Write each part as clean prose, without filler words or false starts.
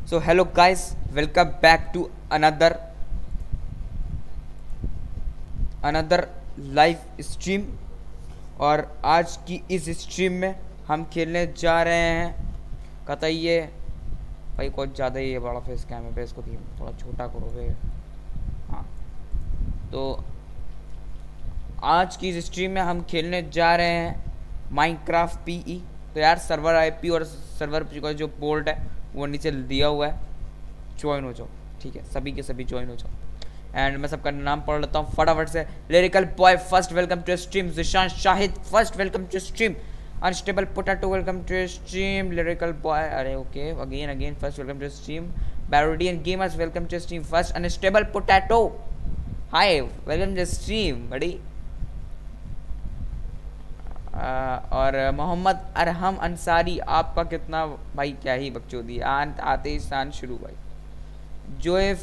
So hello guys, welcome back to another live stream. और आज की इस स्ट्रीम में हम खेलने जा रहे हैं कतई ये भाई कुछ ज़्यादा ही ये बड़ा फेस कैम है, इसको थोड़ा छोटा करो बे। हाँ, तो आज की इस स्ट्रीम में हम खेलने जा रहे हैं माइनक्राफ्ट पीई। तो यार सर्वर आईपी और सर्वर का जो पोर्ट है वो नीचे दिया हुआ है, ज्वाइन हो जाओ। ठीक है, सभी के सभी ज्वाइन हो जाओ। एंड मैं सबका नाम पढ़ लेता हूँ फटाफट से। Lyrical boy first welcome to stream, Zeeshan Shahid first welcome to stream, unstable potato welcome to stream, lyrical boy अरे okay again first welcome to stream, Barodian gamers welcome to stream first, unstable potato hi welcome to stream buddy. और मोहम्मद अरहम अंसारी आपका कितना भाई, क्या ही बकचोदी आते ही शान शुरू भाई। जोएफ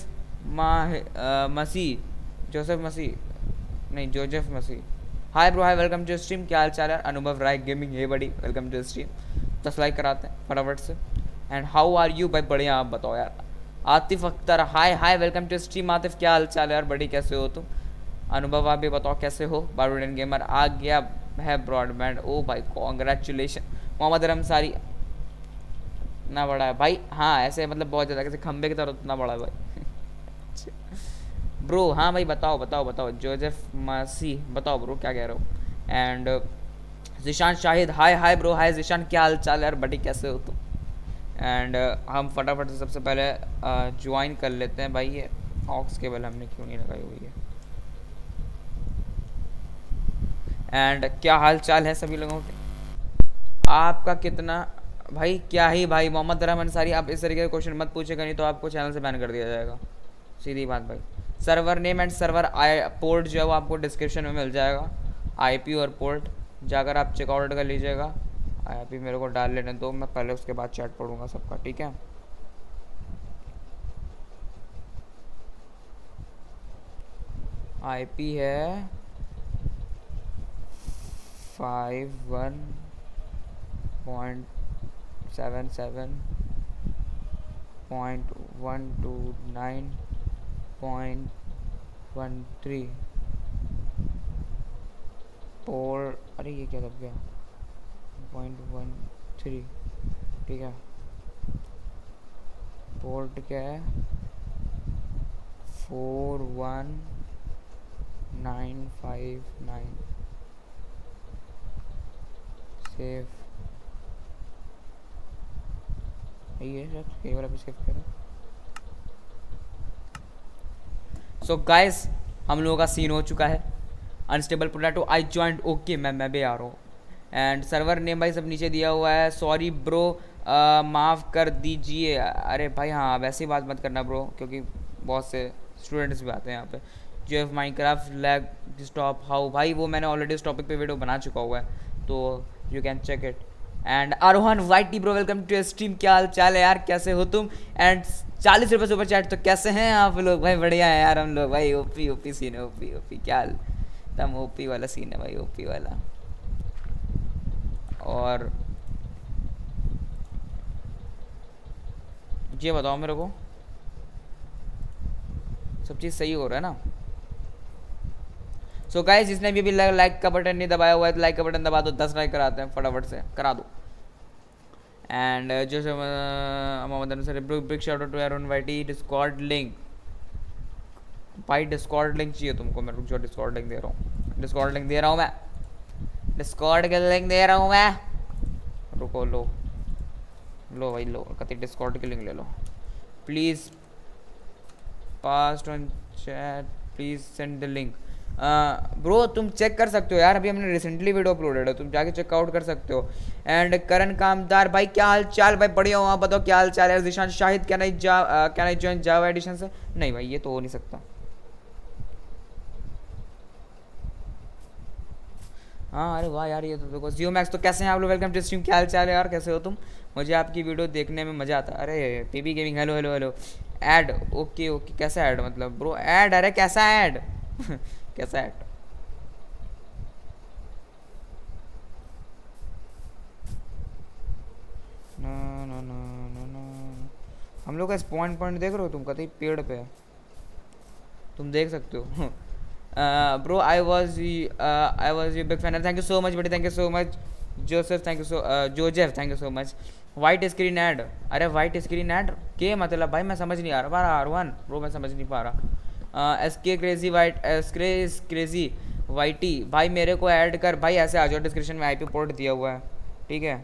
जोसेफ मसीह नहीं Joseph Masih hi bro hi welcome to stream, क्या हाल चाल है। अनुभव राय गेमिंग है बड़ी वेलकम टू स्ट्रीम, 10 लाइक कराते हैं फटाफट से। एंड हाउ आर यू भाई, बढ़िया आप बताओ यार। Atif Akhtar hi hi welcome to stream, Atif क्या हाल चाल है यार, बड़ी कैसे हो तुम। अनुभव आप भी बताओ कैसे हो। बारूडियन गेमर आ गया है ब्रॉडबैंड, ओ भाई कॉन्ग्रेचुलेशन। मोहम्मद अंसारी इतना बड़ा है भाई, हाँ ऐसे मतलब बहुत ज़्यादा कैसे खंबे की तरह उतना बड़ा है भाई ब्रो हाँ भाई बताओ जोसेफ मसीह बताओ ब्रो क्या कह रहे हो। And Zeeshan Shahid hi bro hi Zeeshan क्या हाल चाल यार बड़ी कैसे हो तुम। एंड हम फटाफट से सबसे पहले ज्वाइन कर लेते हैं भाई। ये ऑक्स केबल हमने क्यों नहीं लगाई हुई है। एंड क्या हाल चाल है सभी लोगों के, आपका कितना भाई क्या ही भाई। मोहम्मद रहमान अंसारी आप इस तरीके के क्वेश्चन मत पूछेगा, नहीं तो आपको चैनल से बैन कर दिया जाएगा, सीधी बात भाई। Server name and server port जो है वो आपको डिस्क्रिप्शन में मिल जाएगा, आईपी और पोर्ट जाकर आप चेकआउट कर लीजिएगा। आईपी मेरे को डाल लेने दो, मैं पहले उसके बाद चैट पढ़ूंगा सबका, ठीक है। आईपी है 51.77.129.13 पोर्ट, अरे ये क्या दब गया 0.13, ठीक है। पोर्ट क्या है 41959, सेव ये सर वाला भी सेव करें। सो गाइस हम लोगों का सीन हो चुका है। Unstable potato I joined, okay मैं भी आ रहा हूँ। एंड सर्वर नेम भाई सब नीचे दिया हुआ है। सॉरी ब्रो माफ़ कर दीजिए। अरे भाई हाँ वैसे ही बात मत करना ब्रो, क्योंकि बहुत से स्टूडेंट्स भी आते हैं यहाँ पे। जो है माइनक्राफ्ट लैग स्टॉप हाउ भाई, वो मैंने ऑलरेडी इस टॉपिक पे वीडियो बना चुका हुआ है, तो you can check it. And Arohan YT bro welcome to stream, क्या हाल चाल है यार कैसे हो तुम। एंड 40 रुपये सुपर चैट, तो कैसे हैं आप लोग भाई, बढ़िया है यार हम लोग भाई। ओपी सीन है, ओपी क्या हाल, एकदम ओपी वाला सीन है भाई, ओपी वाला। और ये बताओ मेरे को सब चीज़ सही हो रहा है ना। सो गाइस जिसने भी लाइक का बटन नहीं दबाया हुआ है तो लाइक का बटन दबा दो, 10 लाइक कराते हैं फटाफट से करा दो। एंड जो Mohammad sir big shout out to Aaron YT. Discord link भाई, डिस्कॉर्ड लिंक चाहिए तुमको, मैं रुक जाओ डिस्कॉर्ड लिंक दे रहा हूँ, डिस्कॉर्ड लिंक दे रहा हूँ मैं, डिस्कॉर्ड के लिंक दे रहा हूँ मैं, रुको लो भाई लो, कति डिस्कॉर्ड की लिंक ले लो please. Paste on chat please send the link. Bro तुम चेक कर सकते हो यार, अभी हमने रिसेंटली वीडियो अपलोडेड है, तुम जाके चेकआउट कर सकते हो। एंड करण कामदार भाई क्या हाल चाल भाई, बढ़िया हो आप बताओ क्या हाल चाल है। जिशान शाहिद क्या नहीं ज्वाइन जावा एडिशन से, नहीं भाई ये तो हो नहीं सकता। हाँ अरे वाह यार ये तो देखो जियो मैक्स, तो कैसे हैं आप लोग, वेलकम टू स्ट्रीम, क्या हाल चाल है यार कैसे हो तुम। मुझे आपकी वीडियो देखने में मज़ा आता है। अरे PB gaming hello add okay कैसा ऐड मतलब ब्रो, ऐड अरे कैसा ऐड कैसा ऐड हम लोग का स्पॉन पॉइंट देख रहे हो तुम, कतई पेड़ पे है, तुम देख सकते हो। Bro I was you big fan, thank you so much बेटी, thank you so much Joseph, thank you so Joseph, thank you so much. White screen add, अरे वाइट स्क्रीन ऐड के मतलब भाई मैं समझ नहीं आ रहा R1 ब्रो, मैं समझ नहीं पा रहा। एस के क्रेजी वाइट, क्रेजी वाइटी भाई मेरे को ऐड कर भाई, ऐसे आ जाओ, डिस्क्रिप्शन में IP पोर्ट दिया हुआ है, ठीक है।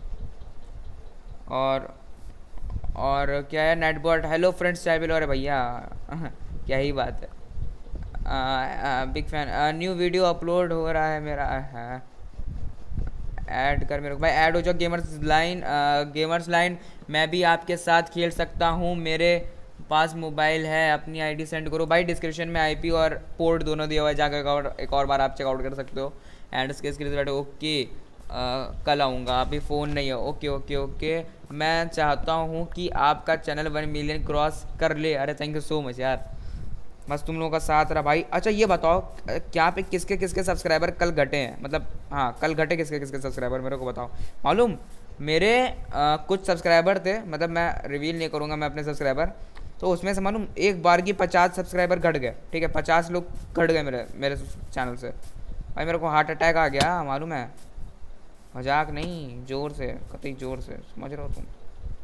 और क्या है नेटबॉट, हेलो फ्रेंड्स चाय पिलो, अरे भैया क्या ही बात है। Big fan, new video upload हो रहा है मेरा, है ऐड कर मेरे को भाई, ऐड हो जाओ गेमर्स लाइन मैं भी आपके साथ खेल सकता हूँ, मेरे पास मोबाइल है, अपनी आईडी सेंड करो भाई, डिस्क्रिप्शन में IP और पोर्ट दोनों दिया हुआ है, जाकर एक और बार आप चेकआउट कर सकते हो। एंड इसके ओके कल आऊँगा, अभी फ़ोन नहीं है, ओके ओके ओके। मैं चाहता हूँ कि आपका चैनल 1 मिलियन क्रॉस कर ले, अरे थैंक यू सो मच यार, बस तुम लोगों का साथ रहा भाई। अच्छा ये बताओ क्या पे किसके किसके सब्सक्राइबर कल घटे हैं, मतलब हाँ कल घटे किसके किसके सब्सक्राइबर मेरे को बताओ। मालूम मेरे कुछ सब्सक्राइबर थे, मतलब मैं रिवील नहीं करूँगा मैं अपने सब्सक्राइबर, तो उसमें से मालूम एक बार की 50 सब्सक्राइबर घट गए, ठीक है 50 लोग घट गए मेरे चैनल से भाई, मेरे को हार्ट अटैक आ गया मालूम है, मजाक नहीं, जोर से, कतई जोर से, समझ रहे हो तुम।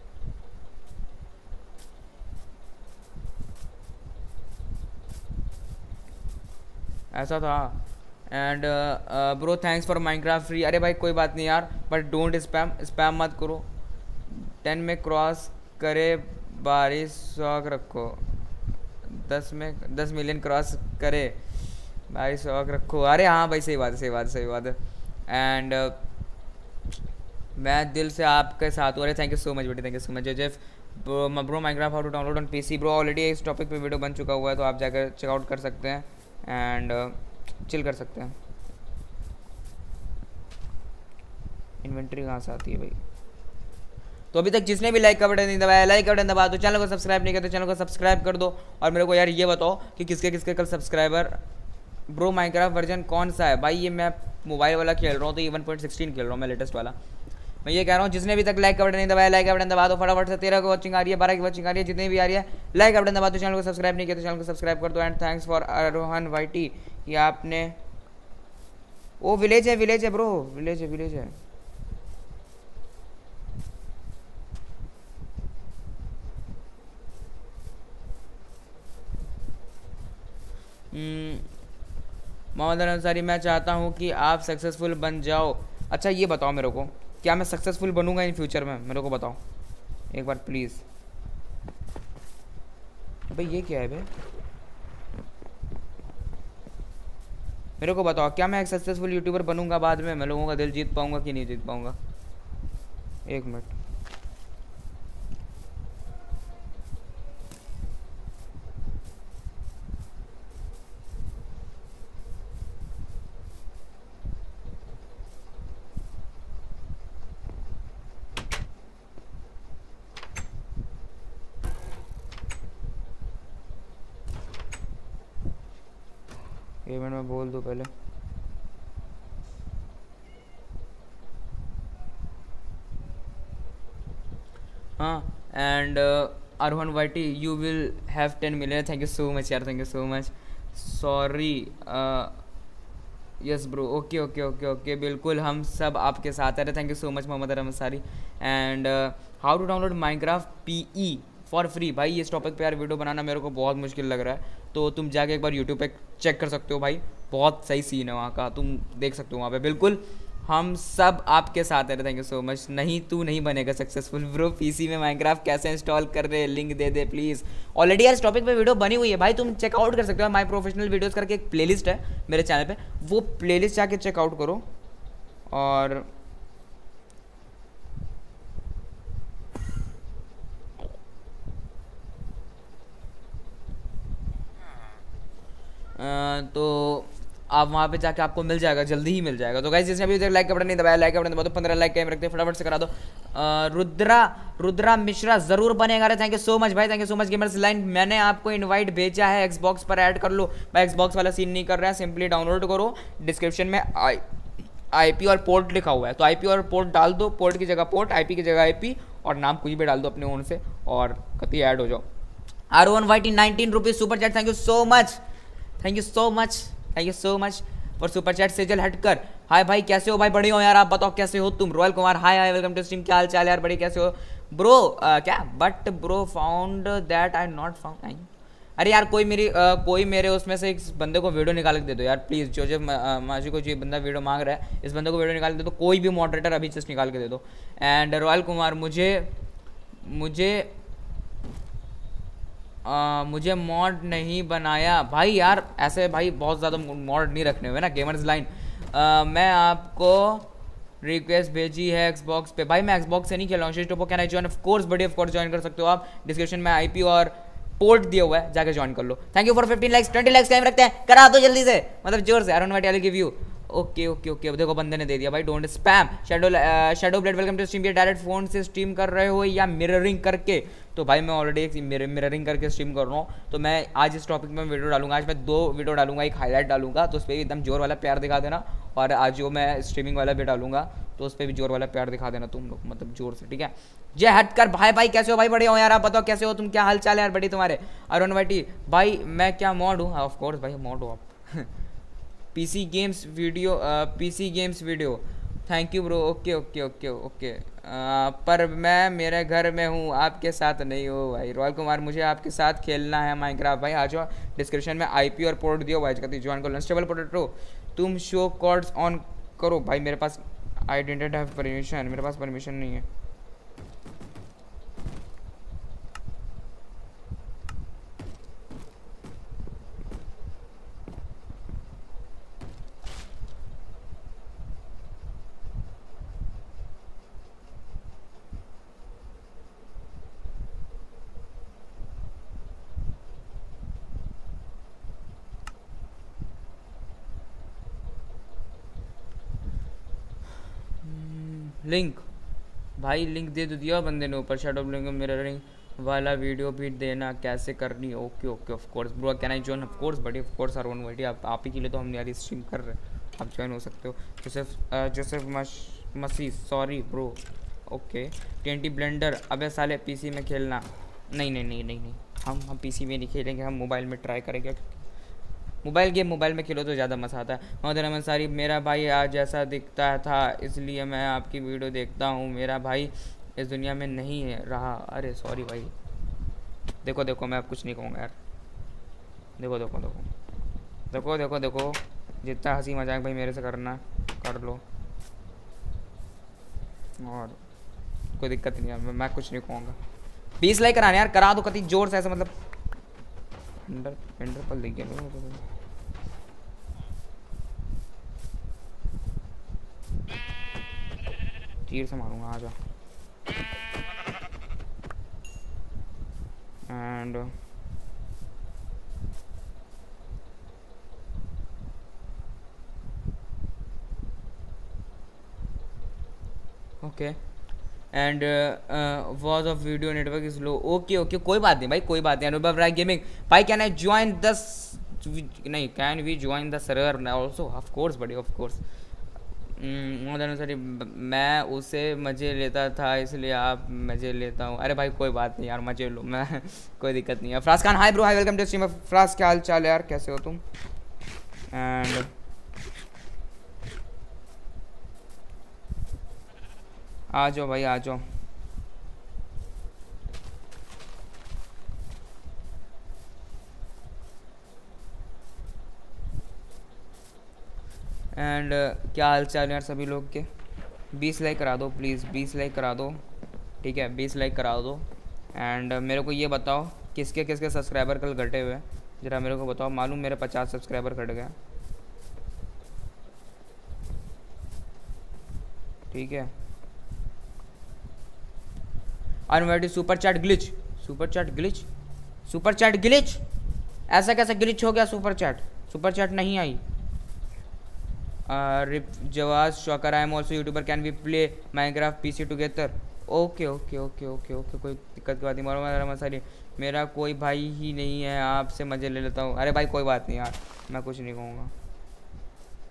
ऐसा था। And bro thanks for Minecraft free, अरे भाई कोई बात नहीं यार, बट डोंट स्पैम मत करो। 10 में क्रॉस करे बारिश शौक रखो, 10 मिलियन क्रॉस करे भाई शौक रखो, अरे हाँ भाई सही बात है, सही बात है, सही बात है। एंड मैं दिल से आपके साथ हूँ, अरे थैंक यू सो मच बेटी, thank you so much Joseph. Bro Minecraft how to download on PC, bro already इस टॉपिक पे वीडियो बन चुका हुआ है, तो आप जाकर चेकआउट कर सकते हैं एंड चिल कर सकते हैं। इन्वेंट्री कहाँ से आती है भाई। तो अभी तक जिसने भी लाइक का बटन नहीं दबाया, लाइक का बटन दबा दो, चैनल को सब्सक्राइब नहीं किया तो चैनल को सब्सक्राइब कर दो। और मेरे को यार ये बताओ कि किसके किसके कल सब्सक्राइबर। ब्रो माइनक्राफ्ट वर्जन कौन सा है भाई, ये मैं मोबाइल वाला खेल रहा हूँ, तो ये 1.16 खेल रहा हूँ मैं, लेटेस्ट वाला। मैं ये कह रहा हूँ जिसने भी तक लाइक का बटन नहीं दबाया, लाइक का बटन दबा दो फटाफट से। 13 की वॉचिंग आ रही है, 12 की वॉचिंग आ रही है, जितनी भी आ रही है लाइक का बटन दबा दो, चैनल को सब्सक्राइब नहीं किया तो चैनल को सब्सक्राइब कर दो। And thanks for Rohan YT, ये आपने, वो विलेज है ब्रो, विलेज है। मोहम्मद अंसारी, मैं चाहता हूँ कि आप सक्सेसफुल बन जाओ। अच्छा ये बताओ मेरे को, क्या मैं सक्सेसफुल बनूंगा इन फ्यूचर में, मेरे को बताओ एक बार प्लीज़। भाई ये क्या है भाई, मेरे को बताओ क्या मैं एक सक्सेसफुल यूट्यूबर बनूंगा बाद में, मैं लोगों का दिल जीत पाऊंगा कि नहीं जीत पाऊंगा। एक मिनट, एक मिनट में बोल दूँ पहले। हाँ and Arhan YT, you will have 10 million, thank you so much यार, thank you so much. Sorry yes bro, okay okay okay okay, बिल्कुल हम सब आपके साथ हैं। Thank you so much Mohammad Ansari. And how to download Minecraft PE for free, भाई इस topic पे यार वीडियो बनाना मेरे को बहुत मुश्किल लग रहा है, तो तुम जाके एक बार यूट्यूब पे चेक कर सकते हो भाई, बहुत सही सीन है वहाँ का, तुम देख सकते हो वहाँ पे। बिल्कुल हम सब आपके साथ हैं, थैंक यू सो मच। नहीं तू नहीं बनेगा सक्सेसफुल ब्रो, PC में माइनक्राफ्ट कैसे इंस्टॉल कर रहे हैं, लिंक दे दे प्लीज़। ऑलरेडी यार इस टॉपिक पे वीडियो बनी हुई है भाई, तुम चेकआउट कर सकते हो। माई प्रोफेशनल वीडियोस करके एक प्लेलिस्ट है मेरे चैनल पे, वो प्लेलिस्ट जाके चेकआउट करो। और तो आप वहाँ पे जाके आपको मिल जाएगा, जल्दी ही मिल जाएगा। तो गाइस जिसने अभी तक लाइक का बटन नहीं दबाया, लाइक का बटन दबा दो, 15 लाइक टाइम रखते हैं, फटाफट से करा दो। रुद्रा मिश्रा जरूर बनेगा, थैंक यू सो मच भाई, thank you so much. Gamers line, मैंने आपको इनवाइट भेजा है, Xbox पर ऐड कर लो भाई। Xbox वाला सीन नहीं कर रहा है, सिंपली डाउनलोड करो, डिस्क्रिप्शन में IP और पोर्ट लिखा हुआ है, तो IP और पोर्ट डाल दो, पोर्ट की जगह पोर्ट, IP की जगह IP, और नाम कुछ भी डाल दो अपने ओन से और कभी ऐड हो जाओ। R1YT 19 rupees super chat, thank you so much, thank you so much, thank you so much for super chat. Sejal Hatkar, hi भाई कैसे हो भाई, बढ़िया हो यार, आप बताओ कैसे हो तुम। Royal Kumar, hi hi welcome to stream, क्या हाल चाल यार, बड़ी कैसे हो ब्रो। क्या but bro found that I not found. अरे यार कोई मेरे उसमें से एक बंदे को वीडियो निकाल के दे दो यार प्लीज़। जो माजी को जो बंदा वीडियो मांग रहा है, इस बंदे को वीडियो निकाल के दे दो, कोई भी मॉडरेटर अभी जस्ट निकाल के दे दो। एंड रॉयल कुमार, मुझे मॉड नहीं बनाया भाई यार, ऐसे भाई बहुत ज़्यादा मॉड नहीं रखने हुए ना गेमर्स लाइन। मैं आपको रिक्वेस्ट भेजी है एक्सबॉक्स पे, भाई मैं एक्सबॉक्स से नहीं खेल रहा हूँ। Can I join, of course buddy, of course join कर सकते हो आप, डिस्क्रिप्शन में आईपी और पोर्ट दिया हुआ है, जाके ज्वाइन कर लो। Thank you for 15 likes, 20 likes time रखते हैं, करा दो जल्दी से, मतलब जोर से। R1YT give you, okay okay okay, देखो बंदे ने दे दिया भाई, don't spam. Shadow blade welcome to stream, ये डायरेक्ट फोन से स्ट्रीम कर रहे हो या मिररिंग करके? तो भाई मैं ऑलरेडी एक मिररिंग करके स्ट्रीम कर रहा हूँ। तो मैं आज इस टॉपिक में वीडियो डालूंगा, आज मैं 2 वीडियो डालूंगा, एक हाईलाइट डालूंगा तो उस पर एकदम जोर वाला प्यार दिखा देना, और आज जो मैं स्ट्रीमिंग वाला भी डालूंगा तो उस पर भी जोर वाला प्यार दिखा देना तुम लोग, मतलब जोर से, ठीक है। जय हटकर, भाई कैसे हो भाई, बढ़िया हो यार, आप बताओ कैसे हो तुम, क्या हाल चाल है यार बड़ी तुम्हारे। R1YT, भाई मैं क्या मॉड हूँ? ऑफ कोर्स भाई मॉड हो आप। PC games video, thank you bro, okay okay okay okay. पर मैं मेरे घर में हूँ, आपके साथ नहीं हो भाई। रॉयल कुमार, मुझे आपके साथ खेलना है माइनक्राफ्ट, भाई आ जाओ, डिस्क्रिप्शन में आईपी और पोर्ट दियो भाई, कभी ज्वाइन करो। अनस्टेबल पोटैटो, तुम शो कॉर्ड्स ऑन करो भाई, मेरे पास आई डिडंट हैव परमिशन, मेरे पास परमिशन नहीं है। लिंक भाई, लिंक दे दिया बंदे ने ऊपर, शैडो ब्लिंक मिररिंग वाला वीडियो भी देना, कैसे करनी है? Okay okay of course bro, can I join? Of course buddy, of course R1YT, आप ही के लिए तो हम यार स्ट्रीम कर रहे हैं, आप ज्वाइन हो सकते हो। Joseph Masih, sorry bro, okay. TNT blender, अबे साले पीसी में खेलना, नहीं, हम पीसी में नहीं खेलेंगे, हम मोबाइल में ट्राई करेंगे, मोबाइल गेम मोबाइल में खेलो तो ज़्यादा मज़ा आता है। मोहम्मद रहमान सारी, मेरा भाई आज जैसा दिखता था इसलिए मैं आपकी वीडियो देखता हूँ, मेरा भाई इस दुनिया में नहीं है रहा। अरे सॉरी भाई, देखो मैं अब कुछ नहीं कहूँगा यार, देखो जितना हंसी मजाक भाई मेरे से करना कर लो, और कोई दिक्कत नहीं है, मैं कुछ नहीं कहूँगा। 20 लाइक कराने यार, करा दो कति जोर से, ऐसा मतलब पेंडर पर लिख गया, तीर से मारूंगा, आ जा। And okay, and was of video network is low, okay कोई बात नहीं भाई, कोई बात नहीं। अनुभव राय गेमिंग, भाई can I join can we join the server also? Of course buddy, of course. Sorry, मैं उसे मज़े लेता था इसलिए आप मज़े लेता हूँ। अरे भाई कोई बात नहीं यार, मज़े लो, मैं कोई दिक्कत नहीं है। Faraz Khan, hi bro, hi welcome to stream. Faraz क्या हाल चाल है यार, कैसे हो तुम? एंड आ जाओ भाई, आ जाओ। एंड क्या हाल चाल यार सभी लोग के? 20 लाइक करा दो प्लीज़, 20 लाइक करा दो, ठीक है, 20 लाइक करा दो। एंड मेरे को ये बताओ किसके किसके सब्सक्राइबर कल घटे हुए, ज़रा मेरे को बताओ। मालूम मेरे 50 सब्सक्राइबर घट गए, ठीक है। R1YT सुपर चैट ग्लिच, ऐसा कैसा ग्लिच हो गया? सुपर चैट नहीं आई। Jawaz Shocker, I am also YouTuber, can we play Minecraft PC together? Okay, कोई दिक्कत की बात नहीं। मोहम्मद सारी, मेरा कोई भाई ही नहीं है, आपसे मज़े ले लेता हूँ। अरे भाई कोई बात नहीं यार, मैं कुछ नहीं कहूँगा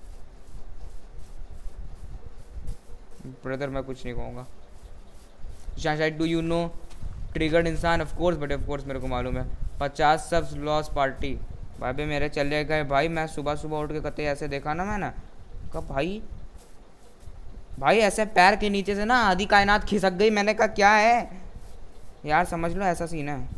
ब्रदर, मैं कुछ नहीं कहूँगा। शायद डू यू नो ट्रिगर्ड इंसान, of course but of course मेरे को मालूम है। 50 सब्स लॉस पार्टी, भाई मेरे चले गए भाई। मैं सुबह सुबह उठ के कते ऐसे देखा ना मैंने, कब भाई भाई ऐसे पैर के नीचे से ना आधी कायनात खिसक गई। मैंने कहा क्या है यार, समझ लो ऐसा सीन है।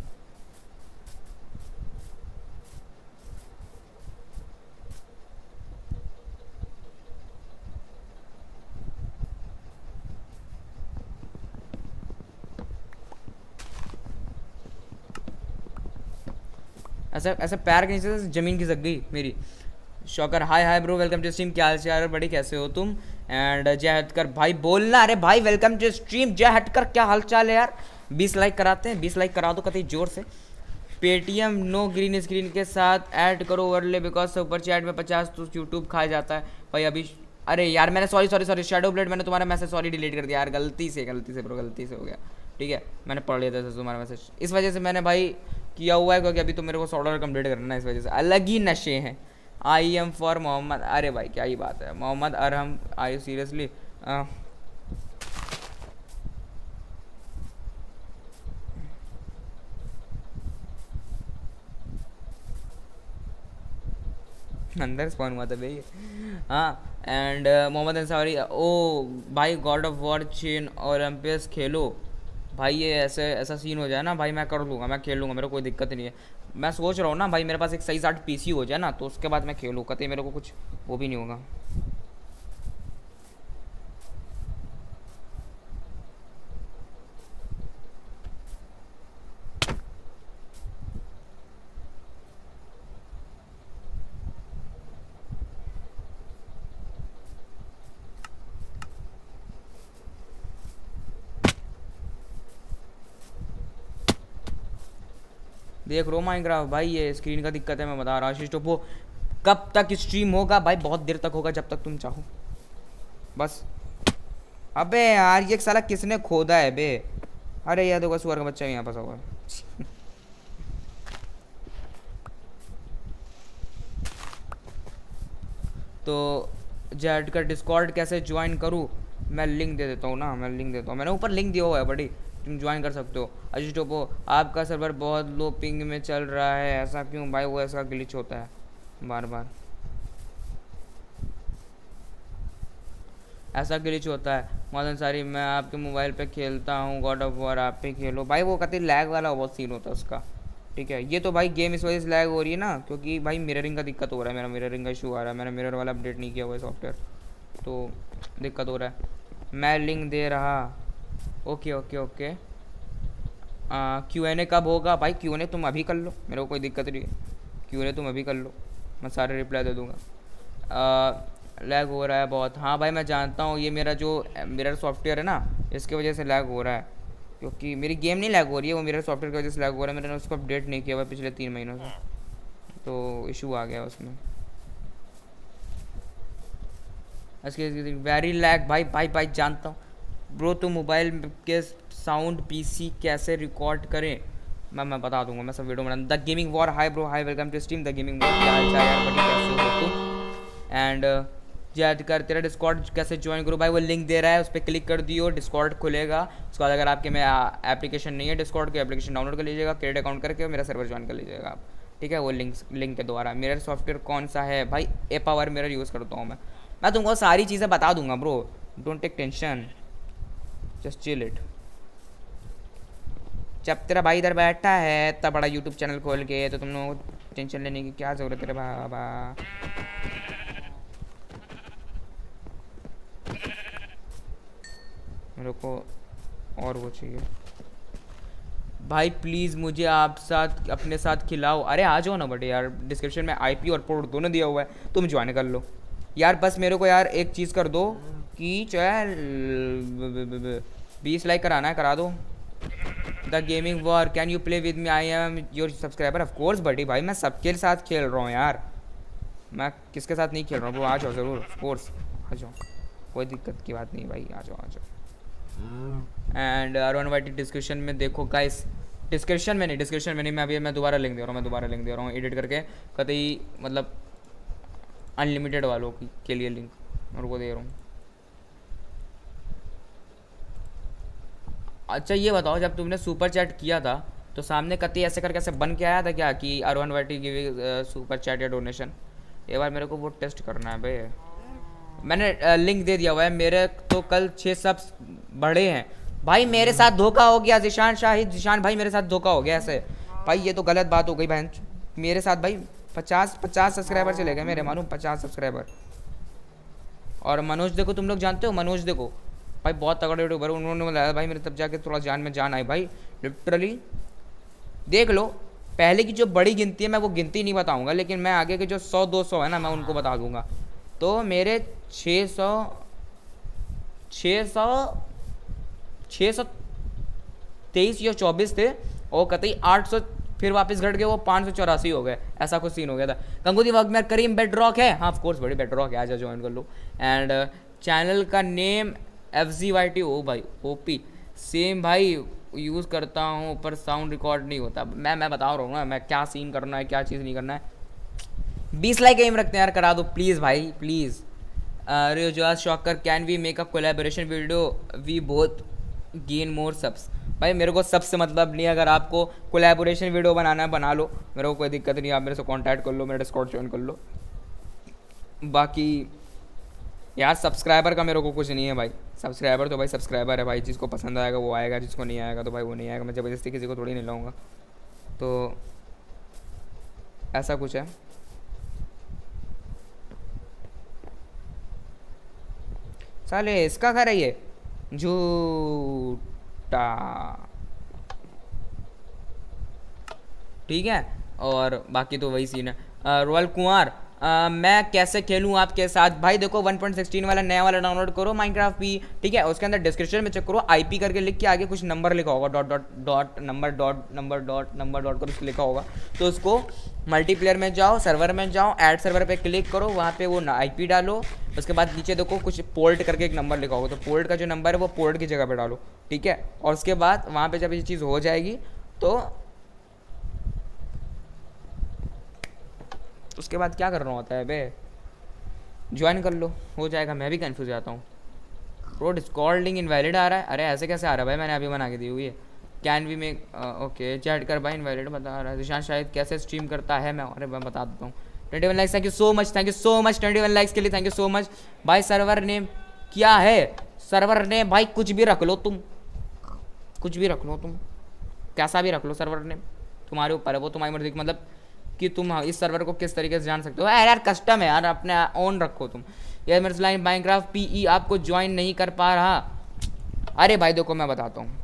ऐसा ऐसा पैर के नीचे से ज़मीन खिसक गई मेरी। Shocker hi hi bro, welcome to stream, क्या हाल चाल है बड़ी, कैसे हो तुम? एंड जय हटकर भाई बोलना, अरे भाई वेलकम टू स्ट्रीम जय हटकर, क्या हाल चाल है यार? 20 लाइक कराते हैं, 20 लाइक करा दो कतई जोर से। पेटीएम नो ग्रीन स्क्रीन के साथ ऐड करो ओवरले, बिकॉज सुपर चैट में 50 तो यूट्यूब खा जाता है भाई अभी। अरे यार मैंने सॉरी शैडो ब्लेड, मैंने तुम्हारा मैसेज सॉरी डिलीट कर दिया यार, गलती से ब्रो, गलती से हो गया। ठीक है, मैंने पढ़ लिया था तुम्हारा मैसेज, इस वजह से मैंने भाई किया हुआ है, क्योंकि अभी तो मेरे को 100 डॉलर कंप्लीट करना है, इस वजह से अलग ही नशे हैं। आई एम फॉर मोहम्मद, अरे भाई क्या ही बात है, Mohammad Arham, I you seriously? अंदर स्पॉन हुआ था भाई। हाँ एंड मोहम्मद अंसारी, ओ भाई God of War Chain Olympus खेलो भाई। ये ऐसे ऐसा सीन हो जाए ना भाई, मैं कर लूँगा, मैं खेल लूँगा, मेरे को कोई दिक्कत नहीं है। मैं सोच रहा हूँ ना भाई मेरे पास एक सही 60 पीसी हो जाए ना, तो उसके बाद मैं खेलूँ, कतई मेरे को कुछ वो भी नहीं होगा। देख रो माइनक्राफ्ट भाई, ये स्क्रीन का दिक्कत है, मैं बता रहा हूँ। वो कब तक स्ट्रीम होगा भाई? बहुत देर तक होगा, जब तक तुम चाहो बस। अबे यार ये साला किसने खोदा है बे? अरे यार देखो सुअर का बच्चा यहाँ फंसा हुआ है। तो जेट का डिस्कॉर्ड कैसे ज्वाइन करूँ? मैं लिंक दे देता हूँ ना, मैं लिंक देता हूँ, मैंने ऊपर लिंक दिया हुआ है बड़ी, तुम ज्वाइन कर सकते हो। अजीज टोपो, आपका सर्वर बहुत लो पिंग में चल रहा है, ऐसा क्यों भाई? वो ऐसा ग्लिच होता है बार बार, ऐसा ग्लिच होता है। मदन सारी, मैं आपके मोबाइल पे खेलता हूँ गॉड ऑफ वॉर, आप पे खेलो भाई। वो कहते लैग वाला बहुत सीन होता है उसका। ठीक है, ये तो भाई गेम इस वजह से लैग हो रही है ना, क्योंकि भाई मिररिंग का दिक्कत हो रहा है, मेरा मिररिंग का इशू आ रहा है, मैंने मिरर वाला अपडेट नहीं किया हुआ है सॉफ्टवेयर, तो दिक्कत हो रहा है। मैं लिंक दे रहा, ओके ओके ओके। Q&A कब होगा भाई? Q&A तुम अभी कर लो, मेरे को कोई दिक्कत नहीं है, Q&A तुम अभी कर लो, मैं सारे रिप्लाई दे दूँगा। लैग हो रहा है बहुत, हाँ भाई मैं जानता हूँ, ये मेरा जो मिरर सॉफ्टवेयर है ना, इसकी वजह से लैग हो रहा है, क्योंकि मेरी गेम नहीं लैग हो रही है, वो मिरर सॉफ्टवेयर की वजह से लैग हो रहा है। मैंने उसको अपडेट नहीं किया हुआ पिछले 3 महीनों से, तो इशू आ गया उसमें। इसके वेरी लैग भाई भाई भाई जानता हूँ ब्रो। तो मोबाइल के साउंड पीसी कैसे रिकॉर्ड करें? मैं बता दूंगा, मैं सब वीडियो बना। The gaming war, hi bro, hi welcome to stream the gaming war, क्या हाल चाल यार बड़ी, कैसे हो तुम? एंड जैद कर तेरा डिस्कॉर्ड कैसे ज्वाइन करूँ भाई? वो लिंक दे रहा है, उस पर क्लिक कर दियो, डिस्कॉर्ड खुलेगा। उसके बाद अगर आपके में एप्लीकेशन नहीं है डिस्कॉर्ड की, एप्लीकेशन डाउनलोड कर लीजिएगा, क्रिएट अकाउंट करके मेरा सर्वर ज्वाइन कर लीजिएगा आप। ठीक है, वो लिंक के द्वारा। मेरा सॉफ्टवेयर कौन सा है भाई? ए पावर मेरा यूज़ करता हूँ मैं तुमको सारी चीज़ें बता दूंगा bro, don't take tension, just chill it. जब तेरा भाई इधर बैठा है इतना बड़ा यूट्यूब चैनल खोल के, तो तुम लोगों को टेंशन लेने की क्या ज़रूरत है बाबा? मेरे को और वो चाहिए भाई, प्लीज़ मुझे आप साथ अपने साथ खिलाओ। अरे आ जाओ ना बड़े यार, डिस्क्रिप्शन में IP और पोर्ट दोनों दिया हुआ है, तुम ज्वाइन कर लो यार। बस मेरे को यार एक चीज़ कर दो कि चाहे 20 लाइक कराना है, करा दो। The gaming war, can you play with me? I am your subscriber, of course buddy भाई, मैं सबके साथ खेल रहा हूँ यार, मैं किसके साथ नहीं खेल रहा हूँ ब्रो। आ जाओ ज़रूर, ऑफ कोर्स आ जाओ, कोई दिक्कत की बात नहीं भाई, आ जाओ आ जाओ। एंड R1YT डिस्क्रिप्शन में देखो गाइस, डिस्क्रिप्शन में नहीं, मैं दोबारा लिंक दे रहा हूँ एडिट करके, कतई मतलब अनलिमिटेड वालों के लिए लिंक मेरे को दे रहा हूँ। अच्छा ये बताओ, जब तुमने सुपर चैट किया था तो सामने कति ऐसे करके ऐसे बन के आया था क्या कि Arvan YT giving super chat या डोनेशन? एक बार मेरे को वो टेस्ट करना है भाई। मैंने लिंक दे दिया हुआ है। मेरे तो कल 6 सब्स बढ़े हैं भाई। मेरे साथ धोखा हो गया जिशान शाहिद। जिशान भाई मेरे साथ धोखा हो गया ऐसे भाई, ये तो गलत बात हो गई बहन मेरे साथ भाई। 50 सब्सक्राइबर चले गए मेरे, मालूम 50 सब्सक्राइबर। और मनोज देखो, तुम लोग जानते हो मनोज देखो भाई, बहुत तगड़े यूट्यूबर, उन्होंने बताया भाई मेरे, तब जाके थोड़ा जान में जान आई भाई लिटरली। देख लो, पहले की जो बड़ी गिनती है मैं वो गिनती नहीं बताऊंगा, लेकिन मैं आगे के जो 100-200 है ना मैं उनको बता दूंगा। तो मेरे 623 या 24 थे, और कतई 800 फिर वापस घट गए, वो 584 हो गए। ऐसा कुछ सीन हो गया था। कंगूदी वर्क में करीम बेड रॉक है, हाँ of course buddy bedrock है, आज ज्वाइन कर लो। एंड चैनल का नेम FZYT। ओ भाई OP सेम भाई यूज़ करता हूँ, पर साउंड रिकॉर्ड नहीं होता। मैं बता रहा हूँ ना मैं क्या सीन करना है, क्या चीज़ नहीं करना है। 20 लाइक एम रखते हैं यार, करा दो प्लीज़ भाई प्लीज़। रियोजाज Shocker, can we make a collaboration video, we both gain more subs. भाई मेरे को सबसे मतलब नहीं है, अगर आपको कोलैबोरेशन वीडियो बनाना है बना लो, मेरे को कोई दिक्कत नहीं। आप मेरे से कांटेक्ट कर लो, मेरा डिस्कॉर्ड ज्वाइन कर लो। बाकी यार सब्सक्राइबर का मेरे को कुछ नहीं है भाई। सब्सक्राइबर तो भाई सब्सक्राइबर है भाई, जिसको पसंद आएगा वो आएगा, जिसको नहीं आएगा तो भाई वो नहीं आएगा। मैं ज़बरदस्ती किसी को थोड़ी नहीं लाऊंगा, तो ऐसा कुछ है। साले इसका घर है ये झूठा, ठीक है। और बाकी तो वही सीन है। रॉयल कुमार, मैं कैसे खेलूं आपके साथ? भाई देखो 1.16 वाला नया वाला डाउनलोड करो माइनक्राफ्ट भी, ठीक है। उसके अंदर डिस्क्रिप्शन में चेक करो, IP करके लिख के आगे कुछ नंबर लिखा होगा, डॉट कर उसको लिखा होगा। तो उसको मल्टीप्लेयर में जाओ, सर्वर में जाओ, ऐड सर्वर पे क्लिक करो, वहाँ पे वो IP डालो। उसके बाद नीचे देखो कुछ पोर्ट करके एक नंबर लिखा होगा, तो पोर्ट का जो नंबर है वो पोर्ट की जगह पे डालो, ठीक है। और उसके बाद वहाँ पे जब ये चीज़ हो जाएगी तो उसके बाद क्या करना होता है बे, ज्वाइन कर लो, हो जाएगा। मैं भी कंफ्यूज जाता हूँ। ब्रो डिस्कॉर्ड लिंक इनवैलिड आ रहा है। अरे ऐसे कैसे आ रहा है भाई, मैंने अभी बना के दी हुई है। Can we make okay chat कर भाई, इनवैलिड बता रहा है। निशान शायद कैसे स्ट्रीम करता है, मैं बता देता हूँ। 21 likes, thank you so much, 21 likes के लिए थैंक यू सो मच भाई। सर्वर नेम क्या है? सर्वर नेम भाई कुछ भी रख लो तुम, कुछ भी रख लो तुम, कैसा भी रख लो सर्वर नेम, तुम्हारे ऊपर है वो, तुम्हारी मर्जी। मतलब कि तुम इस सर्वर को किस तरीके से जान सकते हो। यार कस्टम है यार, अपने ओन रखो तुम। यार मेरे लाइन माइनक्राफ्ट PE आपको ज्वाइन नहीं कर पा रहा। अरे भाई देखो मैं बताता हूँ,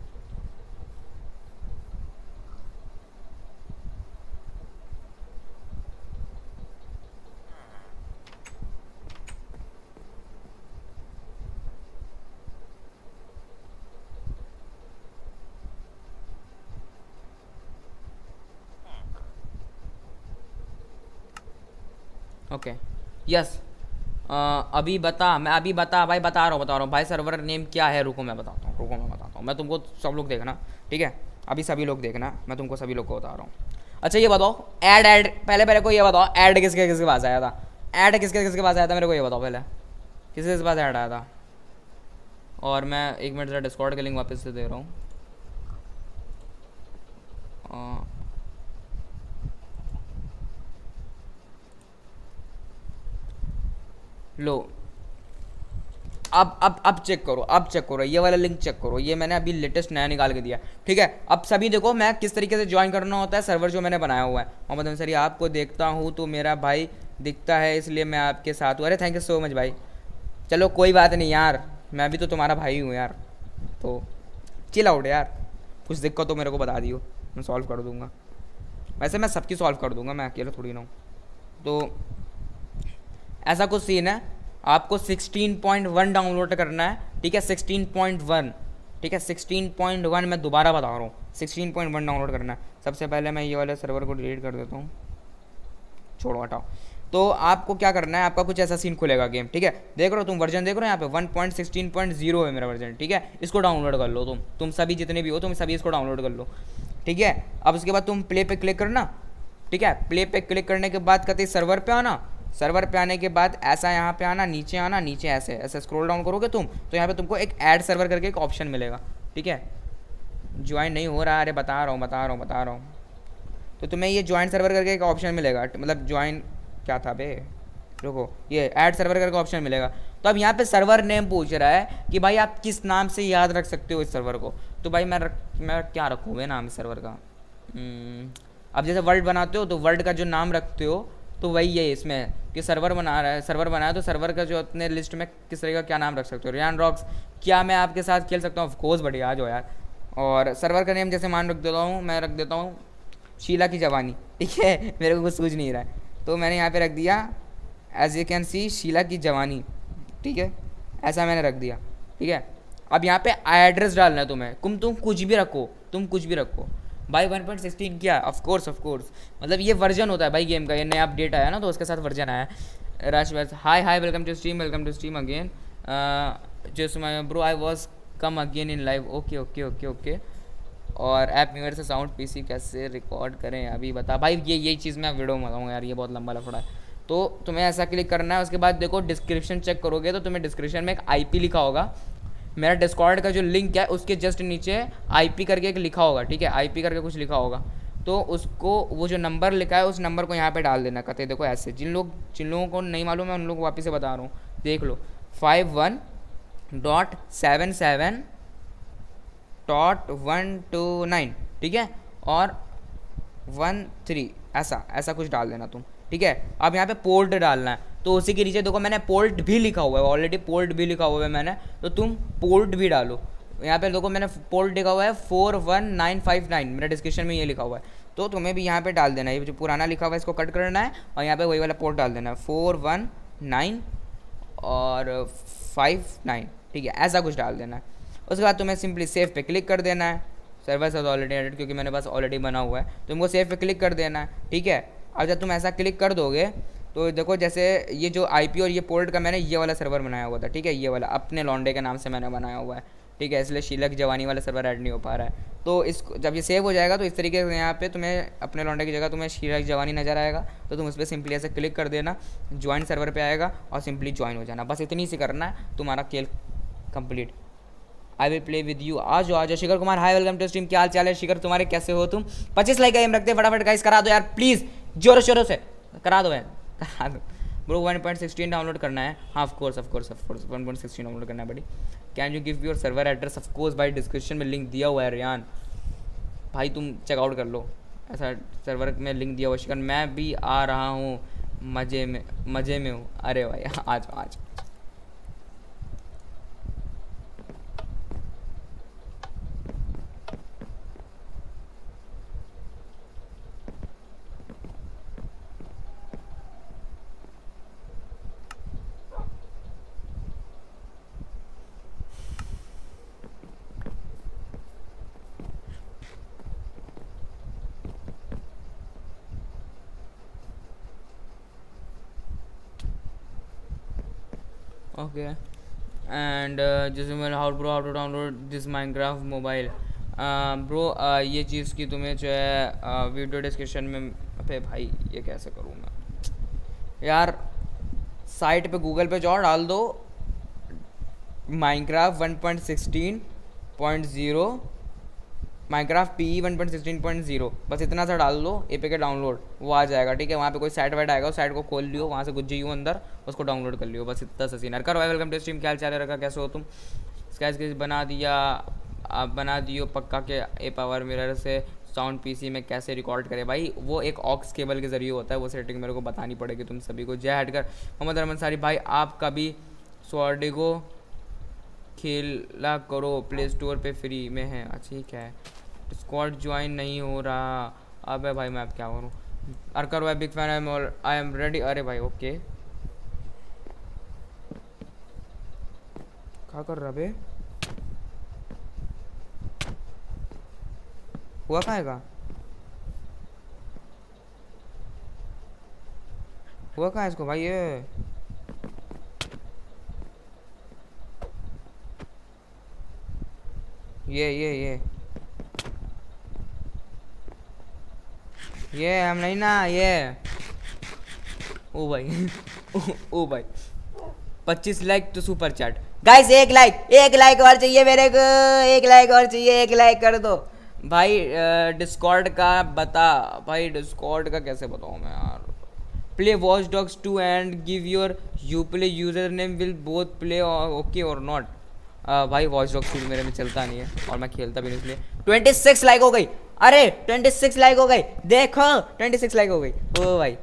ओके यस अभी बता, मैं अभी बता भाई, बता रहा हूँ भाई। सर्वर नेम क्या है? रुको मैं बताता हूँ, मैं तुमको सब लोग देखना, ठीक है। अभी सभी लोग देखना, मैं तुमको सभी लोग को बता रहा हूँ। अच्छा ये बताओ, ऐड पहले को ये बताओ, ऐड किसके पास आया था? ऐड किसके पास आया था मेरे को ये बताओ पहले, किसके पास ऐड आया था? और मैं 1 मिनट से डिस्कॉर्ड के लिंक वापस से दे रहा हूँ। लो अब चेक करो, ये वाला लिंक चेक करो, ये मैंने अभी लेटेस्ट नया निकाल के दिया, ठीक है। अब सभी देखो मैं किस तरीके से ज्वाइन करना होता है सर्वर जो मैंने बनाया हुआ है। मोहम्मद अंसरी, आपको देखता हूँ तो मेरा भाई दिखता है, इसलिए मैं आपके साथ हूँ। अरे थैंक यू सो मच भाई। चलो कोई बात नहीं यार, मैं भी तो तुम्हारा भाई हूँ यार, तो चिल आउट यार। कुछ दिक्कत तो मेरे को बता दियो, मैं सॉल्व कर दूँगा। वैसे मैं सबकी सॉल्व कर दूँगा, मैं अकेला थोड़ी ना हूँ। तो ऐसा कुछ सीन है, आपको 16.1 डाउनलोड करना है, ठीक है। 16.1, ठीक है। 16.1 मैं दोबारा बता रहा हूँ, 16.1 डाउनलोड करना है। सबसे पहले मैं ये वाले सर्वर को डिलीट कर देता हूँ, छोड़ो हटाओ। तो आपको क्या करना है, आपका कुछ ऐसा सीन खुलेगा गेम, ठीक है। देख रहे हो तुम, वर्जन देख रहे हो यहाँ पे 1.16.0 है मेरा वर्जन, ठीक है। इसको डाउनलोड कर लो तुम सभी जितने भी हो, तुम सभी इसको डाउनलोड कर लो, ठीक है। अब उसके बाद तुम प्ले पे क्लिक करना, ठीक है। प्ले पे क्लिक करने के बाद कहते सर्वर पे आना, सर्वर पे आने के बाद ऐसा यहाँ पे आना, नीचे ऐसे स्क्रॉल डाउन करोगे तुम, तो यहाँ पे तुमको एक ऐड सर्वर करके एक ऑप्शन मिलेगा, ठीक है, ज्वाइन नहीं हो रहा, अरे बता रहा हूँ। तो तुम्हें ये ज्वाइन सर्वर करके एक ऑप्शन मिलेगा, मतलब ज्वाइन क्या था बे, रुको, ये ऐड सर्वर करके ऑप्शन मिलेगा। तो अब यहाँ पे सर्वर नेम पूछ रहा है कि भाई आप किस नाम से याद रख सकते हो इस सर्वर को। तो भाई मैं क्या रखूँ वे नाम इस सर्वर का। अब जैसे वर्ल्ड बनाते हो तो वर्ल्ड का जो नाम रखते हो तो वही है इसमें कि सर्वर बनाया तो सर्वर का जो अपने लिस्ट में किस तरह का क्या नाम रख सकते हो। रियान रॉक्स, क्या मैं आपके साथ खेल सकता हूँ? ऑफकोर्स, बढ़िया, आ जाओ यार। और सर्वर का नेम जैसे मान मैं रख देता हूँ शीला की जवानी, ठीक है, मेरे को कुछ सूझ नहीं रहा है तो मैंने यहाँ पे रख दिया as you can see Sheila की जवानी, ठीक है, ऐसा मैंने रख दिया, ठीक है। अब यहाँ पे एड्रेस डालना है तुम्हें, तुम कुछ भी रखो भाई। 1.16 क्या, ऑफ कोर्स मतलब ये वर्जन होता है भाई गेम का, ये नया अपडेट आया ना तो उसके साथ वर्जन आया है। Raj hi welcome to stream again, just my bro I was come again in live. Okay. और ऐप म्यूयर से साउंड पीसी कैसे रिकॉर्ड करें अभी बता भाई। यही चीज़ मैं वीडियो में बताऊँगा यार, ये बहुत लंबा लफड़ा है। तो तुम्हें ऐसा क्लिक करना है, उसके बाद देखो डिस्क्रिप्शन चेक करोगे तो तुम्हें डिस्क्रिप्शन में एक आईपी लिखा होगा। मेरा डिस्कॉर्ड का जो लिंक है उसके जस्ट नीचे आईपी करके एक लिखा होगा, ठीक है, आईपी करके कुछ लिखा होगा। तो उसको वो जो नंबर लिखा है उस नंबर को यहाँ पे डाल देना। कहते देखो ऐसे, जिन लोगों को नहीं मालूम है उन लोगों को वापस से बता रहा हूँ, देख लो 51.77.129, ठीक है, और 13 ऐसा कुछ डाल देना तुम, ठीक है। अब यहाँ पे पोर्ट डालना है तो उसी के नीचे देखो मैंने पोर्ट भी लिखा हुआ है, ऑलरेडी पोर्ट भी लिखा हुआ है मैंने, तो तुम पोर्ट भी डालो। यहाँ पे देखो मैंने पोर्ट लिखा हुआ है 41959, मेरा डिस्क्रिप्शन में ये लिखा हुआ है, तो तुम्हें भी यहाँ पे डाल देना है। ये जो पुराना लिखा हुआ है इसको कट करना है और यहाँ पे वही वाला पोर्ट डाल देना है 419 और 59, ठीक है, ऐसा कुछ डाल देना है। उसके बाद तुम्हें सिंपली सेव पे क्लिक कर देना है। सर्वर से ऑलरेडी एडिट, क्योंकि मैंने पास ऑलरेडी बना हुआ है, तुमको सेव पे क्लिक कर देना है, ठीक है। अब जब तुम ऐसा क्लिक कर दोगे तो देखो जैसे ये जो आईपी और ये पोर्ट का मैंने ये वाला सर्वर बनाया हुआ था, ठीक है, ये वाला अपने लॉन्डे के नाम से मैंने बनाया हुआ है, ठीक है, इसलिए शीला की जवानी वाला सर्वर ऐड नहीं हो पा रहा है। तो इसको जब ये सेव हो जाएगा तो इस तरीके से यहाँ पे तुम्हें अपने लॉन्डे की जगह तुम्हें शीला की जवानी नजर आएगा, तो तुम उस पर सिंपली ऐसे क्लिक कर देना, ज्वाइन सर्वर पे आएगा और सिंपली ज्वाइन हो जाना। बस इतनी सी करना है, तुम्हारा खेल complete. I will play with you. आ जाओ Shikhar Kumar, hi welcome to stream. क्या हाल चाल है शिखर तुम्हारे, कैसे हो तुम? 25 लाइक का एम रखते फटाफट गाइस, करा दो यार प्लीज़, जोरों शोरों से करा दो, करा दो ब्रो। 1.16 डाउनलोड करना है, हाँ ऑफ कोर्स 1.16 डाउनलोड करना है buddy. Can you give your server address? Of course भाई, डिस्क्रिप्शन में लिंक दिया हुआ है रियान भाई, तुम चेकआउट कर लो, ऐसा सर्वर में लिंक दिया हुआ। शिखर मैं भी आ रहा हूँ, मज़े में हूँ। अरे भाई आज ओके। एंड जैसे मैं how to download this Minecraft mobile bro, ये चीज़ की तुम्हें जो है वीडियो डिस्क्रिप्शन में। अबे भाई ये कैसे करूँ मैं यार, साइट पे गूगल पे जाओ, डाल दो माइनक्राफ्ट 1.16.0 माइनक्राफ्ट पी 1.16.0, बस इतना सा डाल दो, एपीके डाउनलोड, वो आ जाएगा, ठीक है। वहाँ पे कोई साइट वाइट आएगा, उस साइट को खोल लियो, वहाँ से कुछ जाइयो अंदर, उसको डाउनलोड कर लियो, बस इतना सा सीन। करो वेलकम टू स्ट्रीम, क्या हाल चाल है रखा, कैसे हो तुम? स्केच बना दिया, आप बना दियो पक्का के ए पावर मिरर से साउंड पीसी में कैसे रिकॉर्ड करे भाई, वो एक ऑक्स केबल के जरिए होता है, वो सेटिंग मेरे को बतानी पड़ेगी तुम सभी को। जय हटकर मोहम्मद अरमान सारी भाई, आप कभी स्वाडिगो खेला करो, प्ले स्टोर पे फ्री में है। ठीक है, स्क्वाड ज्वाइन नहीं हो रहा, अबे भाई मैं अब क्या करूँ? अरकर भाई big fan, I am ready. अरे भाई ओके, क्या कर रहा बे? हुआ कहाँ है इसको भाई? ये हम नहीं ना, ये ओ भाई ओ भाई 25 लाइक तो सुपर चैट, गाइस एक लाइक और चाहिए मेरे को, एक लाइक और चाहिए, एक लाइक कर दो भाई। डिस्कॉर्ड का बता भाई, डिस्कॉर्ड का कैसे बताऊँ मैं यार। Play Watch dogs 2 and give your you play username will both play okay और नॉट। भाई वॉच डॉग्स 2 मेरे में चलता नहीं है और मैं खेलता भी नहीं, इसलिए 26 लाइक हो गई। अरे 26 लाइक हो गई, देखो 26 लाइक हो गई। ओ भाई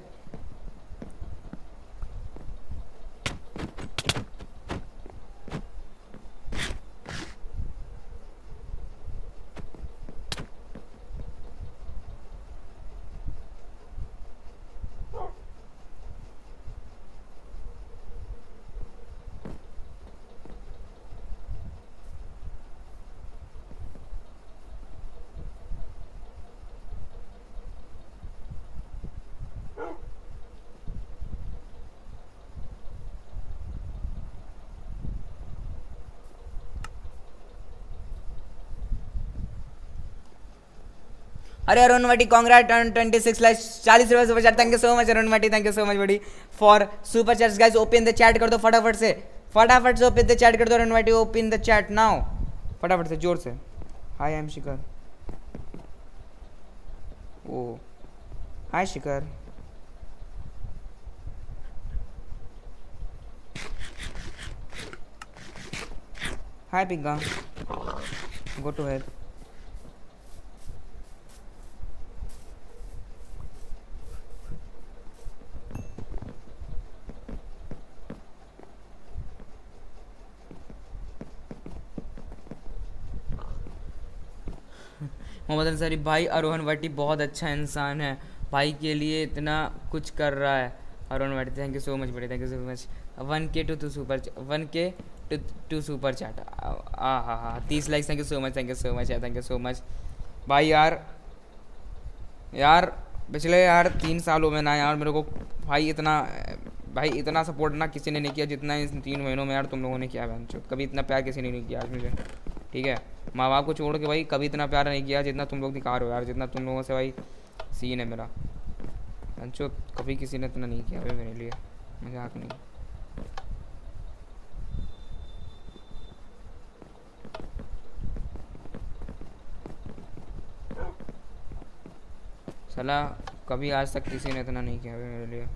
अरे अरुण वाटी कांग्रेट ऑन 26 लाइक 40 रुपए super chat. Thank you so much Arun वाटी, थैंक यू सो मच बड़ी for super chats. Guys open the chat कर दो फटाफट से, फटाफट से ओपन द चैट कर दो अरुण वाटी, ओपन द चैट नाउ फटाफट से, जोर से। Hi I am Shikhar. Oh hi Shikhar. Hi पिग्गा, go to hell. Mohammad Ansari भाई, अरोहन वाटी बहुत अच्छा इंसान है, भाई के लिए इतना कुछ कर रहा है। अरोहन वाटी थैंक यू सो मच बड़ी, thank you so much. 1K to super 1K to super chat. हाँ 30 likes, thank you so much, thank you so much, thank you so much भाई। यार पिछले यार 3 सालों में ना यार मेरे को भाई इतना सपोर्ट ना किसी ने नहीं किया जितना इन 3 महीनों में यार तुम लोगों ने किया। कभी इतना प्यार किसी ने नहीं किया आज मुझे, ठीक है। माँ बाप को छोड़ के भाई कभी इतना प्यार नहीं किया जितना तुम लोग दिखा रहे हो यार, जितना तुम लोगों से भाई सीन है मेरा। अंशो कभी किसी ने इतना नहीं किया भाई मेरे लिए, मजाक नहीं। साला कभी आज तक किसी ने इतना नहीं किया भाई मेरे लिए।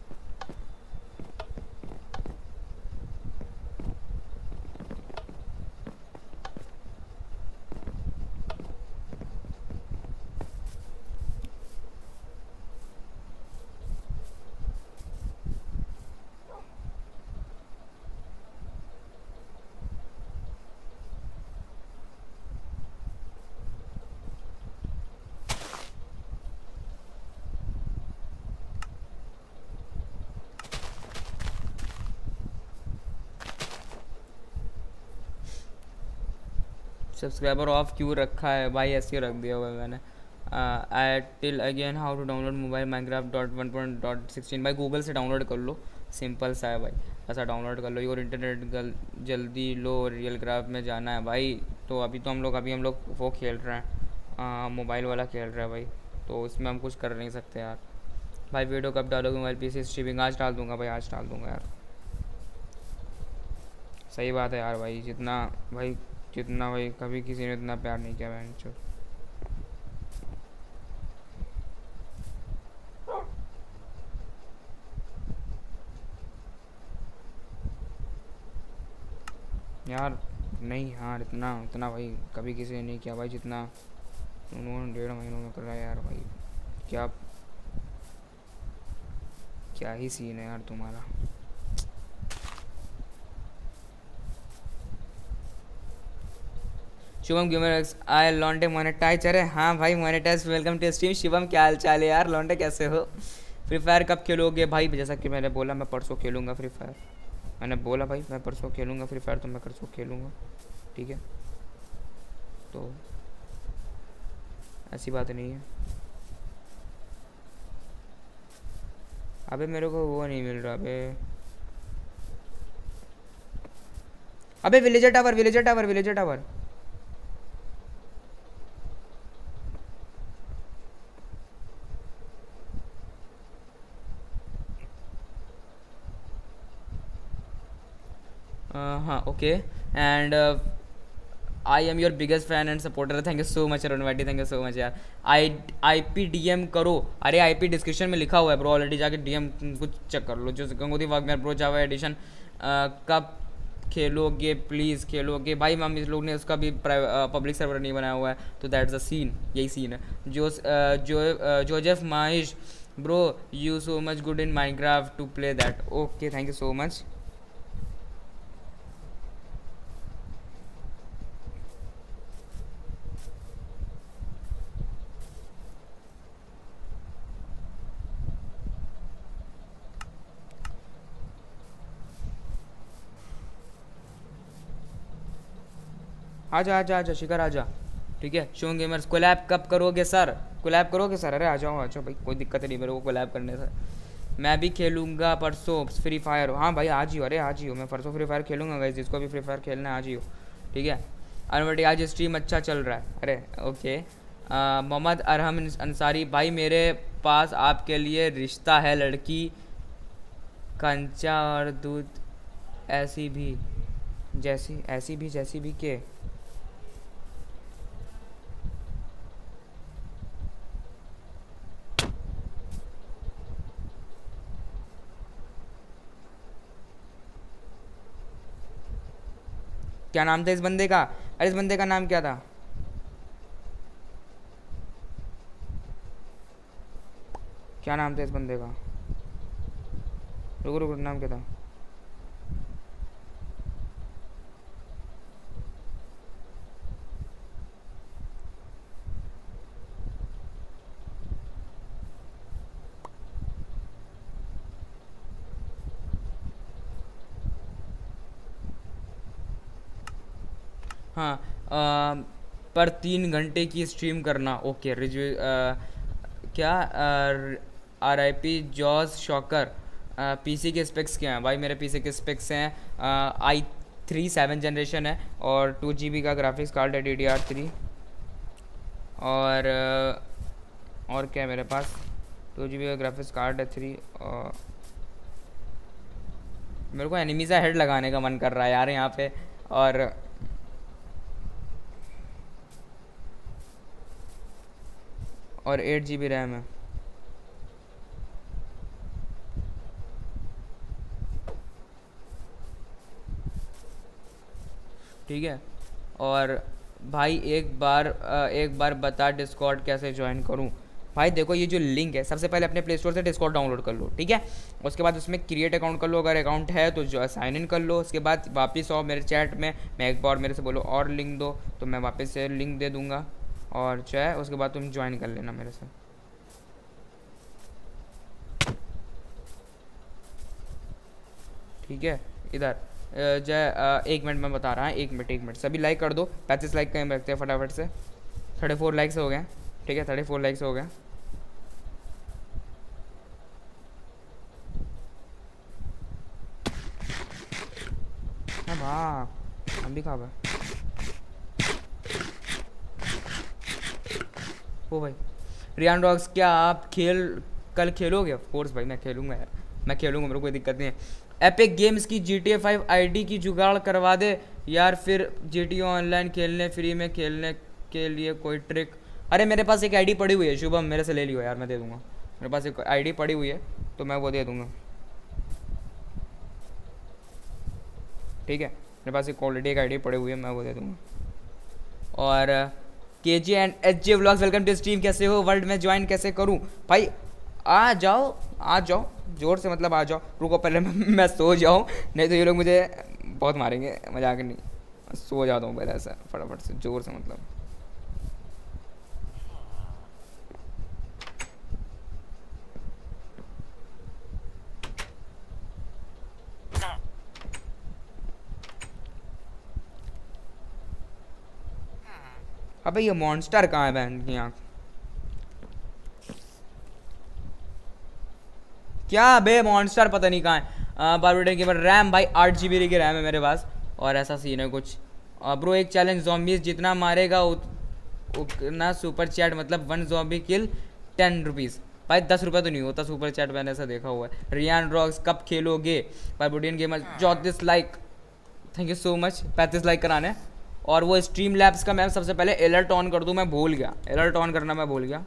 सब्सक्राइबर ऑफ क्यों रखा है भाई, ऐसे रख दिया हुआ है मैंने। I till again how to download mobile Minecraft dot 1.16 भाई गूगल से डाउनलोड कर लो, सिंपल सा है भाई, ऐसा डाउनलोड कर लो। और इंटरनेट जल्दी लो, रियल क्राफ्ट में जाना है भाई। तो अभी हम लोग वो खेल रहे हैं, मोबाइल वाला खेल रहे हैं भाई, तो इसमें हम कुछ कर नहीं सकते यार। भाई वीडियो कब डालोगे मोबाइल पीसी स्ट्रीमिंग? आज डाल दूंगा भाई, आज डाल दूंगा यार। सही बात है यार भाई, जितना भाई कभी किसी ने इतना प्यार नहीं किया बहन चो। यार नहीं यार, इतना भाई कभी किसी ने नहीं किया भाई जितना उन्होंने 1.5 महीनों में करा यार भाई। क्या क्या ही सीन है यार तुम्हारा। शुभम गेमर आई लॉन्डे मोनेटाइज। अरे हाँ भाई monetize, welcome to stream. Shivam क्या हाल चाल है यार, लॉन्डे कैसे हो? फ्री फायर कब खेलोगे भाई? जैसा कि मैंने बोला मैं परसों खेलूँगा फ्री फायर, मैंने बोला भाई मैं परसों खेलूँगा फ्री फायर, तो मैं परसों खेलूँगा, ठीक है। तो ऐसी बात नहीं है। अबे मेरे को वो नहीं मिल रहा अबे villager tower, villager tower, villager tower. हाँ okay and I am your biggest fan and supporter, thank you so much Arun वाइटी, थैंक यू सो मच यार। आई पी डी एम करो, अरे आई पी डिस्क्रिप्शन में लिखा हुआ है ब्रो ऑलरेडी, जाके डी एम कुछ चेक कर लो। जो गंगोती वाघ ब्रो जावा एडिशन कब खेलोगे प्लीज़ खेलोगे भाई, हम इस लोग ने उसका भी पब्लिक सर्वर नहीं बनाया हुआ है, तो दैट्स द सीन, यही सीन है। जोजेफ माहिश bro you so much good in Minecraft to play that, okay thank you so much. आजा आजा आजा शिखर आजा, ठीक है। शो गेमर्स कोलैब कब करोगे सर, कोलैब करोगे सर, अरे आ जाओ आ जाओ भाई, कोई दिक्कत नहीं मेरे को कोलैब करने से। मैं भी खेलूंगा परसों फ्री फायर, हाँ भाई आज ही हो, अरे आज ही हो, मैं परसों फ्री फायर खेलूंगा गाइस, जिसको भी फ्री फायर खेलना है आज ही हो, ठीक है। अनवटी आज स्ट्रीम अच्छा चल रहा है, अरे ओके। मोहम्मद अरहम अंसारी भाई मेरे पास आपके लिए रिश्ता है, लड़की कंचा और दूध ऐसी भी जैसी भी के क्या नाम था इस बंदे का, अरे इस बंदे का नाम क्या था, क्या नाम था इस बंदे का, रुको रुको नाम क्या था। हाँ पर 3 घंटे की स्ट्रीम करना, ओके रिव्यू क्या आर आई पी जॉस शॉकर। पीसी के स्पेक्स क्या हैं भाई, मेरे पीसी के स्पेक्स हैं i3 7 जनरेशन है और 2 GB का ग्राफिक्स कार्ड है DDR3 और क्या है मेरे पास 2 GB का ग्राफिक्स कार्ड है 3 और मेरे को एनिमी सा हेड लगाने का मन कर रहा है यार यहाँ पे, और 8 GB रैम है। ठीक है और भाई एक बार बता डिस्कॉर्ड कैसे ज्वाइन करूं। भाई देखो ये जो लिंक है, सबसे पहले अपने प्ले स्टोर से डिस्कॉर्ड डाउनलोड कर लो, ठीक है। उसके बाद उसमें क्रिएट अकाउंट कर लो, अगर अकाउंट है तो जो साइन इन कर लो। उसके बाद वापस आओ मेरे चैट में, मैं एक बार मेरे से बोलो और लिंक दो तो मैं वापस से लिंक दे दूँगा और चाहे उसके बाद तुम ज्वाइन कर लेना मेरे से। ठीक है इधर जय 1 मिनट में बता रहा है, 1 मिनट सभी लाइक कर दो। 35 लाइक कहीं रखते हैं फटाफट से। 34 लाइक्स हो गए, ठीक है 34 लाइक्स हो गए। हाँ भा हम भी खा गए। ओ भाई रियान रॉक्स क्या आप कल खेलोगे? ऑफ कोर्स भाई मैं खेलूंगा यार, मैं खेलूंगा, मेरे को कोई दिक्कत नहीं है। एपिक गेम्स की GTA 5 आईडी की जुगाड़ करवा दे यार, फिर GTA ऑनलाइन खेलने फ्री में खेलने के लिए कोई ट्रिक। अरे मेरे पास एक आईडी पड़ी हुई है शुभम, मेरे से ले लियो यार, मैं दे दूंगा। मेरे पास एक आईडी पड़ी हुई है तो मैं वो दे दूंगा, ठीक है। मेरे पास एक ऑलरेडी एक आईडी पड़ी हुई है, मैं वो दे दूंगा। और KJ and HJ vlogs welcome to stream, कैसे हो? वर्ल्ड में ज्वाइन कैसे करूँ भाई? आ जाओ जोर से, मतलब आ जाओ। रुको पहले मैं सो जाऊँ, नहीं तो ये लोग मुझे बहुत मारेंगे, मजाक नहीं। सो जाता हूँ पहले ऐसा फटाफट से जोर से, मतलब अबे ये मॉन्स्टर कहाँ है बहन की आँख? क्या बे मॉन्स्टर पता नहीं कहाँ है। बारबेडन के बाद रैम भाई 8 GB की रैम है मेरे पास, और ऐसा सीन है कुछ। ब्रो एक चैलेंज, ज़ॉम्बीज जितना मारेगा उतना सुपर चैट, मतलब 1 ज़ॉम्बी किल 10 रुपीज़। भाई 10 रुपये तो नहीं होता सुपर चैट, मैंने ऐसा देखा हुआ है। रियान रॉक्स कब खेलोगे? बारबेडन gamer 34 like, thank you so much 35 like कराने। और वो स्ट्रीम लैब्स का मैं सबसे पहले अलर्ट ऑन कर दूँ, मैं भूल गया, अलर्ट ऑन करना मैं भूल गया,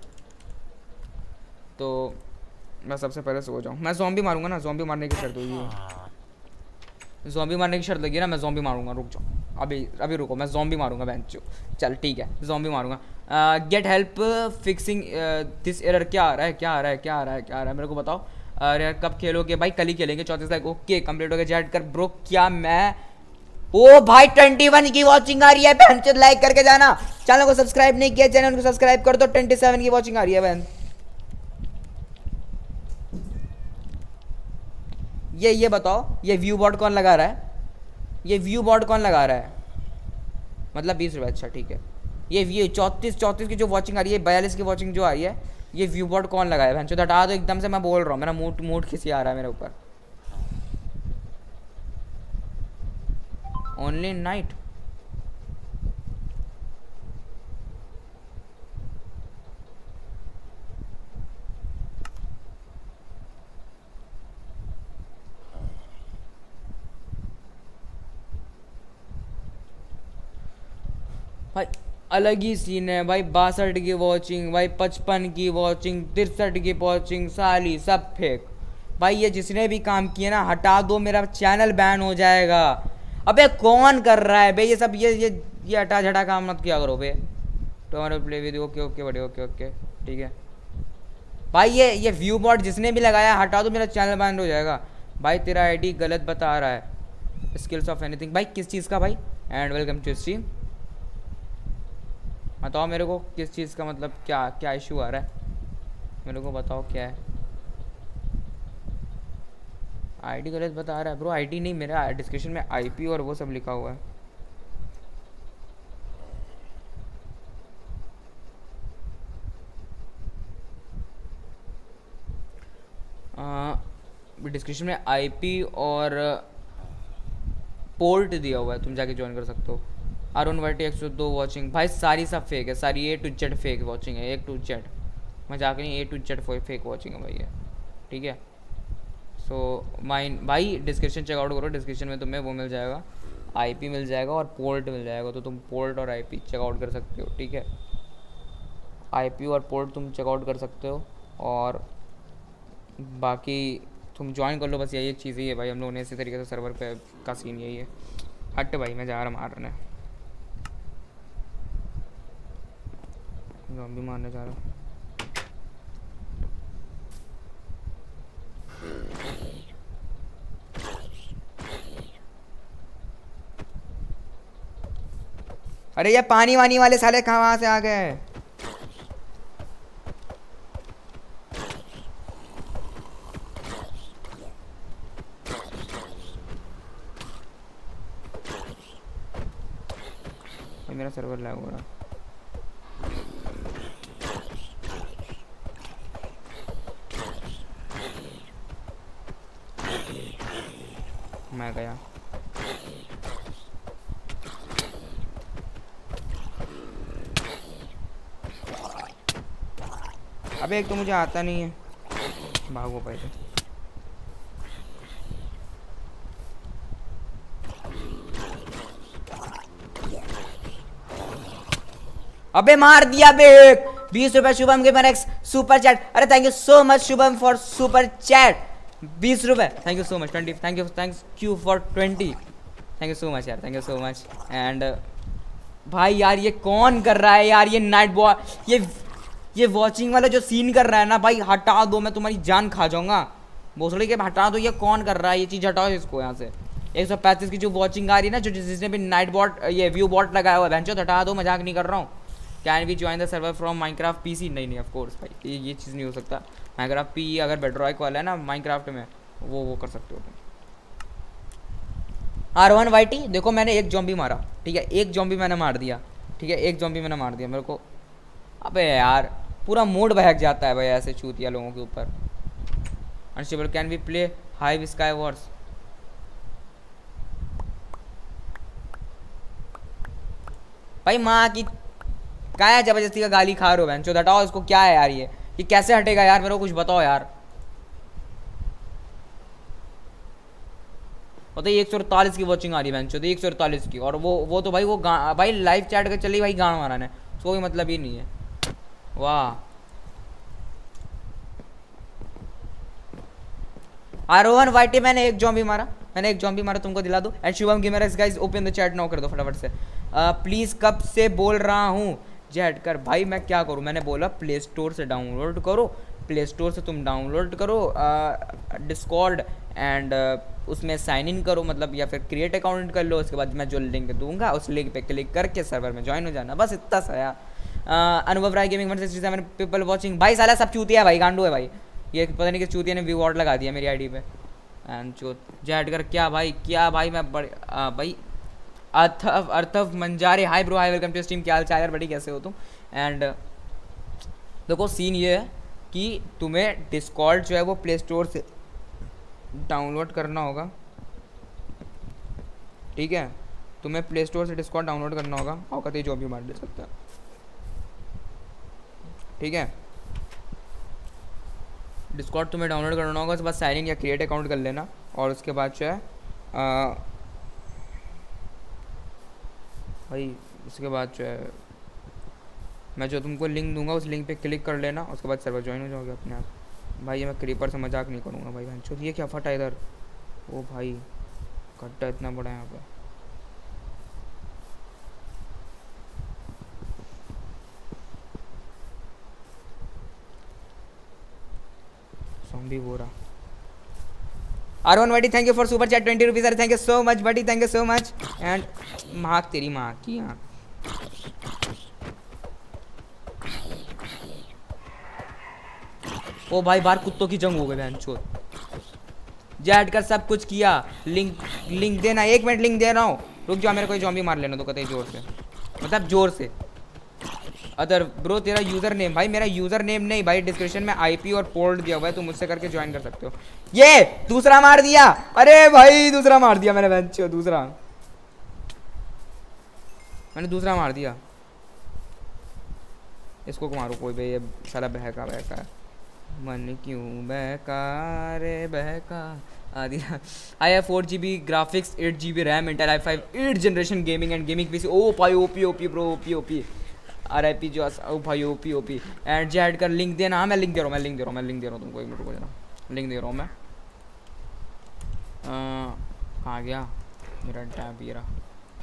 तो मैं सबसे पहले सो जाऊँ। मैं ज़ॉम्बी मारूंगा ना, ज़ॉम्बी मारने की शर्त होगी, ज़ॉम्बी मारने की शर्त लगी ना, मैं ज़ॉम्बी मारूंगा। रुक जाओ, अभी रुको, मैं ज़ॉम्बी मारूंगा बेंचो। चल ठीक है, ज़ॉम्बी मारूंगा। Get help fixing this error. क्या आ रहा है, क्या आ रहा है, क्या आ रहा है, क्या आ रहा है, मेरे को बताओ। अरे कब खेलोगे भाई? कल ही खेलेंगे। 34 लाइक ओके कंप्लीट हो गया। जेट कर ब्रो। क्या मैं ओ भाई 21 की वॉचिंग आ रही है बहन। लाइक करके जाना, चैनल को सब्सक्राइब नहीं किया चैनल को सब्सक्राइब कर दो। 27 की वॉचिंग आ रही है बहन। ये बताओ, ये व्यू बोर्ड कौन लगा रहा है? ये व्यू बोर्ड कौन लगा रहा है? मतलब 20 रुपये। अच्छा ठीक है। ये 34 की जो वॉचिंग आ रही है, 42 की वॉचिंग जो आ रही है, ये व्यू बोर्ड कौन लगाया? भैंचो हटा दो एकदम से, मैं बोल रहा हूँ, मेरा मूड खिसी आ रहा है मेरे ऊपर। Only night. भाई अलग ही सीन है भाई। 62 की वॉचिंग भाई, 55 की वॉचिंग, 63 की वॉचिंग, साली सब फेक भाई। ये जिसने भी काम किया ना हटा दो, मेरा चैनल बैन हो जाएगा। अबे कौन कर रहा है बे ये सब? ये हटा झटा काम मत किया करो बे। Tomorrow play with okay okay बड़े ओके ओके ठीक है भाई। ये व्यू बोर्ड जिसने भी लगाया हटा दो, मेरा चैनल बैन हो जाएगा भाई। तेरा आईडी गलत बता रहा है। स्किल्स ऑफ एनीथिंग भाई, किस चीज़ का भाई? And welcome to stream. बताओ मेरे को किस चीज़ का, मतलब क्या क्या इशू आ रहा है मेरे को बताओ क्या है। आईडी गलत बता रहा है ब्रो। आईडी नहीं, मेरा डिस्क्रिप्शन में आईपी और वो सब लिखा हुआ है। डिस्क्रिप्शन में आईपी और पोर्ट दिया हुआ है, तुम जाके ज्वाइन कर सकते हो। अरुण वाइटी 102 वॉचिंग भाई, सारी सब फेक है, सारी A to Z fake watching है, ए टू जेड। मजाक नहीं, A to Z fake watching है भाई ये, ठीक है। सो माइन भाई डिस्क्रिप्शन चेकआउट करो, डिस्क्रिप्शन में तुम्हें वो मिल जाएगा, आईपी मिल जाएगा और पोर्ट मिल जाएगा, तो तुम पोर्ट और आईपी चेकआउट कर सकते हो, ठीक है। आईपी और पोर्ट तुम चेकआउट कर सकते हो, और बाकी तुम ज्वाइन कर लो, बस यही एक चीज़ ही है भाई। हम लोगों ने इसी तरीके से सर्वर पे का सीन यही है। हट भाई, मैं जा रहा मारने, ज़ॉम्बी मारने जा रहा हूँ। अरे ये पानी वानी वाले साले कहाँ से आ गए? मेरा सर्वर लैग हो रहा। मैं गया। अबे एक तो मुझे आता नहीं है, भागो पहले। अबे मार दिया बे। 20 रुपए शुभम के एक्स सुपर चैट। अरे thank you so much Shubham for super chat, 20 रुपए। Thank you so much. 20 thanks you for 20। Thank you so much यार, thank you so much. And भाई यार ये कौन कर रहा है यार? ये नाइट बॉय, ये वॉचिंग वाला जो सीन कर रहा है ना भाई, हटा दो, मैं तुम्हारी जान खा जाऊंगा भोसड़ी के। हटा दो, ये कौन कर रहा है? ये चीज़ हटाओ इसको यहाँ से। 135 की जो वॉचिंग आ रही है ना, जो जिसने भी नाइट बॉट ये व्यू बॉट लगाया हुआ है, भैंचो हटा दो, मजाक नहीं कर रहा हूँ। Can we join the server from Minecraft PC? नहीं ऑफ कोर्स भाई, ये चीज़ नहीं हो सकता। माइनक्राफ्ट पी अगर बेडरॉक वाला है ना माइनक्राफ्ट में, वो कर सकते हो तुम। R1 YT देखो, मैंने एक जॉम्बी मारा, ठीक है, एक जॉम्बी मैंने मार दिया, ठीक है, एक जॉम्बी मैंने मार दिया। मेरे को अबे यार पूरा मूड बहक जाता है भाई ऐसे चूतिया लोगों के ऊपर। Unstable can we play Hive sky wars? भाई माँ की क्या है, जबरदस्ती का गाली खा रहे हो बहन चो, हटाओ इसको। क्या है यार ये कैसे हटेगा यार? मेरे को कुछ बताओ यार। और तो 148 की वॉचिंग आ रही है बेंचो, 148 की। और वो तो भाई वो भाई लाइव चैट कर चली भाई, गाना मारा ने, उसको कोई मतलब ही नहीं है। वाह आरोहन वाइटी, मैंने एक जॉम्बी मारा, तुमको दिला दो। And Shubham gamers guys open the chat now कर दो फटाफट से। प्लीज कब से बोल रहा हूँ जेट कर भाई, मैं क्या करूँ, मैंने बोला प्ले स्टोर से डाउनलोड करो, प्ले स्टोर से तुम डाउनलोड करो डिस्कॉर्ड एंड उसमें साइन इन करो, मतलब या फिर क्रिएट अकाउंट कर लो। उसके बाद मैं जो लिंक दूंगा उस लिंक पे क्लिक करके सर्वर में ज्वाइन हो जाना, बस इतना सा यार। अनुभव राय गेमिंग 167 पीपल वाचिंग, भाई साला सब चूतिया है भाई, गांडू है भाई, ये पता नहीं किस चूतिया ने व्यू लगा दिया मेरी आईडी पे। एंड जेट कर क्या भाई मैं बड़े भाई अर्थव Manjare, hi bro, hi welcome to stream, क्या हाल चाल यार, बड़ी कैसे हो तुम। एंड देखो सीन ये है कि तुम्हें डिस्कॉर्ड जो है वो प्ले स्टोर से डाउनलोड करना होगा, ठीक है, तुम्हें प्ले स्टोर से डिस्कॉर्ड डाउनलोड करना होगा, औकात ही जो भी मार ले सकता है, ठीक है। डिस्कॉर्ड तुम्हें डाउनलोड करना होगा, उसके बाद साइन इन या क्रिएट अकाउंट कर लेना, और उसके बाद जो है भाई उसके बाद जो है मैं जो तुमको लिंक दूंगा उस लिंक पे क्लिक कर लेना, उसके बाद सर्वर ज्वाइन हो जाओगे अपने आप। भाई ये मैं क्रीपर से मजाक नहीं करूँगा भाई, बहन चोद ये क्या फटा इधर, ओ भाई गड्ढा इतना बड़ा है यहाँ पे। ज़ॉम्बी बोरा R1 buddy, thank you for super chat 20 rupees, अरे thank you so much buddy, thank you so much। And माँ तेरी माँ की आँख, ओ भाई बाहर कुत्तों की जंग हो गई बहन चोद। जेट कर सब कुछ किया, लिंक देना, 1 मिनट लिंक दे रहा हूँ, रुक जाओ, मेरे कोई जॉम्बी मार लेना तो कतई जोर से, मतलब जोर से। अदर ब्रो तेरा यूज़र नेम, भाई मेरा यूज़र नेम नहीं भाई, डिस्क्रिप्शन में आईपी और पोर्ट दिया हुआ है, तुम मुझसे करके ज्वाइन कर सकते हो। ये दूसरा मार दिया, अरे भाई दूसरा मार दिया मैंने बेंच, दूसरा मार दिया, इसको मारो कोई भाई, ये साला बहका मन क्यों बहका रे बहका आदि। I have 4 GB graphics, 8 GB RAM, Intel i5 8th generation gaming and gaming PC. Oh भाई ओपी ब्रो, ओपी RIP जो ओ भाई ओपी। एंड जेड कर लिंक देना, हाँ मैं लिंक दे रहा हूँ तुमको, 1 मिनट रुको जरा, लिंक दे रहा हूँ मैं। कहाँ गया मेरा टैब, ये रहा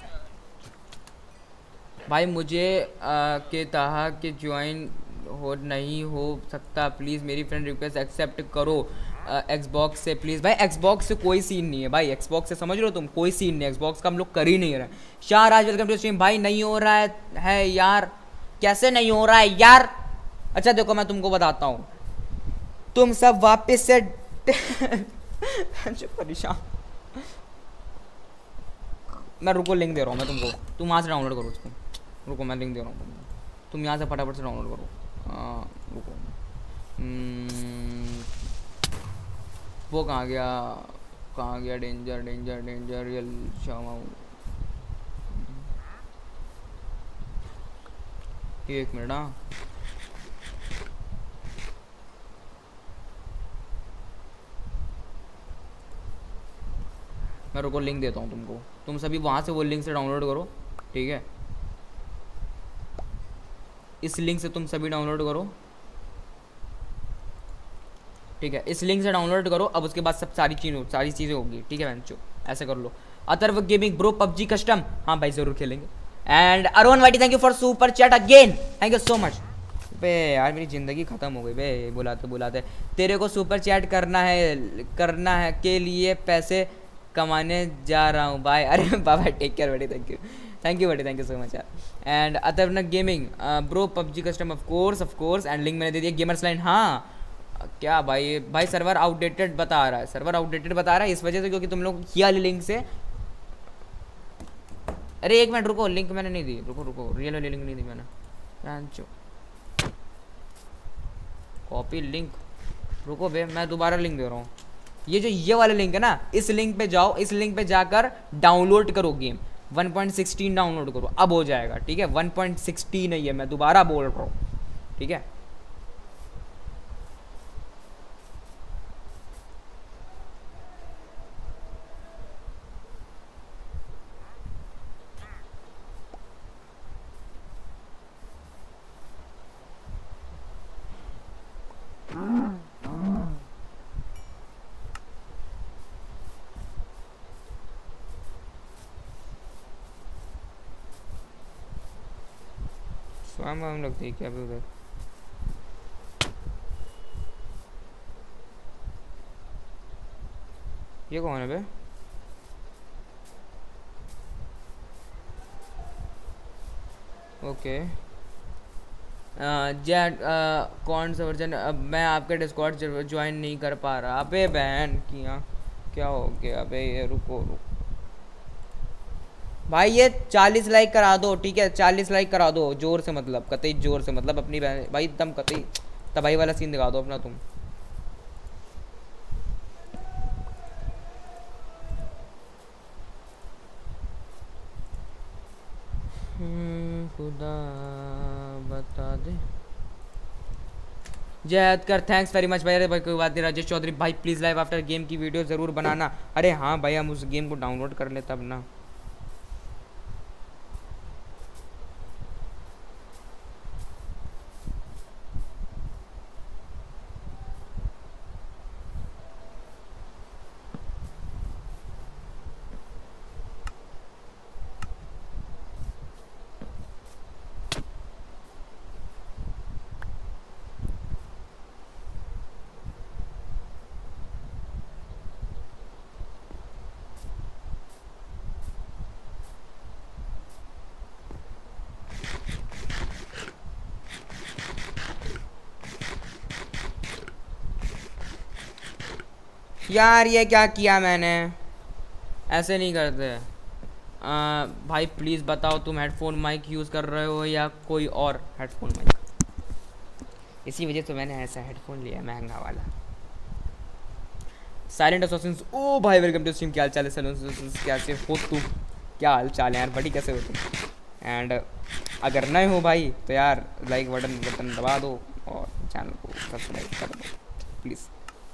भाई। मुझे के कहा कि ज्वाइन नहीं हो सकता, प्लीज़ मेरी फ्रेंड रिक्वेस्ट एक्सेप्ट करो एक्सबॉक्स से प्लीज़। भाई एक्सबॉक्स से कोई सीन नहीं है भाई, एक्सबॉक्स से समझ लो तुम, कोई सीन नहीं, एक्सबॉक्स का हम लोग कर ही नहीं रहे। शाहराज वेलकम टू स्ट्रीम, भाई नहीं हो रहा है यार, कैसे नहीं हो रहा है यार। अच्छा देखो मैं तुमको बताता हूँ, तुम सब वापस से परेशान, मैं रुको लिंक दे रहा हूँ मैं तुमको, तुम वहाँ से डाउनलोड करो उसको, रुको मैं लिंक दे रहा हूँ तुम यहाँ से फटाफट से डाउनलोड करो। रुको वो कहाँ गया डेंजर रियल शामा, 1 मिनट। हाँ मैं रुको लिंक देता हूँ तुमको, तुम सभी वहाँ से वो लिंक से डाउनलोड करो, ठीक है, इस लिंक से तुम सभी डाउनलोड करो, ठीक है, इस लिंक से डाउनलोड करो। अब उसके बाद सब सारी चीज़ें होगी, ठीक है बहनचो, ऐसे कर लो। Atharva gaming bro PUBG custom, हाँ भाई जरूर खेलेंगे। एंड अरुण वाइटी thank you for super chat again, thank you so much. बे यार मेरी ज़िंदगी ख़त्म हो गई बे, बुलाते तेरे को सुपर चैट करना है के लिए पैसे कमाने जा रहा हूँ भाई। अरे बाबा टेक केयर बेटी, थैंक यू सो मच यार। एंड अतर्वना gaming bro PUBG custom of course and link मैंने दे दिया, गेमर्स लाइन। हाँ क्या भाई सर्वर आउटडेटेड बता रहा है इस वजह से क्योंकि तुम लोग किया लिंक से। अरे 1 मिनट रुको, लिंक मैंने नहीं दी, रुको रियल वाली लिंक नहीं दी मैंने, कॉपी लिंक, रुको बे मैं दोबारा लिंक दे रहा हूँ। ये वाला लिंक है ना, इस लिंक पे जाओ, इस लिंक पे जाकर डाउनलोड करो गेम, 1.16 डाउनलोड करो, अब हो जाएगा, ठीक है। 1.16 नहीं है, मैं दोबारा बोल रहा हूँ, ठीक है। स्वयं हम लोग थे क्या अभी उधर? ये कौन है बे? ओके जेट कौन सा वर्जन? अब मैं आपके डिस्कॉर्ड ज्वाइन नहीं कर पा रहा। अबे बहन किया क्या हो गया? अबे ये रुको भाई, ये 40 लाइक करा दो, ठीक है? 40 लाइक करा दो जोर से, मतलब कतई जोर से, मतलब अपनी बहन भाई एकदम कतई तबाही वाला सीन दिखा दो अपना तुम। खुदा बता दे। जय हदकर, थैंक्स वेरी मच भाई। अरे भाई कोई बात नहीं। राजेश चौधरी भाई प्लीज़ लाइव आफ्टर गेम की वीडियो ज़रूर बनाना। अरे हाँ भाई, हम उस गेम को डाउनलोड कर ले तब ना। यार ये क्या किया मैंने? ऐसे नहीं करते। भाई प्लीज़ बताओ तुम हेडफोन माइक यूज़ कर रहे हो या कोई और हेडफोन माइक? इसी वजह से मैंने ऐसा हेडफोन लिया महंगा वाला। साइलेंट असोसिएंस, ओ भाई वेलकम टू स्ट्रीम। क्या हाल चाल है साइलेंट? कैसे हो तुम? क्या हाल चाल है यार बड़ी, कैसे हो तुम? एंड अगर नए हो भाई तो यार लाइक बटन दबा दो और चैनल को सब्सक्राइब कर दो प्लीज़।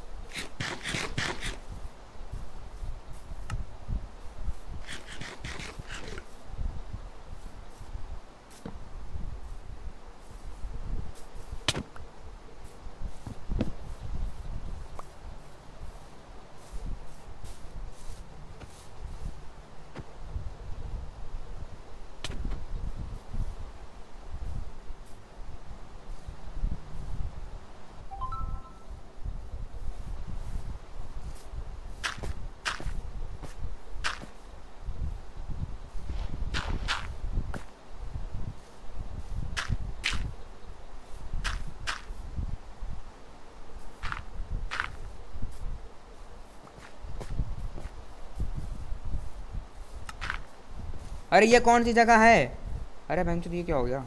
अरे ये कौन सी जगह है? अरे बहन चोद, ये क्या हो गया?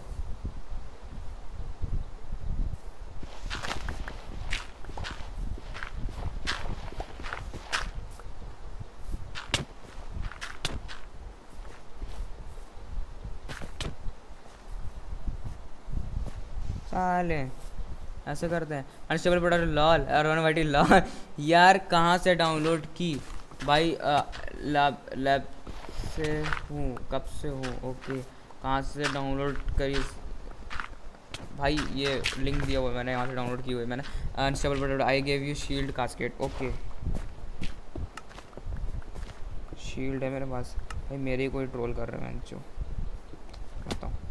साले ऐसे करते हैं। अनस्टेबल प्रोडक्ट लॉल और वाइटी लॉल। यार कहाँ से डाउनलोड की भाई? लैब से हूँ। कब से हूँ? ओके कहाँ से डाउनलोड करी भाई? ये लिंक दिया हुआ है मैंने, यहाँ से डाउनलोड की हुई है मैंने। Unstable product I gave you shield casket. Okay shield है मेरे पास भाई। मेरे ही कोई ट्रोल कर रहे हैं जो कहता हूँ।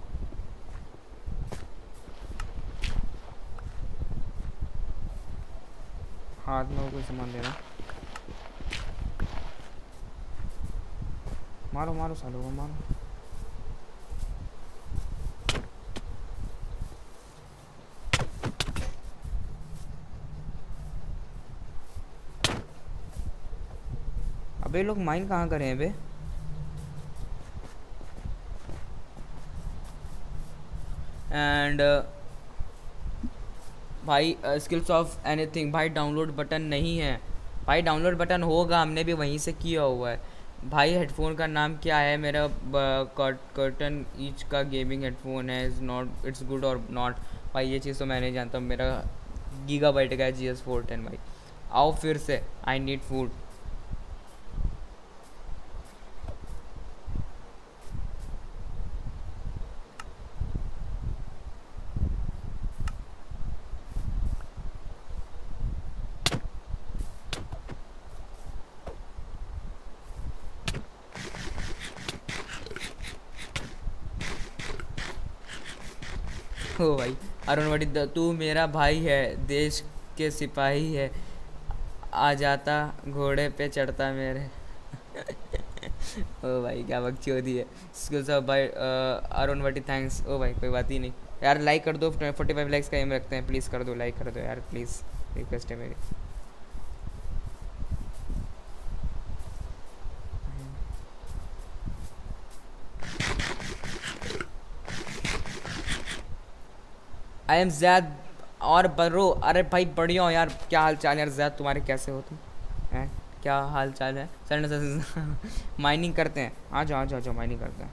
हाथ में वो कोई सामान ले रहा। मारो मारो सालों को मारो। अबे लोग माइन कहाँ करे हैं बे? एंड भाई स्किल्स ऑफ एनीथिंग भाई डाउनलोड बटन नहीं है भाई। डाउनलोड बटन होगा, हमने भी वहीं से किया हुआ है भाई। हेडफोन का नाम क्या है? मेरा कर्टन ईच का गेमिंग हेडफोन है। इज़ नॉट इट्स गुड और नॉट भाई। ये चीज़ तो मैं नहीं जानता। मेरा गीगाबाइट का है GS410 भाई। आओ फिर से, आई नीड फूड। ओ भाई अरुण वटी तू मेरा भाई है, देश के सिपाही है, आ जाता घोड़े पे चढ़ता मेरे। ओ भाई क्या बकचोदी है। स्किल्स ऑफ भाई अरुण वटी थैंक्स। ओ भाई कोई बात ही नहीं यार, लाइक कर दो, 45 लाइक्स का एम रखते हैं, प्लीज़ कर दो, लाइक कर दो यार प्लीज़, रिक्वेस्ट है मेरी। आई एम जैद और बरो। अरे भाई बढ़िया हो यार, क्या हाल चाल यार जैद, तुम्हारे कैसे हो तुम हैं, क्या हाल चाल है सर? माइनिंग करते हैं, आ जाओ आ जाओ आ जाओ, माइनिंग करते हैं।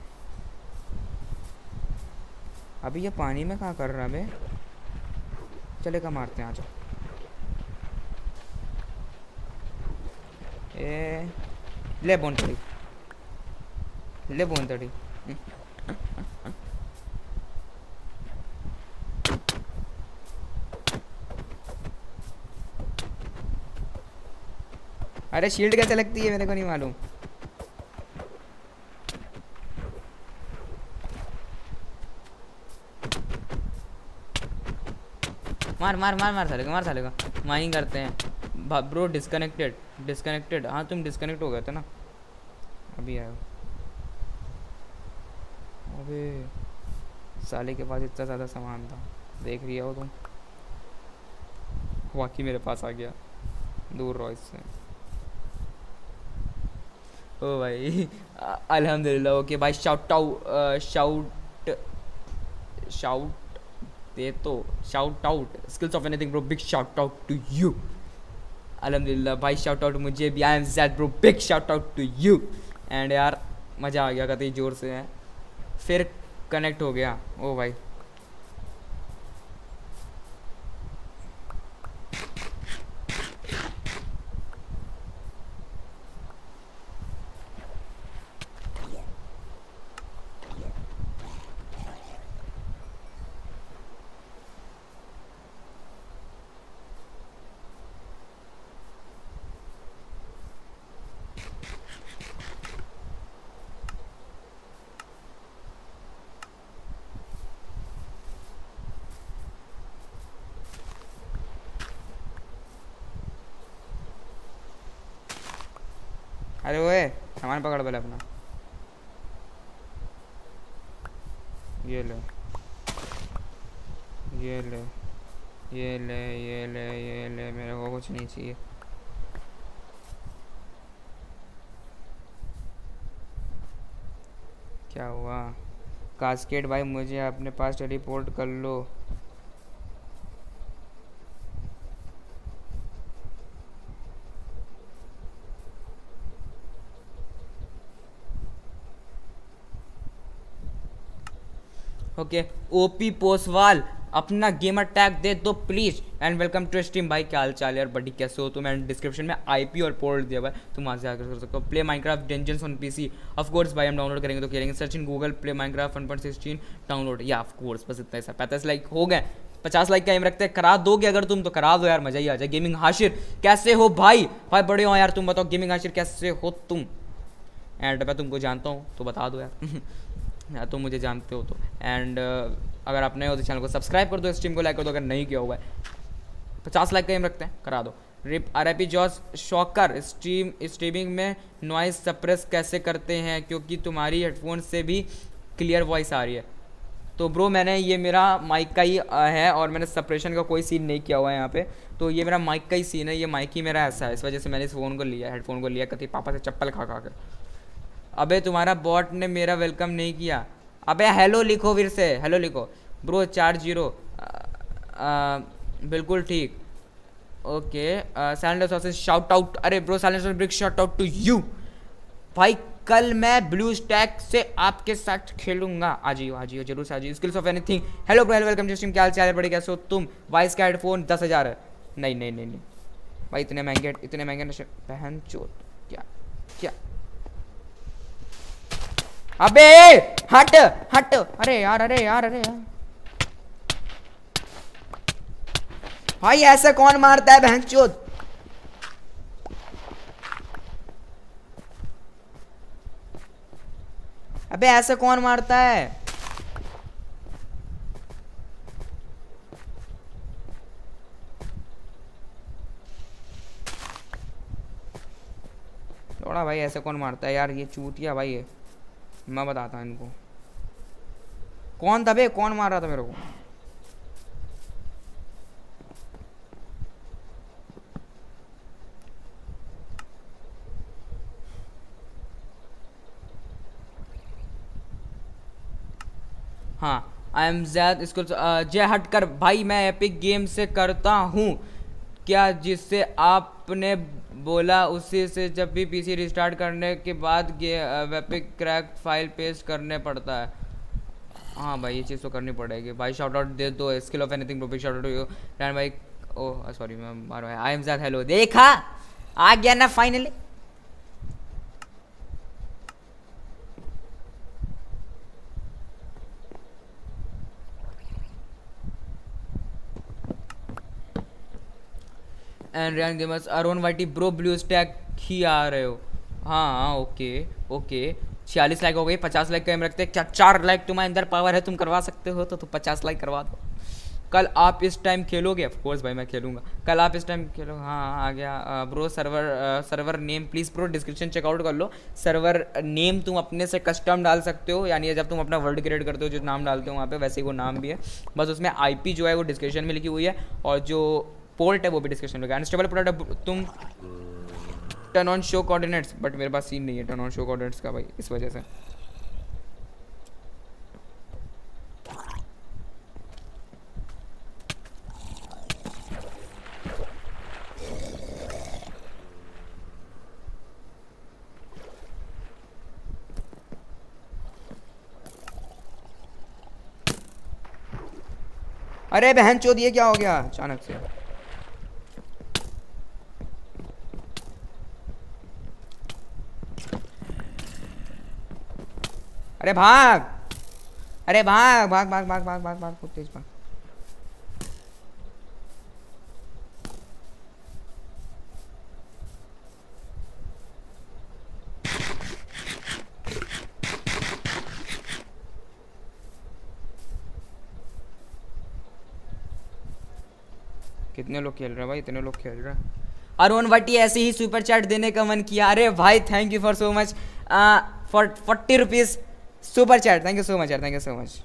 अभी ये पानी में कहाँ कर रहा है बे, चलेगा मारते हैं, आ जाओ। ए ले बोन तड़ी, ले बोन तड़ी। अरे शील्ड कैसे लगती है मेरे को नहीं मालूम। मार मार मार मार सालेगा, मार सालेगा। माइनिंग करते हैं ब्रो। डिस्कनेक्टेड डिस्कनेक्टेड, हाँ तुम डिस्कनेक्ट हो गए थे ना, अभी आयो। अबे साले के पास इतना ज़्यादा सामान था, देख रही हो तुम, वाकई मेरे पास आ गया, दूर रहो इससे। ओ भाई अल्हम्दुलिल्लाह। ओके भाई शाउट आउट, शाउट दे तो, shout out skills of anything bro, big shout out to you. अल्हम्दुलिल्लाह भाई, शाउट आउट मुझे भी, I am Z bro, big shout out to you. And यार मज़ा आ गया, कतई ज़ोर से है, फिर कनेक्ट हो गया। ओ भाई अरे ओए सामान पकड़ पहले अपना, ये ले ये ले ये ले ये ले ये ले, मेरे को कुछ नहीं चाहिए। क्या हुआ कास्केड भाई, मुझे अपने पास टेलीपोर्ट कर लो। ओके ओपी पोसवाल अपना गेमर टैग दे दो please, and welcome to stream. भाई क्या हाल चाल यार, बड़ी कैसे हो तुम? एंड डिस्क्रिप्शन में आईपी और पोर्ट दिया हुआ है, तुम वहाँ से आकर कर सकते हो। Play Minecraft Dungeons on PC, of course भाई हम डाउनलोड करेंगे तो खेलेंगे। Search in Google play Minecraft 1.16 download, या ऑफ कोर्स बस इतना ही। 35 लाइक हो गए, 50 लाइक का एम रखते हैं, करा दोगे अगर तुम तो करा दो यार, मजा ही आ जाए। गेमिंग हाशिर कैसे हो भाई? भाई बड़े हो यार, तुम बताओ गेमिंग हाशिर कैसे हो तुम? एंड मैं तुमको जानता हूँ तो बता दो यार या तुम मुझे जानते हो तो। एंड अगर आप नए हो तो चैनल को सब्सक्राइब कर दो, स्ट्रीम को लाइक कर दो अगर नहीं किया हुआ है। 50 लाइक का एम रखते हैं, करा दो। रिप आरआईपी जॉस शॉकर, स्ट्रीमिंग में नॉइस सप्रेस कैसे करते हैं, क्योंकि तुम्हारी हेडफोन से भी क्लियर वॉइस आ रही है। तो ब्रो मैंने ये मेरा माइक का ही है और मैंने सप्रेशन का कोई सीन नहीं किया हुआ है यहाँ पे, तो ये मेरा माइक का ही सीन है, ये माइक ही मेरा ऐसा है, इस वजह से मैंने इस फ़ोन को लिया, हेडफोन को लिया कति पापा से चप्पल खा खा कर। अबे तुम्हारा बॉट ने मेरा वेलकम नहीं किया। अबे हेलो लिखो, फिर से हेलो लिखो ब्रो। 40 बिल्कुल ठीक। Okay silent shout out. अरे bro silent brick shout out to you भाई। कल मैं ब्लू स्टैक से आपके साथ खेलूंगा, आ जाइयो जरूर से आ जाइए। Skills of anything, hello bro, welcome to stream, क्या हाल चाल है? बड़े कैसे हो तुम? वाइस का हेडफोन 10,000 है। नहीं नहीं नहीं नहीं भाई, इतने महंगे नशे, बहन चोट। क्या क्या अबे हट हट, अरे यार अरे यार अरे यार भाई ऐसे कौन मारता है बहनचोद? अबे ऐसे कौन मारता है? छोड़ा भाई, ऐसे कौन मारता है यार, ये चूतिया भाई है। मैं बताता हूँ इनको कौन था बे, कौन मार रहा था मेरे को। हाँ आई एम जैद स्कूल। जय हटकर भाई, मैं एपिक गेम से करता हूँ क्या, जिससे आपने बोला उसी से जब भी पीसी रिस्टार्ट करने के बाद एपिक क्रैक फाइल पेस्ट करने पड़ता है। हाँ भाई ये चीज़ तो करनी पड़ेगी भाई। शाउट आउट दे दो, स्किल ऑफ एनीथिंग प्रोफिक शाउट आउट टू यू रैन भाई। ओह सॉरी मैं मार भाई, आई एम जैद हेलो। देखा आ गया ना finally. And Riyan gamers Arun वाइटी ब्रो ब्लू स्टैक ही आ रहे हो। हाँ हाँ ओके ओके। 46 लाइक हो गई, 50 लाइक कैम रखते हैं क्या, 4 लाइक तुम्हारे अंदर पावर है, तुम करवा सकते हो तो 50 लाइक करवा दो। कल आप इस टाइम खेलोगे? ऑफ कोर्स भाई मैं खेलूंगा, कल आप इस टाइम खेलो। हाँ आ गया bro. Server name please bro description check out कर लो। सर्वर नेम तुम अपने से कस्टम डाल सकते हो, यानी जब तुम अपना वर्ल्ड क्रिएट करते हो जो नाम डालते हो वहाँ पे वैसे ही वो नाम भी है, बस उसमें आईपी जो है वो डिस्क्रिप्शन में लिखी हुई है, और जो पोर्ट है वो भी डिस्क्रिप्शन में। अनस्टेबल प्रोडक्ट तुम turn on show coordinates, but मेरे पास सीन नहीं है टर्न ऑन शो कोऑर्डिनेट्स का भाई, इस वजह से। अरे बहन चोद ये क्या हो गया अचानक से। अरे भाग, अरे भाग भाग भाग भाग भाग भाग भाग, बहुत तेज भाग। कितने लोग खेल रहे हैं भाई, इतने लोग खेल रहे हैं। अरुण वटी ऐसे ही सुपर चैट देने का मन किया। अरे भाई thank you for so much for 40 rupees super chat, thank you so much यार, थैंक यू सो मच।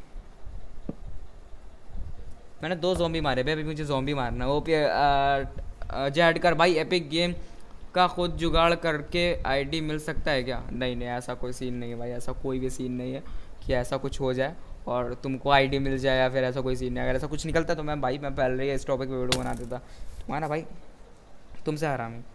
मैंने 2 ज़ॉम्बी मारे भाई, अभी मुझे ज़ॉम्बी मारना। वो जय हटकर भाई एपिक गेम का खुद जुगाड़ करके आईडी मिल सकता है क्या? नहीं नहीं ऐसा कोई सीन नहीं है भाई, ऐसा कोई भी सीन नहीं है कि ऐसा कुछ हो जाए और तुमको आईडी मिल जाए या फिर ऐसा कोई सीन नहीं। अगर ऐसा कुछ निकलता तो मैं भाई मैं पहले ही इस टॉपिक पे वीडियो बना देता। तुम्हारा भाई तुमसे हराम हूँ।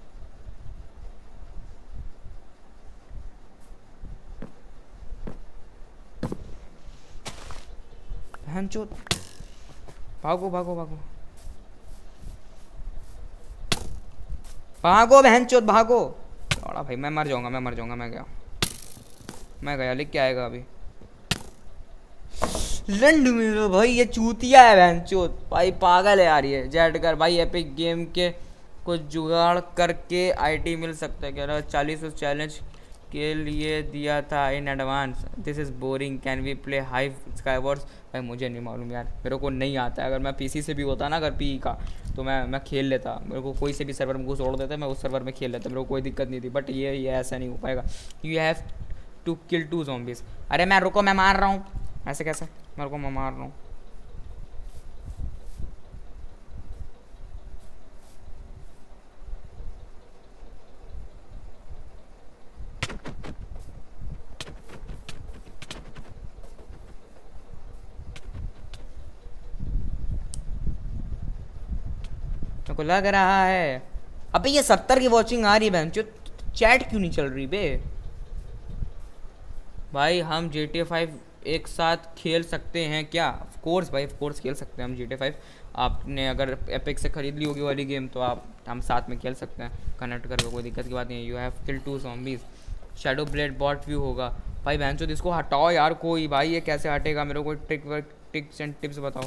बहनचोद भागो भागो भागो भागो बहनचोद भागो। और भाई मैं मर जाऊंगा, मैं मर जाऊंगा, मैं गया लिख के आएगा अभी। लंड मेरा भाई ये चूतिया है बहनचोद भाई, पागल है यार ये। जेडकर भाई एपिक गेम के कुछ जुगाड़ करके आईडी मिल सकता है, कह रहा 40 उस चैलेंज के लिए दिया था in advance. This is boring, can we play Hive skywars? भाई मुझे नहीं मालूम यार, मेरे को नहीं आता है। अगर मैं पीसी से भी होता ना, अगर पी का, तो मैं खेल लेता। मेरे को कोई से भी सर्वर में घुस ओढ़ देता, मैं उस सर्वर में खेल लेता, मेरे को कोई दिक्कत नहीं थी। बट ये ऐसा नहीं हो पाएगा। You have to kill 2 zombies. अरे मैं रुको, मैं मार रहा हूँ। ऐसे कैसे? मेरे को मैं मार रहा हूँ। मेरे को लग रहा है अबे ये 70 की वॉचिंग आ रही है बहन, चैट क्यों नहीं चल रही बे? भाई हम GTA 5 एक साथ खेल सकते हैं क्या? ऑफ कोर्स भाई, ऑफ कोर्स खेल सकते हैं हम GTA 5। आपने अगर एपिक से खरीद ली होगी वाली गेम तो हम साथ में खेल सकते हैं कनेक्ट करके, कोई दिक्कत की बात नहीं है। You have kill 2 zombies. Shadow blade bot view होगा भाई बहन इसको हटाओ यार कोई। भाई ये कैसे हटेगा? मेरे को कोई ट्रिक्स एंड टिप्स बताओ।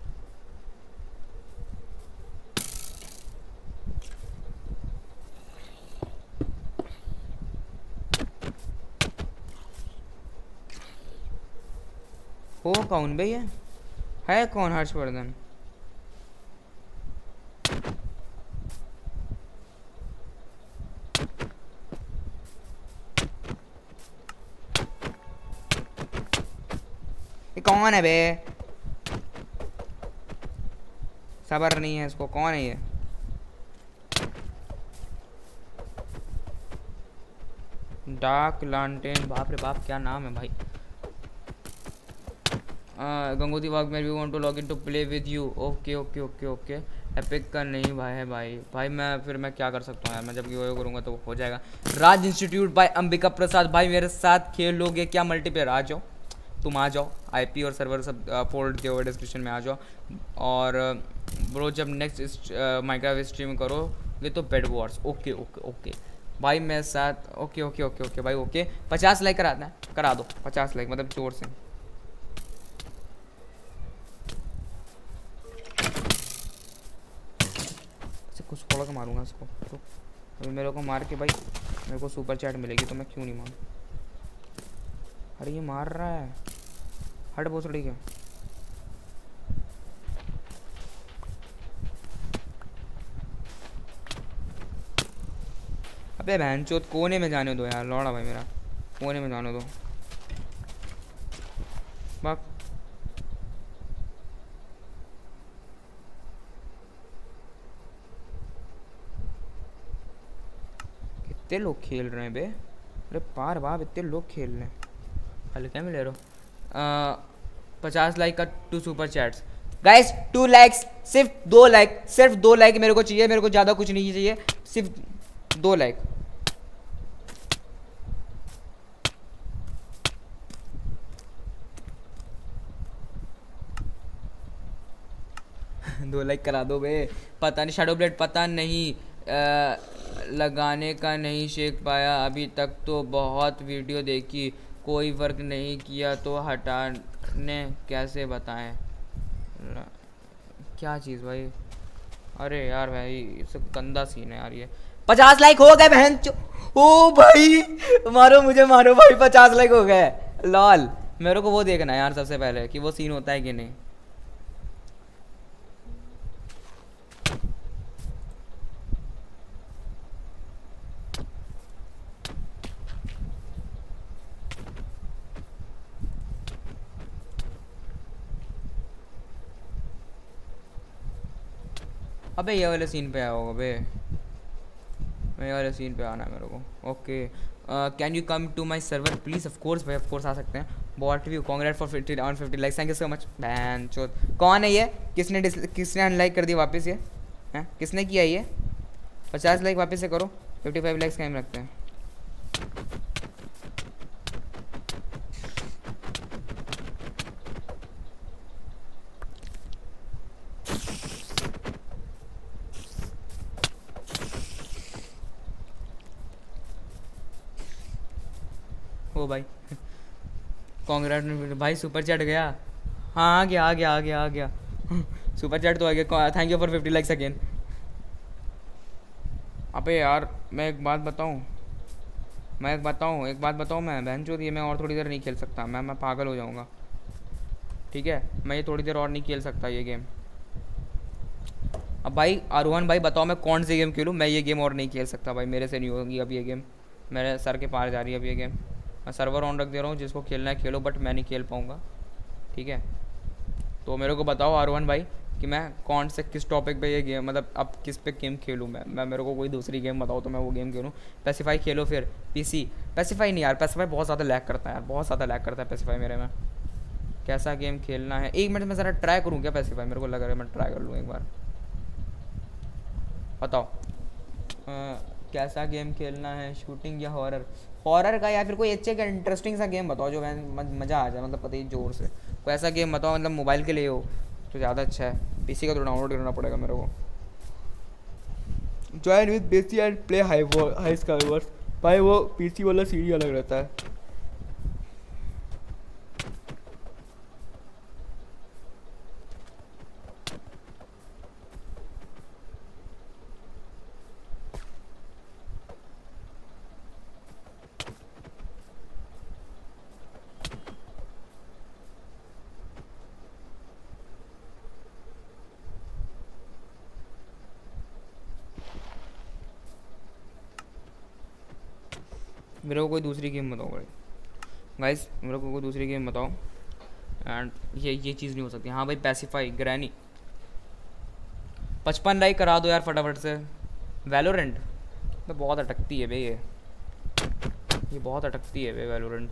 हो कौन भैया है? कौन हर्षवर्धन? कौन है बे? सबर नहीं है इसको। कौन है ये? डार्क लांटेन, बाप रे बाप क्या नाम है भाई। गंगोती वाग में we want to log in to play with you. Okay okay okay okay. Epic का नहीं भाई है भाई मैं क्या कर सकता हूँ यार। मैं जब वो करूँगा तो हो जाएगा। राज इंस्टीट्यूट बाय अंबिका प्रसाद भाई मेरे साथ खेलोगे क्या मल्टीप्लेयर? आ जाओ, तुम आ जाओ। आईपी और सर्वर सब फोल्ड किए हुए डिस्क्रिप्शन में आ जाओ। और ब्रो जब नेक्स्ट माइनक्राफ्ट स्ट्रीम करोगे तो bed wars. Okay okay okay भाई मेरे साथ। ओके ओके ओके ओके भाई ओके। 50 लाइक करा दो 50 लाइक मतलब जोर से। कुछ थोड़ा मारूंगा इसको तो अभी मेरे को मार के भाई मेरे को सुपर चैट मिलेगी तो मैं क्यों नहीं मारूं। अरे ये मार रहा है। हट भोसड़ी के। अबे बहनचोद कोने में जाने दो यार। लौड़ा भाई मेरा कोने में जाने दो। बक कितने लोग खेल रहे हैं बे? अरे पार बाप इतने लोग खेल रहे हैं। हल्के में ले रहे हो। 50 लाइक का 2 सुपर चैट्स गाइस। 2 लाइक्स, सिर्फ 2 लाइक, सिर्फ 2 लाइक मेरे को चाहिए। मेरे को ज़्यादा कुछ नहीं चाहिए, सिर्फ 2 लाइक। दो लाइक करा दो बे। पता नहीं शैडो ब्लेड पता नहीं लगाने का नहीं सीख पाया अभी तक। तो बहुत वीडियो देखी, कोई वर्क नहीं किया तो हटाने कैसे बताएं? क्या चीज़ भाई? अरे यार भाई ये सब गंदा सीन है यार। ये 50 लाइक हो गए बहन। ओ भाई मारो मुझे मारो भाई। 50 लाइक हो गए। लॉल मेरे को वो देखना है यार सबसे पहले कि वो सीन होता है कि नहीं। अबे ये वाले सीन पे आया होगा बे। ये वाले सीन पे आना है मेरे को। Okay can you come to my server please? Of course भाई ऑफ कोर्स आ सकते हैं। Bot view congrat for 50 likes. Thank you so much. बैन चोद कौन है ये? किसने अनलाइक कर दिया वापस? ये हैं किसने किया ये? 50 लाइक वापस से करो। 55 लाइक्स कायम रखते हैं। ओ भाई कांग्रेट भाई सुपर चैट गया। हाँ आ गया आ गया आ गया आ गया। सुपर चैट तो आ गया। Thank you for 50 likes again. अबे यार मैं एक बात बताऊँ मैं बहन चोद ये मैं और थोड़ी देर नहीं खेल सकता। मैं पागल हो जाऊँगा। ठीक है मैं ये थोड़ी देर और नहीं खेल सकता ये गेम। अब भाई आरोहन भाई बताओ मैं कौन सी गेम खेलूँ? मैं ये गेम और नहीं खेल सकता भाई। मेरे से नहीं होगी अब ये गेम। मेरे सर के पार जा रही है अब ये गेम। मैं सर्वर ऑन रख दे रहा हूँ, जिसको खेलना है खेलो बट मैं नहीं खेल पाऊँगा। ठीक है तो मेरे को बताओ आरोहन भाई कि मैं कौन से किस टॉपिक पे ये गेम मतलब अब किस पे गेम खेलूँ। मैं मेरे को कोई दूसरी गेम बताओ तो मैं वो गेम खेलूँ। पेसिफाई खेलो फिर पीसी। पेसिफाई नहीं यार, पेसिफाई बहुत ज़्यादा लैग करता है यार, बहुत ज़्यादा लैग करता है पेसिफाई मेरे में। कैसा गेम खेलना है? 1 मिनट में ज़रा ट्राई करूँ क्या पेसिफाई? मेरे को लग रहा है मैं ट्राई कर लूँ एक बार। बताओ कैसा गेम खेलना है? शूटिंग या हॉरर? हॉरर का या फिर कोई अच्छे का इंटरेस्टिंग सा गेम बताओ जो मज़ा आ जाए, मतलब पता ही जोर से। कोई ऐसा गेम बताओ मतलब मोबाइल के लिए हो तो ज़्यादा अच्छा है। पीसी का तो डाउनलोड करना पड़ेगा मेरे को। Join with PC and play Hive skywars भाई। वो पीसी वाला सीडी अलग रहता है। मेरे को कोई दूसरी गेम बताओ गाइस, मेरे को कोई दूसरी गेम बताओ। एंड ये चीज़ नहीं हो सकती। हाँ भाई पैसिफाई ग्रैनी 55 लाइक करा दो यार फटाफट से। वैलोरेंट तो बहुत अटकती है भाई, ये बहुत अटकती है भाई वैलोरेंट।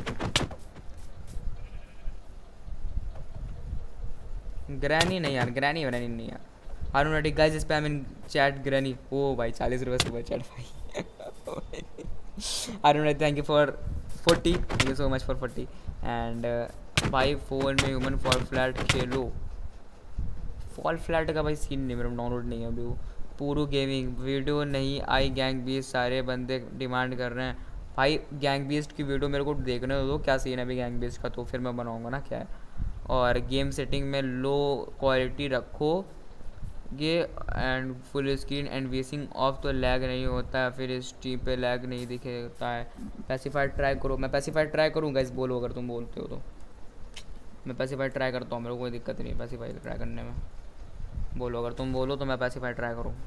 ग्रैनी नहीं यार, ग्रैनी वैनी नहीं यार। Haroon Reddy guys spam in chat granny. Oh भाई 40 रुपये सुपर चैट भाई। Haroon Reddy thank you for 40, thank you so much for 40। And भाई फ़ोन में ह्यूमन फॉल फ्लैट खेलो। फॉल फ्लैट का भाई सीन नहीं, मेरा डाउनलोड नहीं है अभी। वो पूरू गेमिंग वीडियो नहीं आई, गैंग बीस्ट सारे बंदे डिमांड कर रहे हैं भाई। गैंग बीस्ट की वीडियो मेरे को देखने दो, क्या सीन है अभी गैंग बीस्ट का, तो फिर मैं बनाऊँगा ना क्या है। और गेम सेटिंग में लो क्वालिटी रखो ये, and full screen and vsync off तो लैग नहीं होता है, फिर स्ट्रीम पे लैग नहीं दिखता है। पैसिफाइड ट्राई करो। मैं पैसिफाइड ट्राई करूँगा, इस बोलो अगर तुम बोलते हो तो। मैं पैसिफाइड ट्राई करता हूँ, मेरे को कोई दिक्कत नहीं है पैसिफाइड ट्राई करने में। बोलो अगर तुम बोलो तो मैं पैसिफाइड ट्राई करूँ।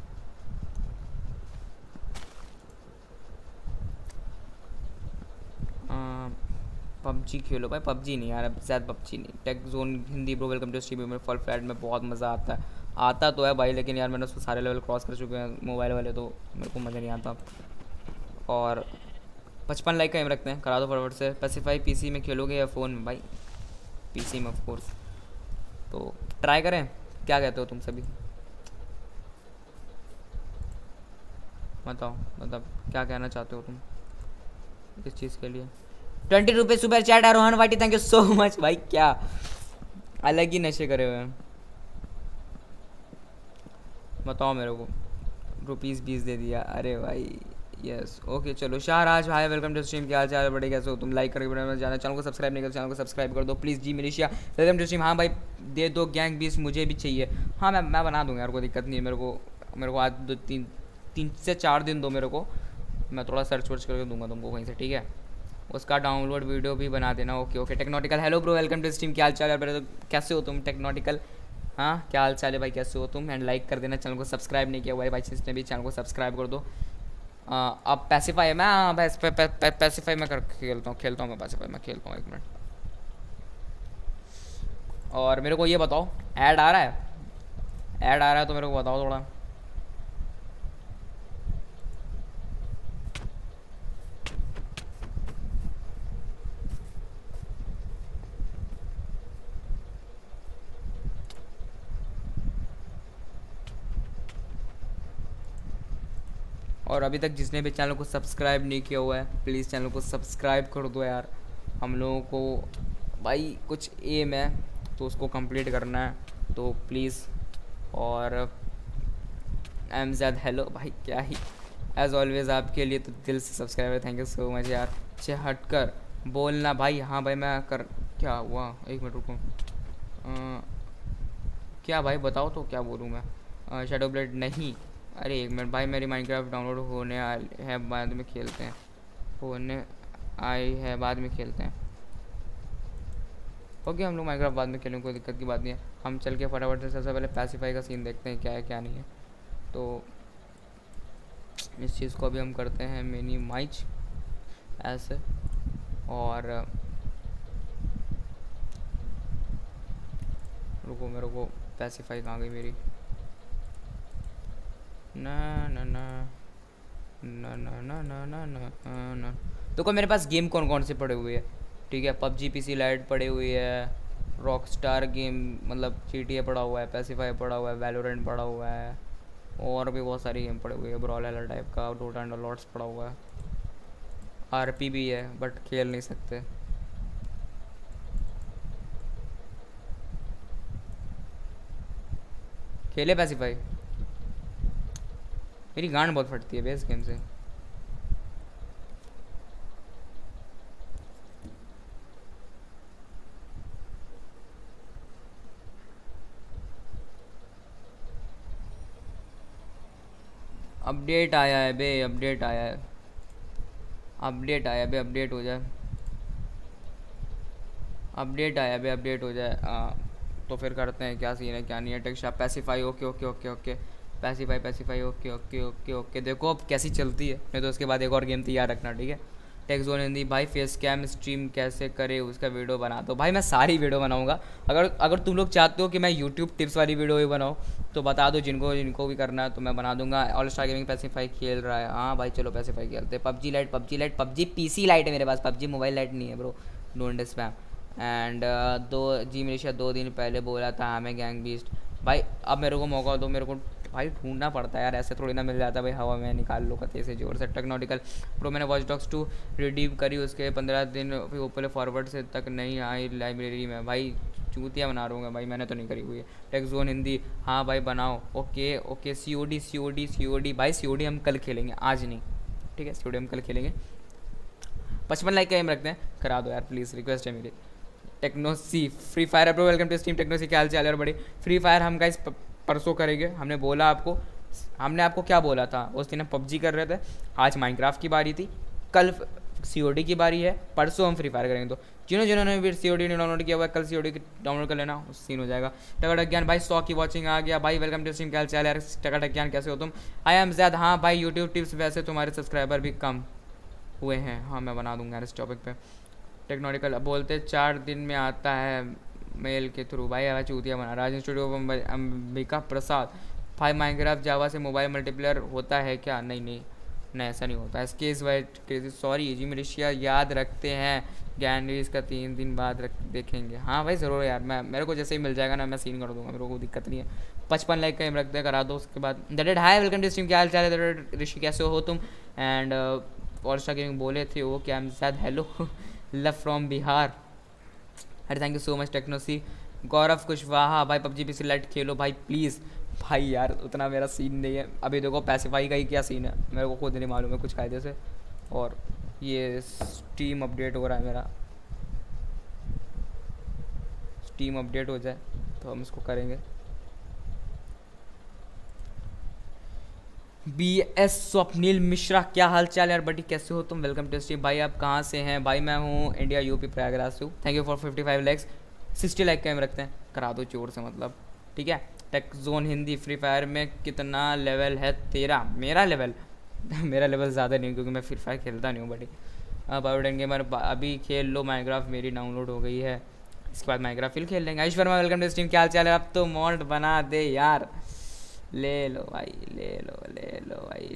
पबजी खेलो भाई, पबजी नहीं यार, शायद पबजी नहीं। Tech zone Hindi bro welcome to stream में। फॉल फ्लैट में बहुत मज़ा आता है, आता तो है भाई, लेकिन यार मैंने उसको सारे लेवल क्रॉस कर चुके हैं मोबाइल वाले, तो मेरे को मज़ा नहीं आता। और 55 लाइक का एम रखते हैं, करा दो फटाफट से। पैसिफाई पीसी में खेलोगे या फ़ोन में? भाई पीसी में ऑफ कोर्स, तो ट्राई करें। क्या कहते हो तुम सभी, बताओ, मतलब क्या कहना चाहते हो तुम इस चीज़ के लिए। 20 रुपये सुपर चैट है रोहन वाटी, थैंक यू सो मच भाई। क्या अलग ही नशे करे हुए हैं, बताओ मेरे को। ₹20 दे दिया, अरे भाई यस ओके। चलो शाहराज भाई वेलकम टू स्ट्रीम, क्या हाल चाल बड़े, कैसे हो तुम? लाइक करके बना जाना, चैनल को सब्सक्राइब नहीं कर, चैनल को सब्सक्राइब कर दो please ji. Militia welcome to stream. हाँ भाई दे दो गैंग बीस, मुझे भी चाहिए। हाँ मैं बना दूँगा यार, कोई दिक्कत नहीं है मेरे को आज 3 से 4 दिन दो मेरे को, मैं थोड़ा सर्च वर्च करके दूंगा तुमको कहीं से, ठीक है। उसका डाउनलोड वीडियो भी बना देना। Okay okay. Technotical hello bro welcome to stream, क्या हाल चाल है, कैसे हो तुम टेक्नोटिकल? हाँ क्या हाल चाल है भाई, कैसे हो तुम? एंड लाइक कर देना, चैनल को सब्सक्राइब नहीं किया हुआ है भाई जिसने भी, चैनल को सब्सक्राइब कर दो। अब पैसिफाई मैं पैसिफाई में कर खेलता हूँ मैं पैसिफाई में खेलता हूँ, 1 मिनट। और मेरे को ये बताओ, ऐड आ रहा है? ऐड आ रहा है तो मेरे को बताओ थोड़ा। और अभी तक जिसने भी चैनल को सब्सक्राइब नहीं किया हुआ है प्लीज़ चैनल को सब्सक्राइब कर दो यार। हम लोगों को भाई कुछ एम है तो उसको कंप्लीट करना है, तो प्लीज़। और एम ज़ैद हेलो भाई, क्या ही एज़ ऑलवेज़ आपके लिए तो दिल से सब्सक्राइब है, थैंक यू सो मच यार। हट कर बोलना भाई। हाँ भाई मैं कर, क्या हुआ 1 मिनट रुको। क्या भाई बताओ तो क्या बोलूँ मैं। शेडो ब्लेड नहीं, अरे 1 मिनट भाई, मेरी माइनक्राफ्ट डाउनलोड होने है, बाद में खेलते हैं। होने आई है, बाद में खेलते हैं। ओके हम लोग माइनक्राफ्ट बाद में खेलेंगे, कोई दिक्कत की बात नहीं है। हम चल के फटाफट से सबसे पहले पैसिफाई का सीन देखते हैं क्या है क्या नहीं है। तो इस चीज़ को अभी हम करते हैं मिनिमाइज ऐसे। और रुको मेरे को पैसिफाई कहाँ गई मेरी? ना ना ना ना ना ना ना ना ना ना। देखो मेरे पास गेम कौन कौन से पड़े हुए हैं, ठीक है। पबजी पीसी लाइट पड़े हुई है, रॉक स्टार गेम मतलब GTA पड़ा हुआ है, पैसिफाई पड़ा हुआ है, वैलोरेंट पड़ा हुआ है, और भी बहुत सारी गेम पड़े हुए हैं, ब्रॉलर टाइप का, डोटा एंड लॉट्स पड़ा हुआ है, RP भी है बट खेल नहीं सकते। खेले पैसिफाई? मेरी गांड बहुत फटती है बेस गेम से। अपडेट आया है बे, अपडेट आया है, अपडेट आया बे, अपडेट हो जाए, अपडेट आया बे, अपडेट हो जाए। तो फिर करते हैं क्या सीन है क्या नहीं है। टेक्शा pacify okay okay okay okay. Pacify pacify okay okay okay okay. देखो अब कैसी चलती है, नहीं तो उसके बाद एक और गेम तैयार रखना, ठीक है। टेक जोन हिंदी भाई फेस कैम स्ट्रीम कैसे करे उसका वीडियो बना दो। भाई मैं सारी वीडियो बनाऊंगा, अगर अगर तुम लोग चाहते हो कि मैं यूट्यूब टिप्स वाली वीडियो भी बनाऊँ तो बता दो, जिनको जिनको भी करना है तो मैं बना दूंगा। ऑल स्टार गेमिंग पैसिफाई खेल रहा है, हाँ भाई चलो पैसिफाई खेलते हैं। पबजी पीसी लाइट है मेरे पास, पबजी मोबाइल लाइट नहीं है ब्रो, डोंट स्पैम। एंड दो जी मनीषा 2 दिन पहले बोला था हमें गैंग बीस्ट। भाई अब मेरे को मौका दो, मेरे को भाई ढूंढना पड़ता है यार, ऐसे थोड़ी ना मिल जाता भाई हवा में निकाल लो कते से जोर से। टेक्नोटिकल प्रो मैंने वॉच डॉग्स 2 रिडीम करी, उसके 15 दिन ऊपर फॉरवर्ड से तक नहीं आई लाइब्रेरी में। भाई चूतिया बना रहा हूँ भाई, मैंने तो नहीं करी हुई है। टेक जोन हिंदी हाँ भाई बनाओ, ओके ओके। COD भाई COD हम कल खेलेंगे, आज नहीं, ठीक है। COD हम कल खेलेंगे। 55 लाइक का एम रखते हैं, करा दो यार प्लीज़, रिक्वेस्ट है मेरी। Technosy free fire bro welcome to stream. Technosy क्या हाल चाल है? और बड़ी फ्री फायर हम गाइस परसों करेंगे, हमने बोला आपको, हमने आपको क्या बोला था उस दिन? हम पबजी कर रहे थे, आज माइनक्राफ्ट की बारी थी, कल COD की बारी है, परसों हम फ्री फायर करेंगे। तो जिन्होंने भी COD डाउनलोड किया हुआ है कल COD डाउनलोड कर लेना, उस सीन हो जाएगा। टकटक ज्ञान भाई 100 की वॉचिंग आ गया भाई, वेलकम टू स्ट्रीम। क्या हाल चाल है यार? टकटक ज्ञान कैसे हो तुम? I am Zaid. हाँ भाई यूट्यूब टिप्स, वैसे तुम्हारे सब्सक्राइबर भी कम हुए हैं, हाँ मैं बना दूंगा यार इस टॉपिक पे। टेक्नोटिकल बोलते 4 दिन में आता है मेल के थ्रू। भाई आवाज चूतिया बना। राजन स्टूडियो अंबिका प्रसाद भाई माइनक्राफ्ट जावा से मोबाइल मल्टीप्लेयर होता है क्या? नहीं ऐसा नहीं होता। एसकेस वाइट सॉरी जी मलेशिया याद रखते हैं, गैंडीज का 3 दिन बाद देखेंगे। हाँ भाई ज़रूर यार, मैं मेरे को जैसे ही मिल जाएगा ना मैं सीन कर दूंगा, मेरे को दिक्कत नहीं है। 55 लाइक का एम रखते हैं, करा दो। उसके बाद डेडेड हाई वेलकम टू स्ट्रीम। क्या हाल चाल है डेडेड ऋषि, कैसे हो तुम? एंड और स्टार गेमिंग बोले थे वो क्या शायद हेलो लव फ्रॉम बिहार। अरे thank you so much technosy. Gaurav Kushwaha भाई पबजी पीसी लाइट खेलो भाई प्लीज़। भाई यार उतना मेरा सीन नहीं है अभी, देखो पैसिफाई का ही क्या सीन है मेरे को खुद नहीं मालूम है कुछ कायदे से। और ये स्टीम अपडेट हो रहा है मेरा, स्टीम अपडेट हो जाए तो हम इसको करेंगे। BS स्वप्निल मिश्रा क्या हाल चाल यार बडी, कैसे हो तुम? Welcome to stream. भाई आप कहाँ से हैं? भाई मैं हूँ इंडिया यूपी प्रयागराज से हूँ। Thank you for 55 likes. 60 like का हम रखते हैं, करा दो जोर से मतलब, ठीक है। Tech zone Hindi free fire में कितना लेवल है तेरा? मेरा लेवल मेरा लेवल ज़्यादा नहीं क्योंकि मैं फ्री फायर खेलता नहीं हूँ बड़ी। बायोडेन गेमर अभी खेल लो माइनक्राफ्ट, मेरी डाउनलोड हो गई है, इसके बाद माइनक्राफ्ट फिर खेल लेंगे। Ayush Verma welcome to stream. क्या हाल चाल है? अब तो मॉड बना दे यार, ले लो भाई ले लो भाई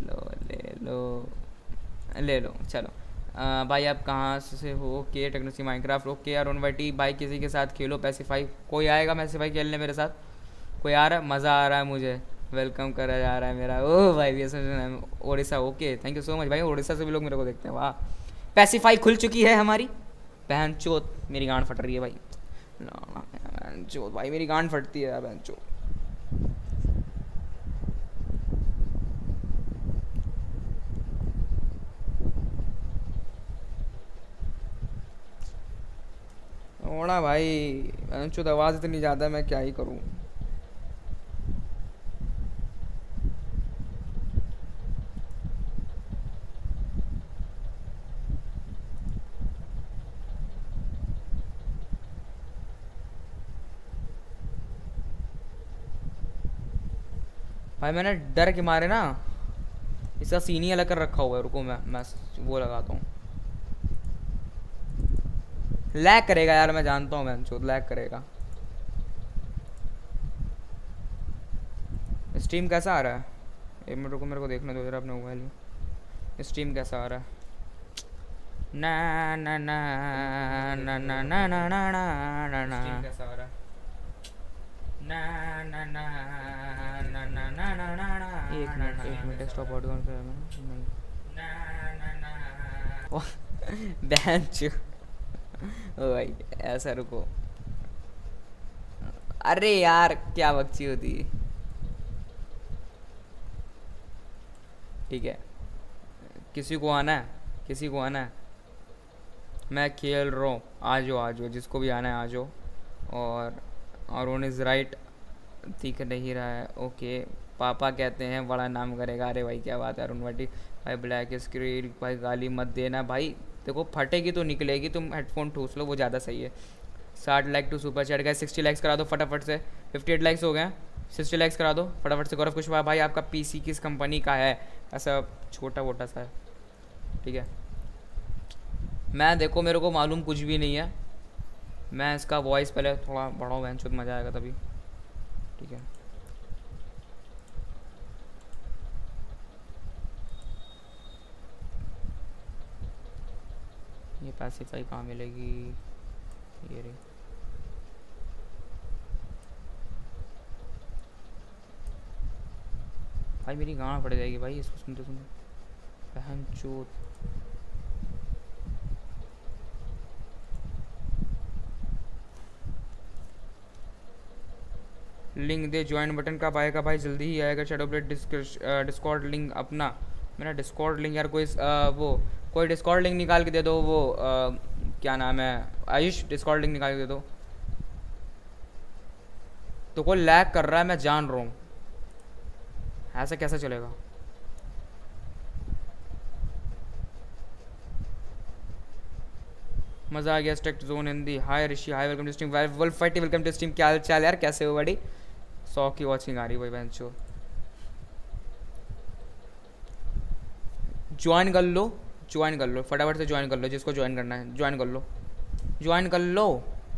ले लो चलो। भाई आप कहाँ से हो? ओके टेक्नोसी माइनक्राफ्ट ओके यार। ओनवाइटी भाई किसी के साथ खेलो पैसिफाई, कोई आएगा पैसिफाई खेलने मेरे साथ? कोई आ रहा है? मज़ा आ रहा है मुझे, वेलकम करा जा रहा है मेरा। ओह भाई Odisha okay thank you so much भाई, उड़ीसा से भी लोग मेरे को देखते हैं, वाह। पैसिफाई खुल चुकी है हमारी, बहन चोत मेरी गांड फट रही है भाई, बहन चोत भाई मेरी गांड फटती है बहन चोत। ओड़ा भाई चुत आवाज़ इतनी ज़्यादा, मैं क्या ही करूँ। भाई मैंने डर के मारे ना इसका सीन ही अलग कर रखा हुआ है, रुको मैं वो लगाता हूँ। लैग करेगा यार मैं जानता हूँ, मैं चोट लैग करेगा। स्ट्रीम कैसा आ रहा है? एक मिनट रुको मेरे को देखने दो जरा अपने मोबाइल में स्ट्रीम कैसा आ रहा है। ना ना ना ना ना ना ना ना ना ना कैसा आ रहा है? ना ना ना ना ना ना ना ना ना एक मिनट स्टॉप आउट कौन सा है? ना ना ना बहन चो ओ भाई ऐसा रुको, अरे यार क्या बकची होती है। ठीक है किसी को आना है, किसी को आना है? मैं खेल रहा हूँ, आ जाओ जिसको भी आना है आ जाओ। और अरुण इज़ राइट दिख नहीं रहा है, ओके। पापा कहते हैं बड़ा नाम करेगा, अरे भाई क्या बात है अरुण भाई। भाई ब्लैक स्क्रीन भाई गाली मत देना भाई, देखो फटेगी तो निकलेगी, तुम हेडफोन ठूस लो वो ज़्यादा सही है। 60 लाइक टू सुपर चैट गए, 60 लाइक्स करा दो फटाफट से। 58 लाइक्स हो गए, 60 लाइक्स करा दो फटाफट से। गौरव कुशवाहा भाई आपका PC किस कंपनी का है? ऐसा छोटा वोटा सा है, ठीक है। मैं देखो मेरे को मालूम कुछ भी नहीं है, मैं इसका वॉइस पहले थोड़ा बढ़ाऊँ बहन चोद, मज़ा आएगा तभी। ठीक है ये पैसिफाई कहाँ मिलेगी, ये रही। भाई मेरी गाँव पड़ जाएगी भाई इसको सुनते सुनते, बहन चोद। लिंक दे, ज्वाइन बटन कब आएगा भाई? जल्दी ही आएगा। शैडो ब्लेड डिस्कॉर्ड लिंक अपना, मेरा डिस्कॉर्ड लिंक यार कोई वो कोई डिस्कॉर्ड लिंक निकाल के दे दो, वो क्या नाम है, आयुष डिस्कॉर्ड लिंक निकाल के दे दो। तो कोई लैग कर रहा है मैं जान रहा हूँ, ऐसा कैसे चलेगा? मज़ा आ गया stake zone Hindi. Hi Rishi, hi welcome to stream. Wolf fighty welcome to stream. क्या हाल चाल यार, कैसे हो बड़ी? 100 की वॉचिंग आ रही भाई बहन चो। ज्वाइन कर लो, ज्वाइन कर लो फटाफट से, ज्वाइन कर लो जिसको ज्वाइन करना है, ज्वाइन कर लो, ज्वाइन कर लो।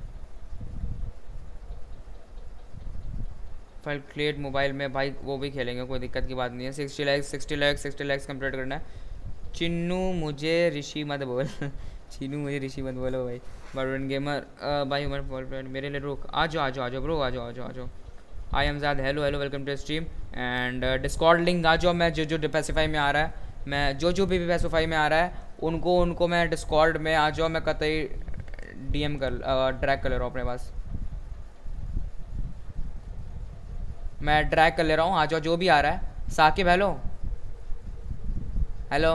फाइल क्रिएट मोबाइल में भाई वो भी खेलेंगे, कोई दिक्कत की बात नहीं है। 60 लाइक्स कंप्लीट करना है। चिन्नू मुझे ऋषि मत बोल चिन्नू मुझे ऋषि मत बोलो भाई। बर्डन गेमर भाई हमारे मेरे लिए रुक, आ जाओ आ जाओ आ जाओ ब्रो, आ जाओ आ जाओ आ जाओ। I am Zad, hello hello welcome to stream. And discord link आ जाओ, मैं जो पैसिफाई में आ रहा है, मैं जो भी पैसिफाई में आ रहा है उनको मैं डिस्कॉर्ड में आ जाओ, मैं कतई डीएम कर ड्रैग कर ले रहा हूँ अपने पास, मैं ड्रैग कर ले रहा हूँ, आ जाओ जो भी आ रहा है। साकिब हेलो हेलो,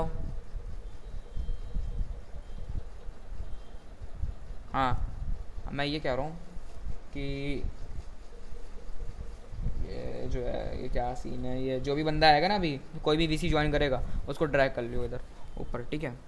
हाँ मैं ये कह रहा हूँ कि ये जो है ये क्या सीन है, ये जो भी बंदा आएगा ना अभी, कोई भी वीसी ज्वाइन करेगा उसको ड्रैग कर लियो इधर ऊपर, ठीक है?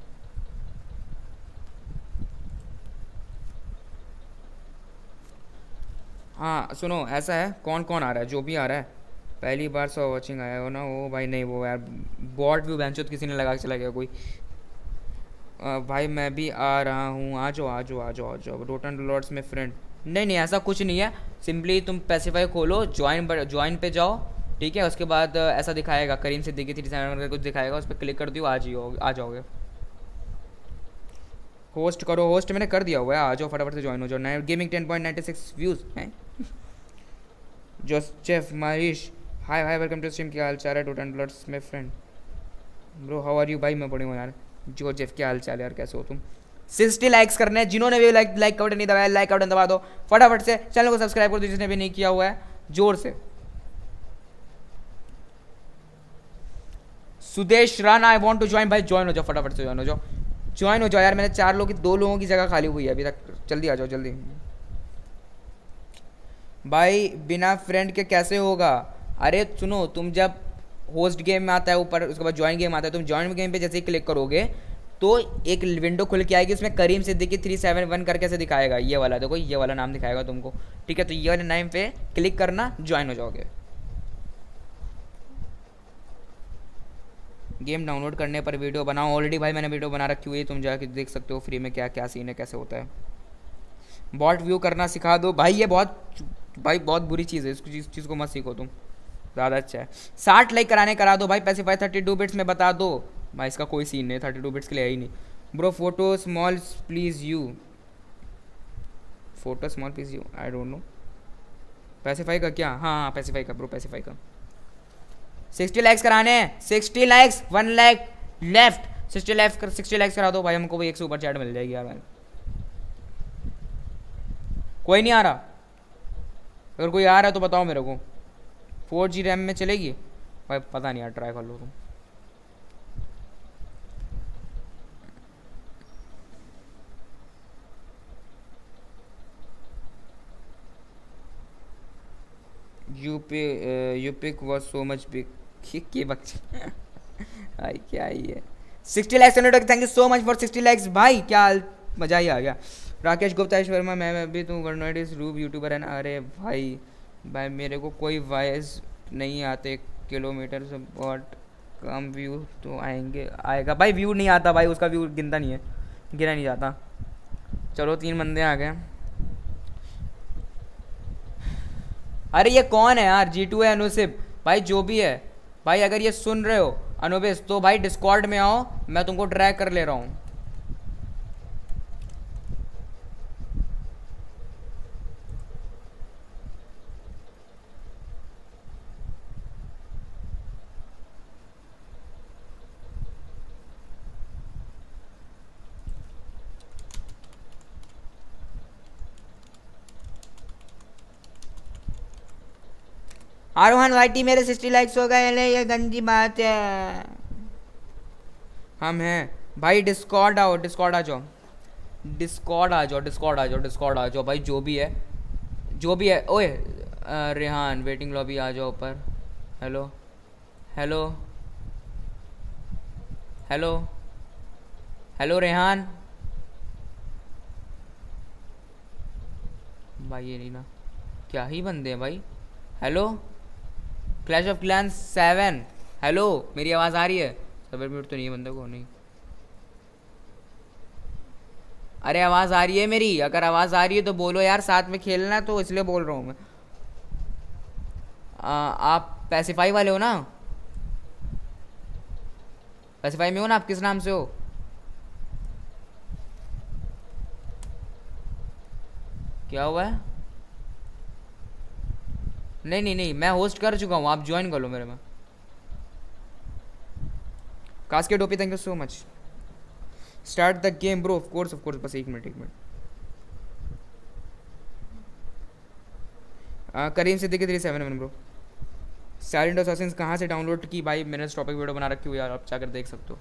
हाँ सुनो, ऐसा है कौन कौन आ रहा है, जो भी आ रहा है पहली बार 100 वॉचिंग आया हो ना वो भाई, नहीं वो यार बॉट व्यू बेंचो किसी ने लगा के चला गया कोई। भाई मैं भी आ रहा हूँ, आ जाओ आ जाओ आ जाओ आ जाओ। रोटन लॉर्ड्स में फ्रेंड, नहीं नहीं ऐसा कुछ नहीं है, सिंपली तुम पैसिफाई खोलो, ज्वाइन पे जाओ, ठीक है? उसके बाद ऐसा दिखाएगा करीम सिद्दीकी 37 कुछ दिखाएगा, उस पर क्लिक कर दियो, आ जाओगे। होस्ट करो, होस्ट मैंने कर दिया हुआ है, आ जाओ फटाफट से ज्वाइन हो जाओ। नए गेमिंग 10.96 व्यूज़ हैं। Joseph Marish, hi hi welcome to stream. क्या हाल चाल है टोटन ब्लड्स में friend? Bro how are you भाई, मैं बढ़िया हूँ यार। जोसेफ क्या हाल चाल है यार, कैसे हो तुम? 60 लाइक्स करने हैं, जिन्होंने भी लाइक का बटन नहीं दबाया लाइक का बटन दबा दो फटाफट से। चैनल को सब्सक्राइब कर दो जिसने भी नहीं किया हुआ है, जोर से। Sudesh Rana, I want to join. भाई ज्वाइन हो जाओ फटाफट से, ज्वाइन हो जाओ, ज्वाइन हो जाओ यार। मैंने 4 लोग की 2 लोगों की जगह खाली हुई है अभी तक, जल्दी आ जाओ जल्दी। भाई बिना फ्रेंड के कैसे होगा? अरे सुनो, तुम जब होस्ट गेम में आता है ऊपर, उसके बाद ज्वाइन गेम आता है, तुम ज्वाइन गेम पे जैसे ही क्लिक करोगे तो एक विंडो खुल के आएगी, उसमें करीम सिद्दीकी 371 करके से दिखाएगा, ये वाला देखो, ये वाला नाम दिखाएगा तुमको, ठीक है? तो ये वाले नाम पे क्लिक करना, ज्वाइन हो जाओगे। गेम डाउनलोड करने पर वीडियो बनाओ, ऑलरेडी भाई मैंने वीडियो बना रखी हुई है, तुम जाके देख सकते हो फ्री में क्या क्या सीन है, कैसे होता है। बॉट व्यू करना सिखा दो भाई, ये बहुत बुरी चीज़ है, इस चीज़ को मत सीखो तुम, ज़्यादा अच्छा है। 60 लाइक कराने करा दो भाई, पैसिफाई 32 बिट्स में बता दो भाई, इसका कोई सीन नहीं, 32 बिट्स के लिए है ही नहीं। Bro photo small please you, photo small please you, I don't know pacify का क्या? हाँ पैसिफाई का ब्रो, पैसिफाई का 60 लाइक्स कराने हैं, 60 लाइक्स, 1 लाइक लेफ्ट। 60 लाइक्स करा दो भाई, हमको भी 1 सुपर चैट मिल जाएगी यार भाई। कोई नहीं आ रहा? अगर कोई आ रहा है तो बताओ मेरे को। 4G रैम में चलेगी भाई? पता नहीं यार, ट्राई कर लो तुम। You pick was so much big के बच्चे भाई क्या ही है। 60 likes, thank you so much for 60 likes भाई, क्या मज़ा ही आ गया। राकेश गुप्ता वर्मा, मैं भी तू वर्नोइडिस रूब यूट्यूबर है ना? अरे भाई मेरे को कोई वॉइस नहीं आते, किलोमीटर से बहुत कम व्यू तो आएगा भाई, व्यू नहीं आता भाई, उसका व्यू गिनता नहीं है, गिरा नहीं जाता। चलो 3 बंदे आ गए। अरे ये कौन है यार? G2 है अनुसिप भाई, जो भी है भाई, अगर ये सुन रहे हो अनुबिस तो भाई डिस्कॉर्ड में आओ, मैं तुमको ट्रैक कर ले रहा हूँ। आरोहन वाईटी मेरे 60 लाइक्स हो गए, ये गंदी बात है। हम हैं भाई, डिस्कॉर्ड आओ, डिस्कॉर्ड आ जाओ, डिस्कॉर्ड आ जाओ, डिस्कॉर्ड आ जाओ, डिस्कॉर्ड आ जाओ भाई, जो भी है, जो भी है। ओए रेहान वेटिंग लॉबी आ जाओ ऊपर। Hello hello hello hello Rehan भाई, ये नहीं ना, क्या ही बंदे हैं भाई। Hello clash of clans 7, hello मेरी आवाज़ आ रही है? सबर म्यूट तो नहीं है बंदे को, नहीं। अरे आवाज़ आ रही है मेरी? अगर आवाज़ आ रही है तो बोलो यार, साथ में खेलना है तो इसलिए बोल रहा हूँ मैं। आप पैसिफाई वाले हो ना? पैसिफाई में हो ना आप? किस नाम से हो? क्या हुआ है? नहीं नहीं नहीं, मैं होस्ट कर चुका हूँ, आप ज्वाइन कर लो मेरे में। Casket OP thank you so much. Start the game bro. Of course बस 1 minute 1 minute. Karim Siddiqui 371 bro. Silent assassins कहाँ से डाउनलोड की भाई? मैंने टॉपिक वीडियो बना रखी हुई यार, आप जाकर देख सकते हो।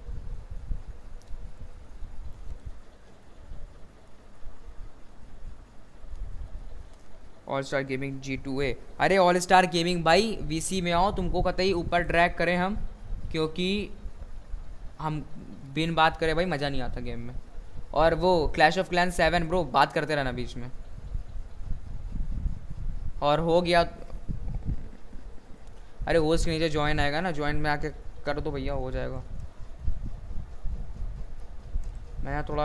All star gaming G2A। अरे ऑल स्टार गेमिंग भाई VC में आओ, तुमको कतई ऊपर ड्रैग करें हम, क्योंकि हम बिन बात करें भाई मज़ा नहीं आता गेम में। और वो क्लैश ऑफ क्लैंस 7 ब्रो, बात करते रहना बीच में। और हो गया, अरे होस्ट के नीचे ज्वाइन आएगा ना, ज्वाइन में आके कर दो भैया, हो जाएगा। मैं थोड़ा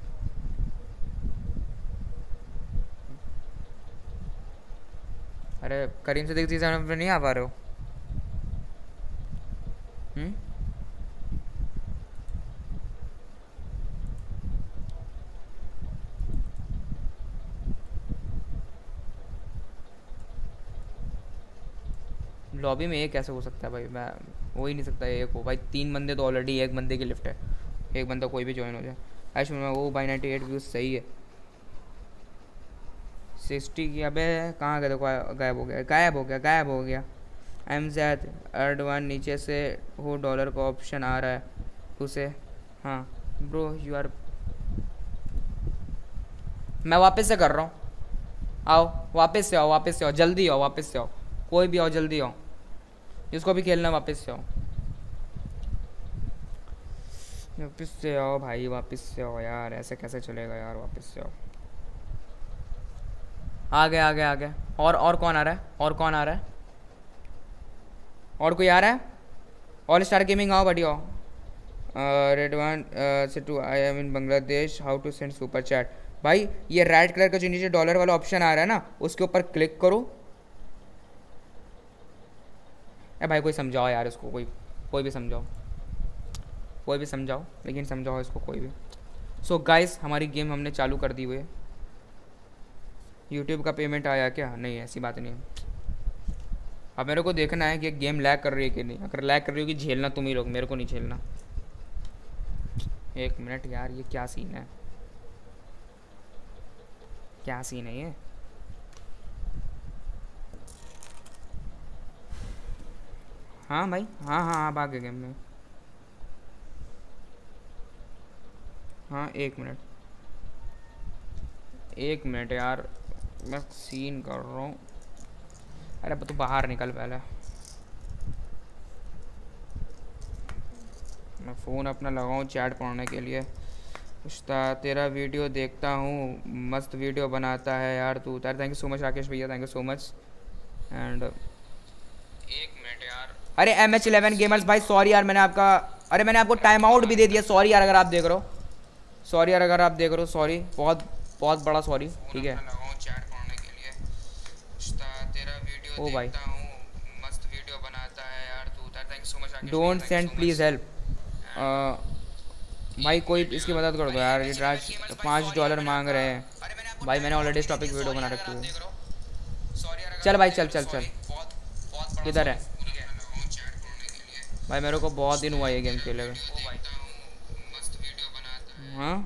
अरे करीम से देखती पे नहीं आ पा रहे हो? लॉबी में एक कैसे हो सकता है भाई? मैं हो ही नहीं सकता एक हो भाई, 3 बंदे तो ऑलरेडी, एक बंदे की लिफ्ट है, एक बंदा कोई भी ज्वाइन हो जाए। ऐश में वो भाई 98 व्यूज़ सही है। 60 की, अबे कहाँ गए? देखो गायब हो गया, गायब हो गया, गायब हो गया। एम जैद अर्ड 1 नीचे से हो डॉलर का ऑप्शन आ रहा है उसे। हाँ ब्रो यू आर, मैं वापस से कर रहा हूँ, आओ वापस से आओ, वापस से आओ, जल्दी आओ, वापस से आओ, कोई भी आओ, जल्दी आओ, जिसको भी खेलना वापस से आओ, वापस से आओ भाई, वापस से आओ यार, ऐसे कैसे चलेगा यार, वापस से आओ। आ गया आ गया आ गया। और कौन आ रहा है? और कौन आ रहा है? और कोई आ रहा है? ऑल स्टार गेमिंग आओ बढ़िया। रेड वन से two I am in Bangladesh, how to send super chat. भाई ये रेड कलर का जो नीचे डॉलर वाला ऑप्शन आ रहा है ना, उसके ऊपर क्लिक करो। भाई कोई समझाओ यार इसको, कोई भी समझाओ, कोई भी समझाओ, लेकिन समझाओ इसको कोई भी। सो गाइस हमारी गेम हमने चालू कर दी हुई है। यूट्यूब का पेमेंट आया क्या? नहीं, ऐसी बात नहीं है। अब मेरे को देखना है कि गेम लैग कर रही है कि नहीं। अगर लैग कर रही होगी झेलना तुम ही लोग, मेरे को नहीं झेलना। 1 मिनट यार, ये क्या सीन है? क्या सीन है ये? हाँ भाई, हाँ हाँ आप आ गए गेम में। हाँ 1 मिनट, 1 मिनट यार, मैं सीन कर रहा हूँ। अरे तू बाहर निकल पहले, मैं फ़ोन अपना लगाऊँ चैट पढ़ने के लिए। उस्ताद तेरा वीडियो देखता हूँ, मस्त वीडियो बनाता है यार तू। यार thank you so much Rakesh भैया, thank you so much. And 1 minute यार, अरे MH11 गेमर्स भाई सॉरी यार, मैंने आपका, अरे मैंने आपको टाइम आउट भी दे दिया, सॉरी यार अगर आप देख रहे हो, सॉरी यार अगर आप देख रहे हो, सॉरी, बहुत बहुत बड़ा सॉरी, ठीक है। चैट पढ़ने के लिए तेरा वीडियो ओ भाई, देखता हूँ, मस्त वीडियो बनाता है यार तू। थैंक सो मच राकेश भैया, don't thank you send so please much. Help. भाई एक कोई मिनट इसकी मदद कर दो भाई, यार, ये एमएक्स राज गेमर्स भाई सॉरी यार $5 मैंने मांग आपका, रहे हैं। अरे मैंने आपको भाई मैंने टाइम ऑलरेडी ऑलरेडी टॉपिक दिया, वीडियो सॉरी बना यार अगर रखी आप है। देख रहे हो, सॉरी यार अगर चल आप भाई, देख चल रहे हो, चल चल। सॉरी, बहुत बहुत बड़ा किधर सॉरी, है? ठीक है। चैट पढ़ने के लिए भाई मेरे को बहुत दिन हुआ ये गेम खेले हुए। वीडियो देखता हूँ, मस्त वीडियो बनाता है। हाँ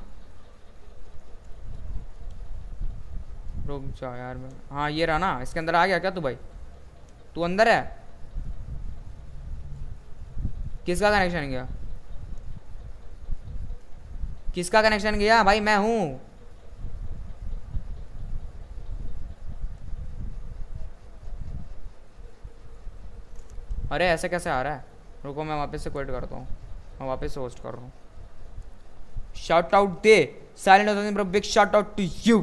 रुक जा यार मैं, हाँ ये रहा ना, इसके अंदर आ गया क्या तू? भाई तू अंदर है? किसका कनेक्शन गया? किसका कनेक्शन गया? भाई मैं हूँ। अरे ऐसे कैसे आ रहा है? रुको मैं वापस से क्विट करता हूँ, मैं वापस से होस्ट कर रहा हूँ। शाउट आउट दे silent, bro big shout out to you.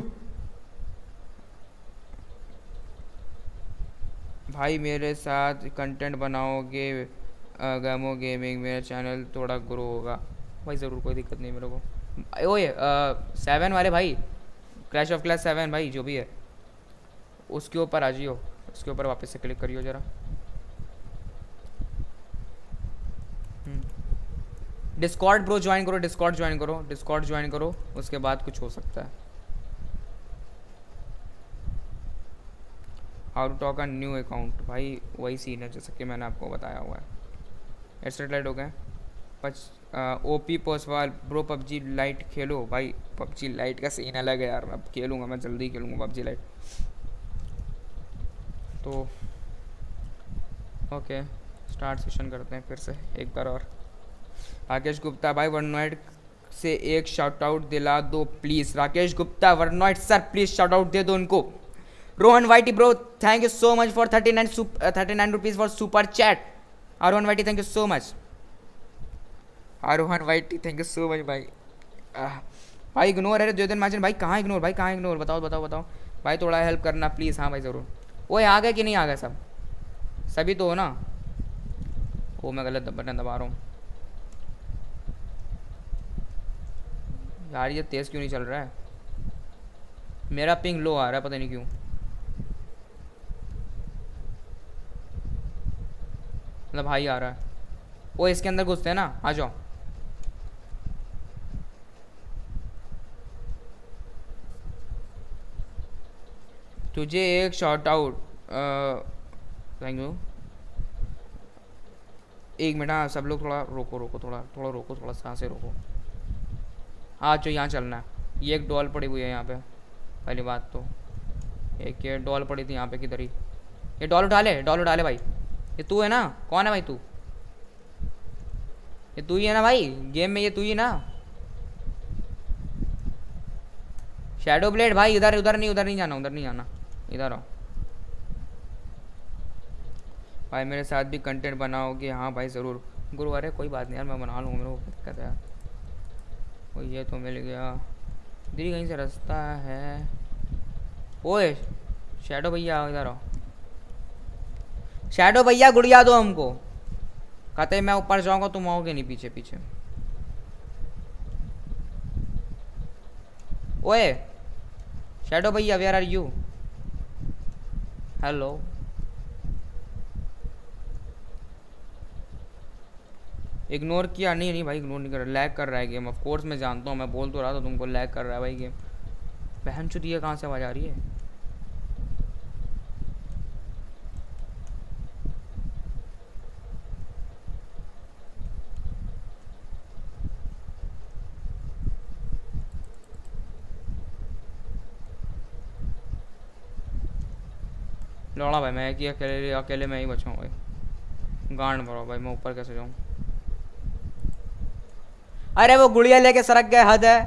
भाई मेरे साथ कंटेंट बनाओगे, गैमो गेमिंग, मेरा चैनल थोड़ा ग्रो होगा। भाई ज़रूर, कोई दिक्कत नहीं मेरे को। ओए 7 वाले भाई, क्रैश ऑफ क्लास 7 भाई जो भी है, उसके ऊपर आ जाइयो, उसके ऊपर वापस से क्लिक करियो ज़रा। डिस्कॉर्ड ब्रो ज्वाइन करो, डिस्कॉर्ड ज्वाइन करो, डिस्कॉर्ड ज्वाइन करो, उसके बाद कुछ हो सकता है। How to talk a new account, भाई वही सीन है जैसा कि मैंने आपको बताया हुआ है। एडसेट लाइट हो गए। OP Poswal bro, PUBG lite खेलो भाई। पबजी लाइट का सीन अलग है यार, मैं खेलूँगा, मैं जल्दी खेलूँगा पबजी लाइट। तो ओके स्टार्ट सेशन करते हैं फिर से एक बार और। राकेश गुप्ता भाई वर्नॉइट से एक शाउट आउट दिला दो प्लीज़। राकेश गुप्ता वर्नॉइट सर प्लीज़ शाउट आउट दे दो उनको। Rohan whitey bro thank you so much for 39 rupees for super chat. Arohan whitey thank you so much. Arohan whitey thank you so much भाई। भाई इग्नोर है ज्योतिन माचन भाई, कहाँ इग्नोर भाई, कहाँ इग्नोर, बताओ बताओ बताओ भाई, थोड़ा हेल्प करना प्लीज़। हाँ भाई ज़रूर। ओए आ गए कि नहीं आ गए सब? सभी तो हो ना? ओ मैं गलत बटन दबा रहा हूँ यार, ये तेज़ क्यों नहीं चल रहा है? मेरा पिंग लो आ रहा है, पता नहीं क्यों। मतलब भाई आ रहा है। वो इसके अंदर घुसते हैं ना, आ जाओ। तुझे एक शॉर्ट आउट, थैंक यू। एक मिनट, हाँ सब लोग थोड़ा रोको रोको, थोड़ा थोड़ा रोको, थोड़ा सांसें रोको। हाँ जो यहाँ चलना है। ये एक डॉल पड़ी हुई है यहाँ पे, पहली बात तो। एक ये डॉल पड़ी थी यहाँ पे, किधर ही। ये डॉल उठा ले, डॉल उठा ले भाई। ये तू है ना? कौन है भाई तू? ये तू ही है ना भाई गेम में? ये तू ही ना? शैडो ब्लेड भाई, इधर उधर नहीं, उधर नहीं जाना, उधर नहीं जाना, इधर आओ भाई। मेरे साथ भी कंटेंट बनाओगे? हाँ भाई ज़रूर गुरु। अरे कोई बात नहीं यार, मैं बना लूँगा, मेरे को दिक्कत है यार। वो ये तो मिल गया, इधर कहीं से रास्ता है। ओए शैडो भैया इधर आओ। शैडो भैया गुड़िया दो हमको। कहते मैं ऊपर जाऊँगा, तुम आओगे नहीं पीछे पीछे। ओए शैडो भैया where are you? Hello ignore किया? नहीं नहीं भाई इग्नोर नहीं कर रहा, लैग कर रहा है गेम। ऑफ कोर्स मैं जानता हूँ, मैं बोल तो रहा था तुमको लैग कर रहा है भाई गेम। बहन चुदी है, कहाँ से आवाज़ आ रही है? लौड़ा भाई मैं कि अकेले अकेले मैं ही बचाऊँ भाई। गांड भरो भाई, मैं ऊपर कैसे जाऊँ? अरे वो गुड़िया लेके सरक गए, हद है।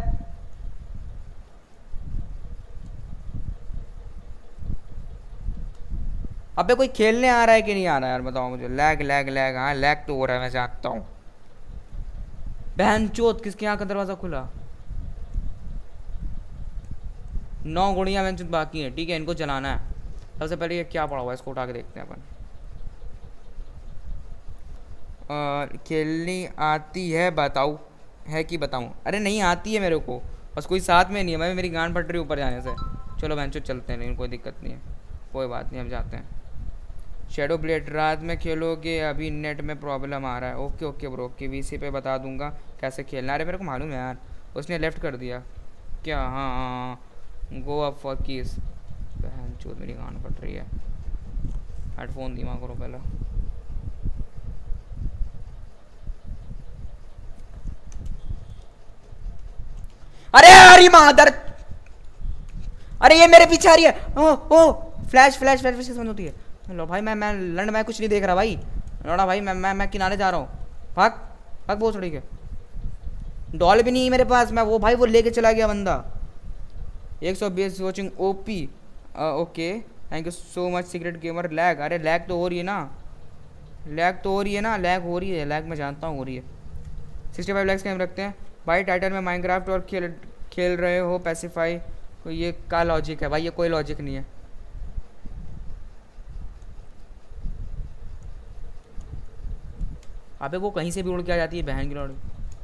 अबे कोई खेलने आ रहा है कि नहीं आ रहा है यार, बताओ मुझे। लैग लैग लैग, हाँ लैग तो हो रहा है, मैं जानता हूँ। बहन चोत किसके यहाँ का दरवाज़ा खुला? 9 गुड़िया बहन चोत बाकी है, ठीक है इनको चलाना है। सबसे पहले ये क्या पड़ा हुआ है, इसको उठा के देखते हैं अपन। खेलनी आती है बताओ? है कि बताऊँ? अरे नहीं आती है मेरे को, बस कोई साथ में नहीं है, मैं मेरी गांड फट रही ऊपर जाने से। चलो बेंचो चलते हैं, लेकिन कोई दिक्कत नहीं है, कोई बात नहीं, हम जाते हैं। शेडो ब्लेड रात में खेलोगे? अभी नेट में प्रॉब्लम आ रहा है। ओके ओके ब्रो, के वीसी पे बता दूंगा कैसे खेलना। अरे मेरे को मालूम है यार, उसने लेफ्ट कर दिया क्या? हाँ हाँ, गो अप फॉर कीज। बहन चोद मेरी गांड फट रही है, हेडफोन दिमाग करो पहले। अरे यार ये मादर, अरे ये मेरे पीछे आ रही है। Oh oh, flash flash flash flash समझ होती है। लो भाई, मैं लंड, मैं कुछ नहीं देख रहा भाई। लौड़ा भाई, मैं किनारे जा रहा हूँ। भाग भाग, बहुत सड़ी है। डॉल भी नहीं है मेरे पास, मैं वो भाई वो लेके चला गया बंदा। 120 watching OP. Okay, thank you so much secret gamer. Lag, अरे लैग तो हो रही है ना, लैग तो हो रही है ना, लैग हो रही है, लैग मैं जानता हूँ हो रही है। 65 लैक्स का हम रखते हैं भाई। टाइटल में माइनक्राफ्ट और खेल खेल रहे हो पैसिफाई, तो ये क्या लॉजिक है भाई? ये कोई लॉजिक नहीं है। अबे वो कहीं से भी उड़ के आ जाती है बहन की लौड़ी।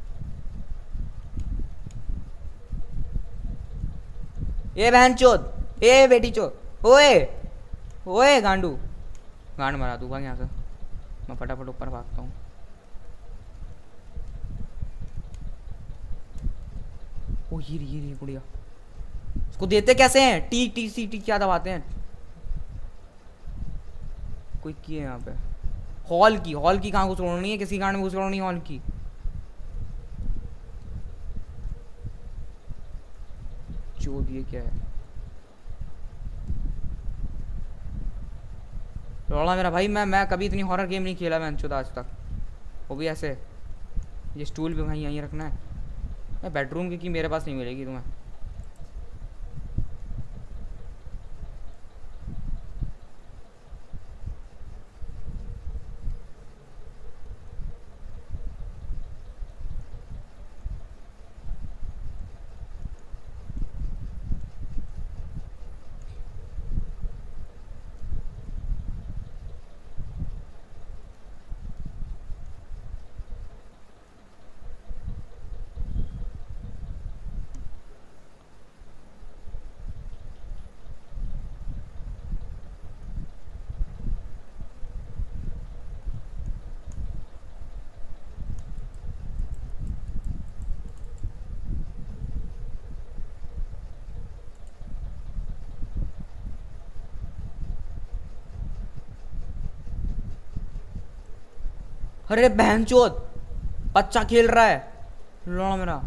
ए बहन चोद, ए बेटी चोद, ओए ओए गांडू, गांड मरा दूंगा यहाँ से। मैं फटाफट ऊपर भागता हूँ। ओ ये रही गुड़िया। इसको देते कैसे हैं? टी टी सी टी क्या दबाते हैं? कोई की है यहाँ पे? हॉल की, हॉल की कहाँ घुसड़ोनी है? किसी गांड में घुसड़ोनी हॉल की? चोद ये क्या है? लौड़ा मेरा भाई, मैं कभी इतनी हॉरर गेम नहीं खेला मैं चुद आज तक, वो भी ऐसे। ये स्टूल भी भाई यहीं रखना है। बेडरूम की मेरे पास नहीं मिलेगी तुम्हें। अरे बहन चोद, बच्चा खेल रहा है लौड़ा मेरा।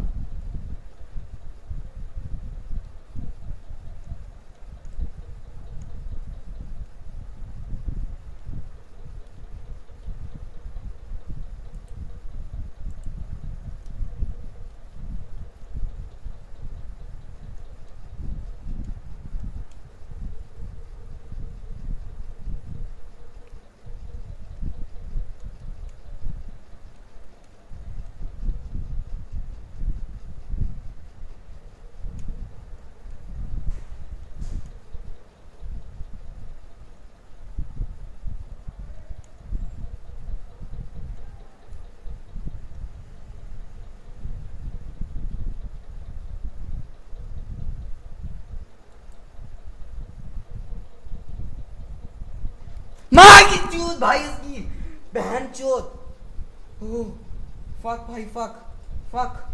माँ की चूत भाई इसकी, बहन चोद। ओह फक भाई, फक फक।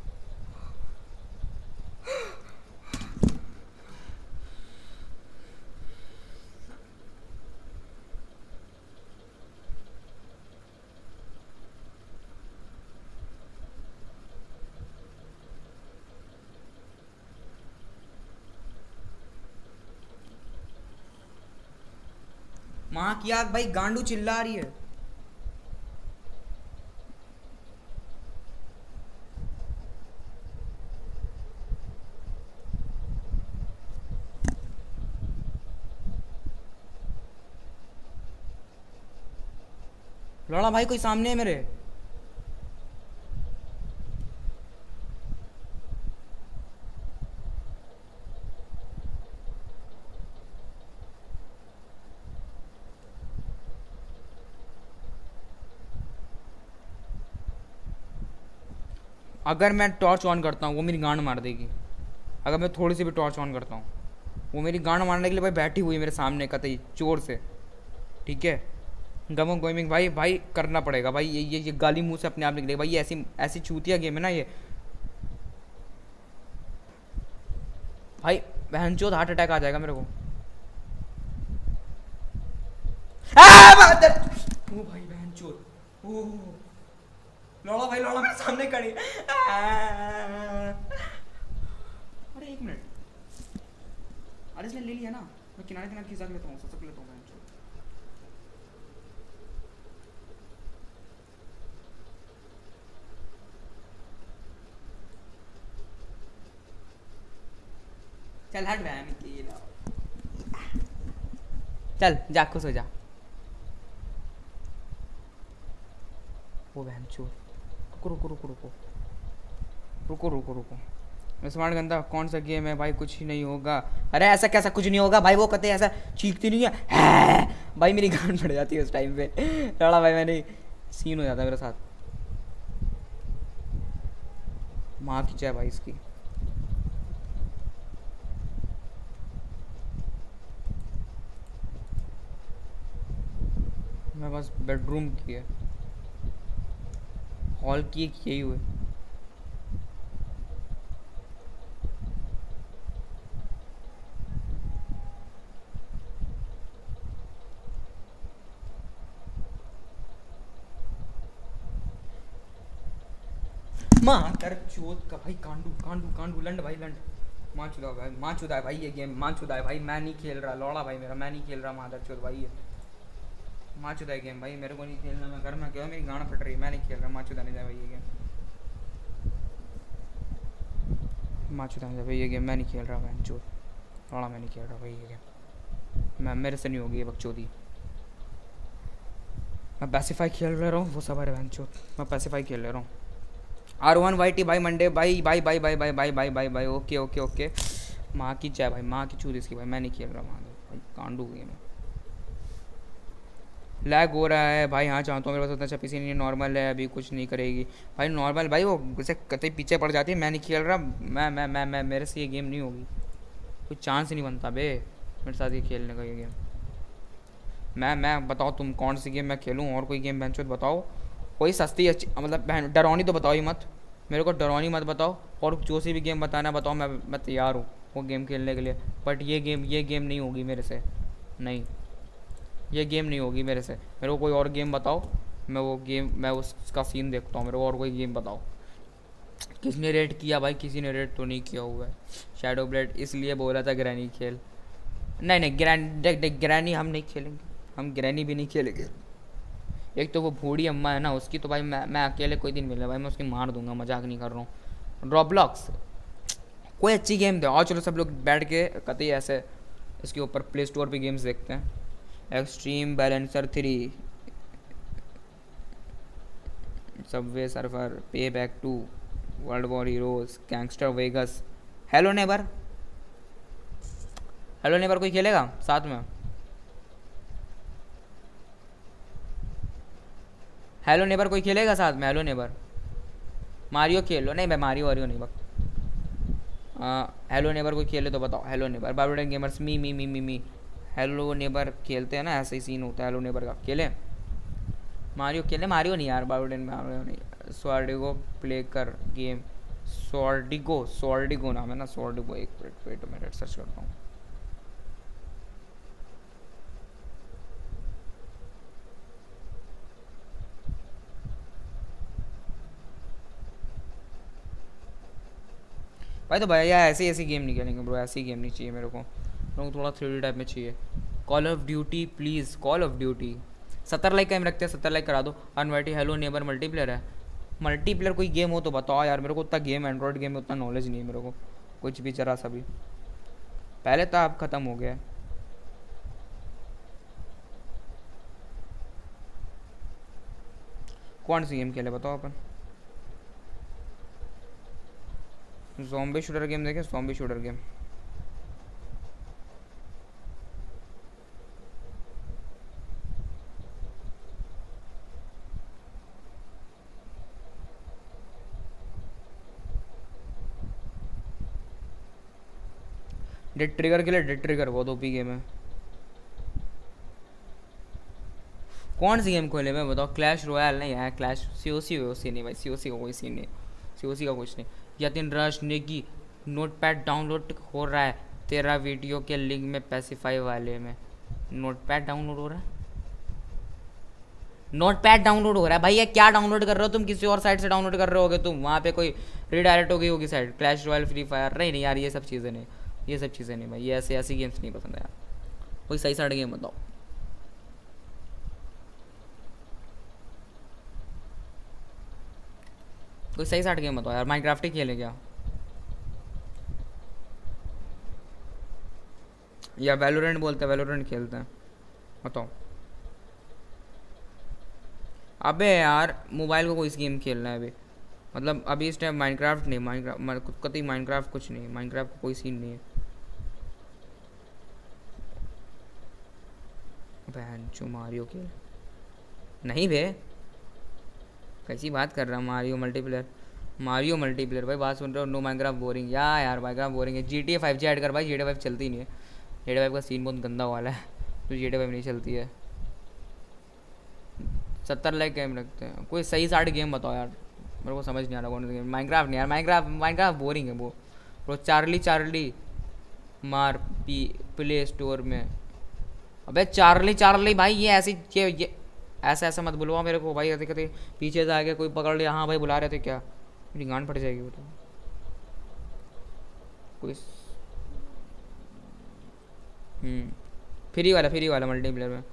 माँ की आग भाई, गांडू चिल्ला रही है। लौड़ा भाई कोई सामने है मेरे। अगर मैं टॉर्च ऑन करता हूँ वो मेरी गांड मार देगी। अगर मैं थोड़ी सी भी टॉर्च ऑन करता हूँ वो मेरी गांड मारने के लिए भाई बैठी हुई है मेरे सामने कतई चोर से। ठीक है, गमो गेमिंग भाई, भाई करना पड़ेगा भाई, ये गाली मुंह से अपने आप निकलेगी भाई। ये ऐसी ऐसी चूतिया गेम है ना ये भाई। बहनचोद हार्ट अटैक आ जाएगा मेरे को। ओ भाई बहनचोद, ओ लौड़ा भाई, लौड़ा मेरे सामने खड़ी अरे एक मिनट, अरे इसने ले लिया ना, मैं किनारे किनारे खिसक लेता हूँ, ससक लेता हूँ बहनचोद। चल हट बहन की, चल जा खुश हो जा। वो बहन चोर, रुको रुको रुको रुको रुको रुको रुको। स्मार्ट गंदा कौन सा गेम है भाई, कुछ ही नहीं होगा। अरे ऐसा कैसा कुछ नहीं होगा भाई, वो कहते ऐसा चीखती नहीं है भाई, मेरी गान पड़ जाती है उस टाइम पे लड़ा भाई, मैंने सीन हो जाता है मेरे साथ। माँ की चाय भाई इसकी। मैं बस बेडरूम की है, हॉल की एक यही हुए। माँ कर चोत का भाई, कांडू कांडू कांडू लंड भाई लंड। माँ चुदा भाई, माँ चुदा है भाई ये गेम, माँ चुदा है भाई, मैं नहीं खेल रहा लौड़ा भाई मेरा, मैं नहीं खेल रहा मादर चोत भाई ये माँ चुदा है गेम भाई, मेरे को नहीं खेलना। मैं घर में क्या, मेरी गाना फट रही है, मैं नहीं खेल रहा। माँ चुदा नहीं जाए भाई ये गेम, माँ चुदा नहीं जाए भाई ये गेम, मैं नहीं खेल रहा बहन चोत लौड़ा, मैं नहीं खेल रहा भाई ये गेम। मैं मेरे से नहीं होगी ये बकचोदी। मैं पैसिफाई खेल ले रहा हूँ, वो सब है बहन चोत, मैं पैसिफाई खेल ले रहा हूँ। R1YT भाई मंडे भाई भाई भाई भाई भाई भाई भाई भाई भाई ओके ओके ओके। माँ की चाय भाई, माँ की चूत इसकी भाई, मैं नहीं खेल रहा माँ भाई, कांडू गेम है। लैग हो रहा है भाई, हाँ चाहता हूँ, मेरे पास उतना अच्छा पीसी नहीं है, नॉर्मल है अभी कुछ नहीं करेगी भाई। नॉर्मल भाई वो जैसे कतई पीछे पड़ जाती है, मैं नहीं खेल रहा। मैं मेरे से ये गेम नहीं होगी, कोई चांस ही नहीं बनता बे मेरे साथ ये खेलने का ये गेम। मैं बताओ तुम कौन सी गेम मैं खेलूँ, और कोई गेम बहनचोद बताओ, कोई सस्ती अच्छी, मतलब बहन डरौनी तो बताओ ही मत मेरे को, डरौनी मत बताओ। और जो सी भी गेम बताना बताओ, मैं तैयार हूँ वो गेम खेलने के लिए। बट ये गेम नहीं होगी मेरे से, नहीं ये गेम नहीं होगी मेरे से। मेरे को कोई और गेम बताओ, मैं वो गेम, मैं उसका सीन देखता हूँ। मेरे को और कोई गेम बताओ। किसने रेट किया भाई, किसी ने रेट तो नहीं किया हुआ है। शैडो ब्लेड इसलिए बोला था ग्रैनी खेल, नहीं नहीं ग्रैनी हम नहीं खेलेंगे, हम ग्रैनी भी नहीं खेलेंगे। एक तो वो बूढ़ी अम्मा है ना उसकी, तो भाई मैं अकेले कोई दिन मिले भाई मैं उसकी मार दूंगा, मजाक नहीं कर रहा हूँ। रॉब्लॉक्स कोई अच्छी गेम दे, और चलो सब लोग बैठ के कतई ऐसे इसके ऊपर प्ले स्टोर पे गेम्स देखते हैं। Extreme balancer 3, subway surfer, payback 2, world war heroes, gangster Vegas, hello neighbour. Hello neighbour कोई खेलेगा साथ में? हेलो नेबर कोई खेलेगा साथ में? हेलो नेबर, मारियो खेल लो। नहीं मैं मारियो वारियो नहीं बक। हेलो नेबर कोई खेले तो बताओ। हेलो नेबर, बाबूडन गेमर्स, मी। हेलो नेबर खेलते हैं ना, ऐसे ही सीन होता है हेलो नेबर का। खेले मारियो, खेले मारियो नहीं यार, बाबूडन मारियो नहीं। स्वार्डिगो प्ले कर गेम, स्वार्डिगो नाम है ना, स्वार्डिगो। एक मिनट वेट, मैं सर्च करता हूँ। भाई तो भैया ऐसी गेम नहीं खेलेंगे ब्रो, ऐसी गेम नहीं चाहिए मेरे को थोड़ा 3D टाइप में चाहिए। Call of duty please, call of duty 70 like का रखते हैं, 70 लाइक करा दो। अनवाइटी हेलो नेबर मल्टीप्लेयर है, मल्टीप्लेयर कोई गेम हो तो बताओ यार मेरे को, उतना गेम एंड्रॉयड गेम में उतना नॉलेज नहीं है मेरे को कुछ भी जरा सा भी। पहले तो अब ख़त्म हो गया। कौन सी गेम खेले बताओ अपन? ज़ॉम्बी शूटर गेम देखें, zombie shooter game. Dead trigger के लिए, डेड ट्रिगर बहुत ओपी गेम है। कौन सी गेम खोले मैं बताओ? क्लैश रॉयल नहीं है, क्लैश सीओसी वोसी नहीं भाई, सीओसी का कोई सीन नहीं, सीओसी का कुछ नहीं। Yatin rush Negi notepad download हो रहा है तेरा वीडियो के लिंक में पैसिफाई वाले में। नोटपैड डाउनलोड हो रहा है, नोटपैड डाउनलोड हो रहा है भाई। ये क्या डाउनलोड कर रहे हो तुम? किसी और साइट से डाउनलोड कर रहे होगे तुम, वहाँ पे कोई रीडायरेक्ट हो गई होगी site. Clash royale, free fire, नहीं नहीं यार ये सब चीज़ें नहीं, ये सब चीज़ें नहीं भाई, ये ऐसे ऐसी गेम्स नहीं पसंद है यार। कोई सही साइड गेम बताओ। कोई सही साइड गेम बताओ यार। माइनक्राफ्ट ही खेले क्या, या वैलोरेंट बोलते हैं, वैलोरेंट खेलते हैं, बताओ। अबे यार मोबाइल को कोई गेम खेलना है अभी, मतलब अभी इस टाइम माइनक्राफ्ट नहीं, माइनक्राफ्ट कतई माइनक्राफ्ट कुछ नहीं, माइनक्राफ्ट का कोई सीन नहीं है। बहन जो मारियो खेल नहीं बे, कैसी बात कर रहा हूँ? मारियो मल्टीप्लेयर, मारियो मल्टीप्लेयर भाई, बात सुन रहे हो? नो माइनक्राफ्ट बोरिंग यार, माइनक्राफ्ट बोरिंग है। G T A 5G add कर भाई, GTA 5 चलती नहीं है, GTA 5 का सीन बहुत गंदा वाला है, तो GTA 5 नहीं चलती है। 70 लाख गेम रखते हैं, कोई सही साइड गेम बताओ यार, मेरे को समझ नहीं आ रहा कौन सा गेम। माइनक्राफ्ट नहीं यार, माइनक्राफ्ट बोरिंग है वो चार्ली चार्ली मार प्ले स्टोर में। अबे चार्ली चार्ली भाई, ये ऐसी ये ऐसा ऐसा मत बुलवा मेरे को भाई, ऐसे कहते पीछे से आके कोई पकड़ लिया, हाँ भाई बुला रहे थे क्या, मेरी गांड फट जाएगी वो तो। कोई फ्री वाला मल्टीप्लेयर में।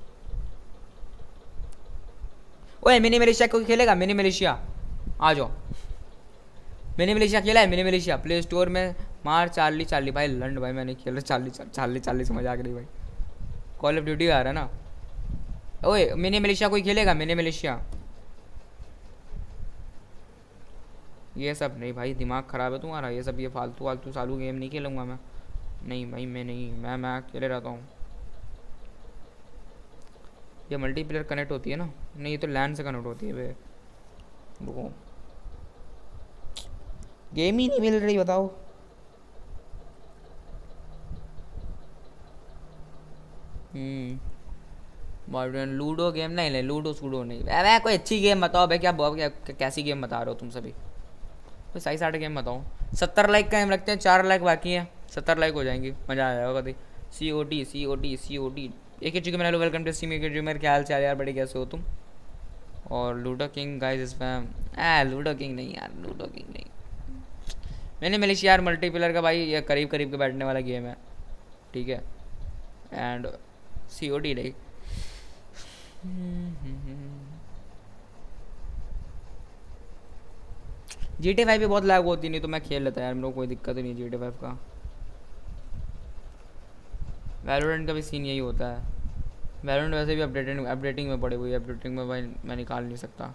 ओए मिनी मलेशिया कोई खेलेगा? मिनी मलेशिया आ जाओ, मिनी मलेशिया खेला है? मिनी मलेशिया प्ले स्टोर में मार चार्ली चार्ली भाई, लंड भाई मैं नहीं खेल रहा चार्ली चार्ली चार्ली से मजाक नहीं भाई, कॉल ऑफ ड्यूटी आ रहा है ना। ओए मिनी मलेशिया कोई खेलेगा? मिनी मलेशिया ये सब नहीं भाई, दिमाग ख़राब है तुम्हारा, ये सब ये फालतू फालतू चालू गेम नहीं खेलूँगा मैं, नहीं भाई मैं नहीं, मैं अकेले रहता हूँ। ये मल्टीप्लेयर कनेक्ट होती है ना? नहीं ये तो लैंड से कनेक्ट होती है वे, रुको गेम ही नहीं मिल रही बताओ। मॉडर्न लूडो गेम नहीं, ले लूडो सूडो नहीं, अरे कोई अच्छी गेम बताओ भाई, कैसी गेम बता रहे हो तुम सभी? कोई सही साढ़े गेम बताओ। 70 लाइक का एम रखते हैं, 4 लाइक बाकी है, 70 लाइक हो जाएंगी, मज़ा आ जाएगा कभी। COD एक ही चीज़ में, hello welcome to sea maker dreamer, क्या हाल चाल यार, बड़े कैसे हो तुम? और लूडो किंग गाइस इस फैम, लूडो किंग नहीं यार, लूडो किंग नहीं। मैंने मलेशिया यार मल्टीप्लेयर का भाई, ये करीब करीब के बैठने वाला गेम है, ठीक है। एंड COD नहीं। GTA 5 भी बहुत लैग होती, नहीं तो मैं खेल लेता यार, मेरे को कोई दिक्कत नहीं GTA 5 का। वैलोरेंट का भी सीन यही होता है, वैलोरेंट वैसे भी अपडेटिंग में पड़ी हुई है, अपडेटिंग में भाई मैं निकाल नहीं सकता।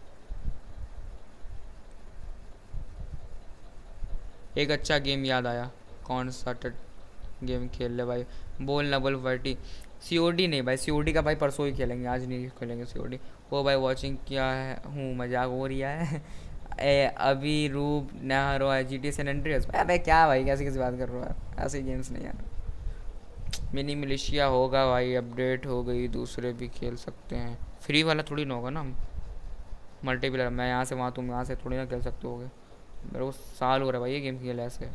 एक अच्छा गेम याद आया, कौन सा गेम खेल ले भाई, बोल ना बोल वर्टी। COD नहीं भाई, COD का भाई परसों ही खेलेंगे, आज नहीं खेलेंगे COD। वो भाई वॉचिंग क्या है, हूँ मजाक हो रही है। अभी रूप नहरो है GTA सैन एंड्रियास, अबे क्या भाई कैसी कैसी बात कर रहे हो यार, ऐसे गेम्स नहीं यार। मिनी मिलिशिया होगा भाई, अपडेट हो गई, दूसरे भी खेल सकते हैं, फ्री वाला थोड़ी ना होगा ना मल्टीप्लेयर, मैं यहाँ से वहाँ तुम यहाँ से थोड़ी ना खेल सकते होगे, मेरे को साल हो रहा है भाई ये गेम खेला ऐसे।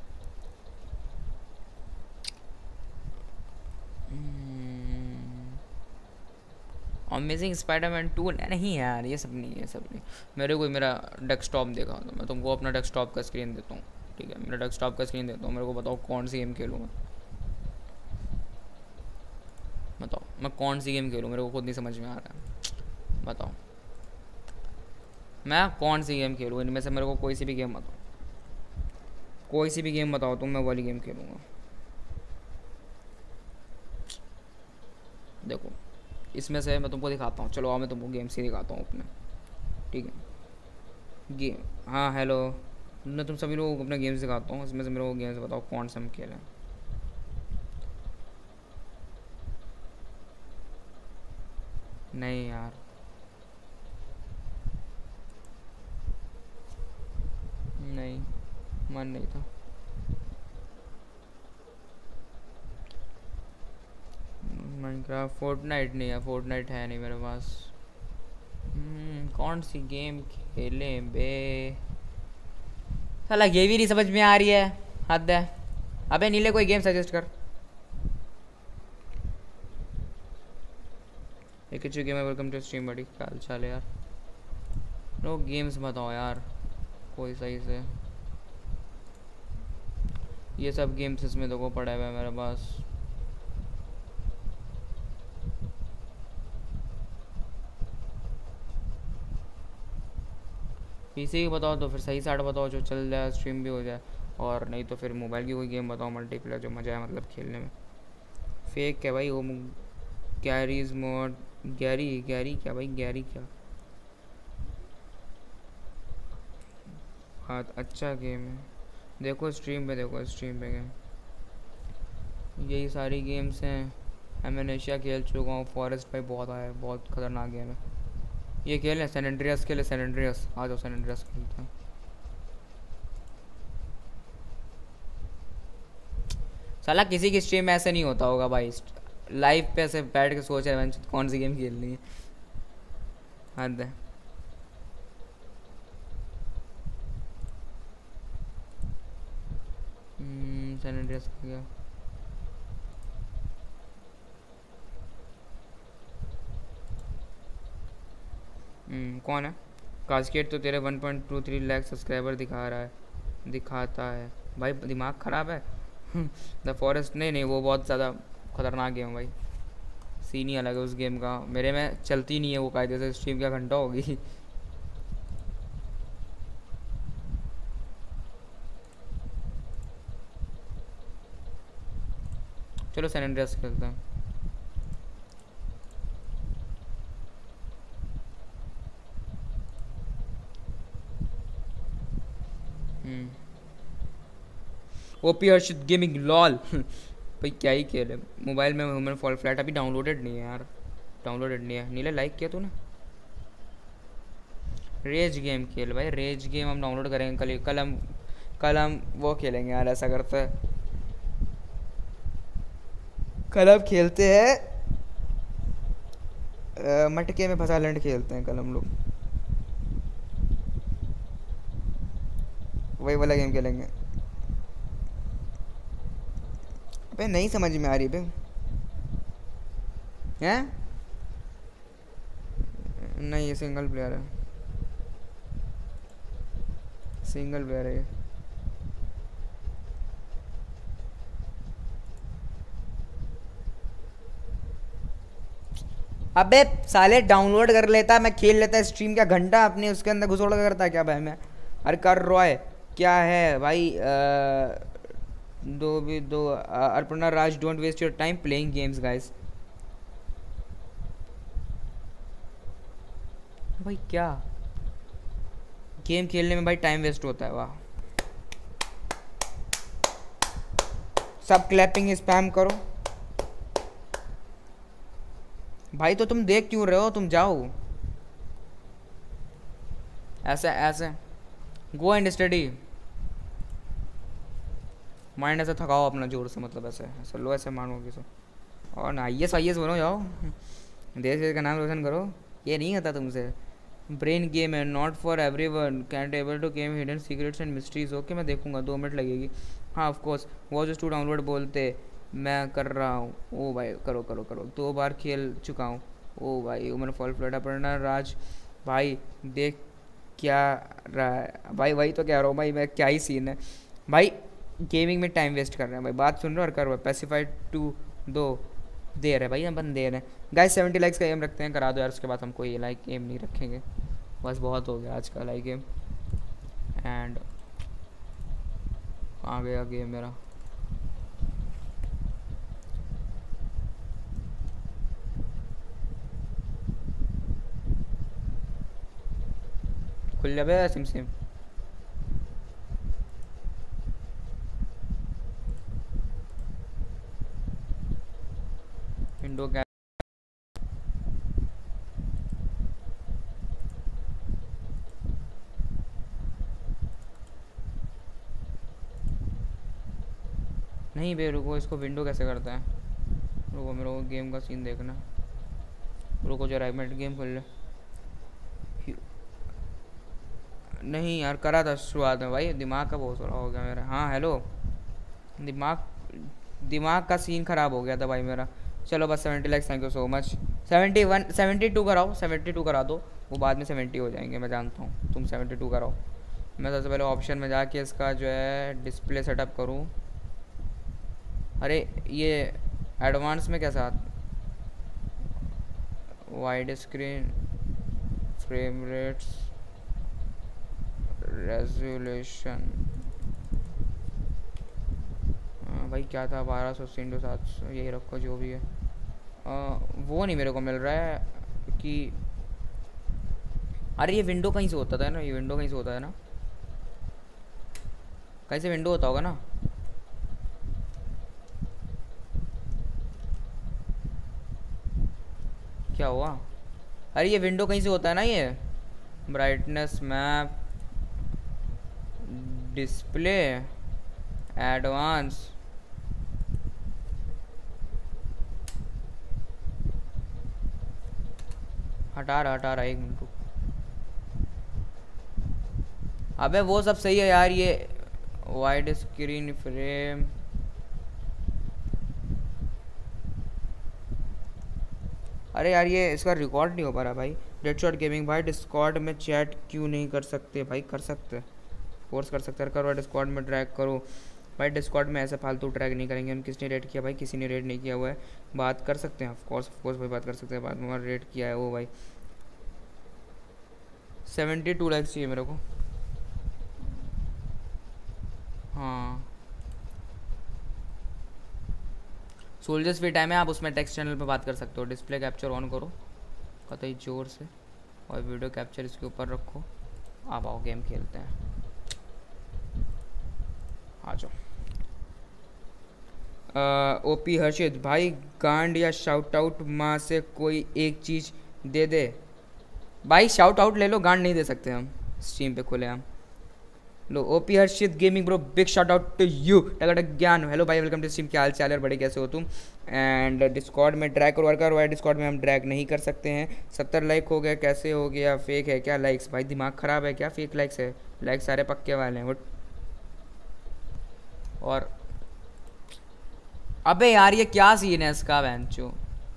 अमेजिंग स्पाइडरमैन 2 नहीं यार, ये सब नहीं, ये सब नहीं। मेरे को मेरा डेस्कटॉप देखा तो मैं तुमको अपना डेस्कटॉप का स्क्रीन देता हूँ, ठीक है, मेरा डेस्कटॉप का स्क्रीन देता हूँ, मेरे को बताओ कौन सी गेम खेलूँ मैं, बताओ मैं कौन सी गेम खेलूँ, मेरे को खुद नहीं समझ में आ रहा है, बताओ मैं कौन सी गेम खेलूँ, इनमें से मेरे को कोई सी भी गेम बताओ, कोई सी भी गेम बताओ तुम, मैं वाली गेम खेलूँगा। देखो इसमें से मैं तुमको दिखाता हूँ, चलो आओ मैं तुमको गेम से दिखाता हूँ अपने, ठीक है गेम। हाँ हेलो, मैं तुम सभी लोगों को अपने गेम्स दिखाता हूँ, इसमें से मेरे को गेम्स बताओ कौन सा हम खेलें। नहीं यार नहीं, मन नहीं था। माइनक्राफ्ट, फोर्टनाइट नहीं है, फोर्टनाइट है नहीं मेरे पास। कौन सी गेम खेलें बे? साला ये भी नहीं समझ में आ रही है, हद है। अबे नीले कोई गेम सजेस्ट कर। एक अच्छी गेम है, वेलकम टू स्ट्रीम बड़ी, क्या हाल चाल है यार? नो गेम्स बताओ यार कोई सही से। ये सब गेम्स इसमें देखो पड़े हुए हैं मेरे पास। पीसी की बताओ तो फिर सही साइड बताओ जो चल जाए, स्ट्रीम भी हो जाए, और नहीं तो फिर मोबाइल की कोई गेम बताओ मल्टीप्लेयर जो मज़ा है मतलब खेलने में। फेक क्या भाई वो? गैरीज मोड, गैरी गैरी क्या भाई, गैरी क्या? हाँ अच्छा गेम है, देखो स्ट्रीम पे, देखो स्ट्रीम पे गेम। यही सारी गेम्स हैं। एमनेशिया खेल चुका हूँ, फॉरेस्ट भाई बहुत आया, बहुत खतरनाक गेम है ये। खेलें सैन एंड्रियास, खेले सैन एंड्रियास, आ जाओ सैन एंड्रियास खेलते हैं। साला किसी की स्ट्रीम में ऐसे नहीं होता होगा भाई, लाइव पे ऐसे बैठ के सोच रहे हैं कौन सी गेम खेलनी है, हद है। सैन एंड्रियास का गया। कौन है? कास्केट तो तेरे 1.23 लाख सब्सक्राइबर दिखा रहा है, दिखाता है भाई, दिमाग ख़राब है। द फॉरेस्ट नहीं नहीं, वो बहुत ज़्यादा खतरनाक गेम है भाई, सीन ही अलग है उस गेम का। मेरे में चलती नहीं है वो कायदे से, स्ट्रीम क्या घंटा होगी। चलो सैन एंड्रियास खेलते हैं। OP Harshit gaming lol. भाई क्या ही खेल है मोबाइल में, ह्यूमन फॉल फ्लैट अभी डाउनलोडेड नहीं है यार, डाउनलोडेड नहीं है। नीले लाइक किया तूने? रेज गेम खेल भाई, रेज गेम हम डाउनलोड करेंगे कल हम वो खेलेंगे यार, ऐसा करते हैं कल अब खेलते हैं, मटके में फंसा लैंड खेलते हैं कल हम लोग, वही वाला गेम खेलेंगे। अबे नहीं समझ में आ रही बे, हैं? नहीं ये सिंगल प्लेयर है, सिंगल प्लेयर है ये। अबे साले डाउनलोड कर लेता, मैं खेल लेता स्ट्रीम क्या घंटा अपने उसके अंदर घुसोड़ करता क्या भाई मैं? अरे कर रॉय क्या है भाई? दो भी दो, Arpana Raj, don't waste your time playing games guys. भाई क्या गेम खेलने में भाई टाइम वेस्ट होता है, वाह। सब क्लैपिंग स्पैम करो भाई, तो तुम देख क्यों रहे हो? तुम जाओ ऐसे ऐसे, गो एंड स्टडी, माइंड ऐसे थकाओ अपना जोर से, मतलब ऐसे ऐसे लो, ऐसे मानोगे सो, और ना आई एस बनो, जाओ देश का नाम रोशन करो। ये नहीं होता तुमसे। ब्रेन गेम है, not for every one, can't able to game hidden secrets and mysteries. Okay मैं देखूंगा, 2 मिनट लगेगी। हाँ of course, watch to download बोलते मैं कर रहा हूँ। ओ भाई करो करो करो, 2 बार खेल चुका हूँ। ओ भाई उमर फॉल फ्लड, अपना राज भाई देख क्या रहा है भाई? वही तो कह रहा हूँ भाई मैं, क्या ही सीन है भाई, गेमिंग में टाइम वेस्ट कर रहे हैं भाई, बात सुन रहे हो और कर रहे हो। पैसिफाइड टू दो दे रहे भाई, हम बंद दे रहे हैं गाइस। 70 लाइक्स का एम रखते हैं, करा दो यार, उसके बाद हम कोई लाइक एम नहीं रखेंगे, बस बहुत हो गया आज का लाइक गेम। एंड आ गया गेम मेरा, खुल जाए सिम सिम। विंडो क्या नहीं बे, रुको इसको विंडो कैसे करते हैं? रुको मेरे को गेम का सीन देखना। रुको जरा एक मिनट, गेम खोल ले। नहीं यार करा था शुरुआत में भाई, दिमाग का बहुत हो गया मेरा। हाँ हेलो, दिमाग दिमाग का सीन ख़राब हो गया था भाई मेरा। चलो बस 70 lakh, thank you so much. 71 72 कराओ, 72 करा दो, वो बाद में 70 हो जाएंगे, मैं जानता हूँ। तुम 72 कराओ। मैं सबसे पहले ऑप्शन में जाके इसका जो है डिस्प्ले सेटअप करूँ। अरे ये एडवांस में कैसा, wide screen, frame rates, resolution, भाई क्या था 1280 × 700, यही रखो जो भी है। वो नहीं मेरे को मिल रहा है कि, अरे ये विंडो कहीं से होता था ना, ये विंडो कहीं से होता है ना, कहीं से विंडो होता होगा ना। क्या हुआ? अरे ये विंडो कहीं से होता है ना, ये ब्राइटनेस, मैप, डिस्प्ले, एडवांस, हटा रहा 1 मिनट। अबे वो सब सही है यार, ये वाइड स्क्रीन, फ्रेम, अरे यार ये इसका रिकॉर्ड नहीं हो पा रहा भाई। डेडशॉट गेमिंग भाई डिस्कॉर्ड में चैट क्यों नहीं कर सकते भाई? कर सकते, फोर्स कर सकते हैं, करो डिस्कॉर्ड में ट्रैक करो भाई। डिस्कॉर्ड में ऐसे फालतू ट्रैक नहीं करेंगे हम। किसने रेड किया भाई? किसी ने रेड नहीं किया हुआ है। बात कर सकते हैं, ऑफ कोर्स भाई बात कर सकते हैं। बात में रेड किया है वो भाई। 72 लाइक्स चाहिए मेरे को। हाँ सोल्जर्स फ्री टाइम है, आप उसमें टेक्स्ट चैनल पे बात कर सकते हो। डिस्प्ले कैप्चर ऑन करो कतई जोर से, और वीडियो कैप्चर इसके ऊपर रखो। आप आओ गेम खेलते हैं, आ जाओ। ओपी हर्षित भाई, गांड या शाउट आउट माँ से कोई एक चीज़ दे दे भाई। शाउट आउट ले लो, गांड नहीं दे सकते हम स्ट्रीम पे खुले हम। लो OP Harshit gaming bro, big shout out to you. टगटक ज्ञान, हेलो भाई, वेलकम टू स्ट्रीम। क्या हाल चाल है, बड़े कैसे हो तुम? एंड डिस्कॉर्ड में ड्रैग और वर्कर हुआ है, डिस्कॉर्ड में हम ड्रैग नहीं कर सकते हैं। 70 लाइक हो गया, कैसे हो गया? फेक है क्या लाइक्स? भाई दिमाग ख़राब है क्या? फेक लाइक्स है, लाइक्स सारे पक्के वाले हैं। और अबे यार ये क्या सीन है इसका बेंचो,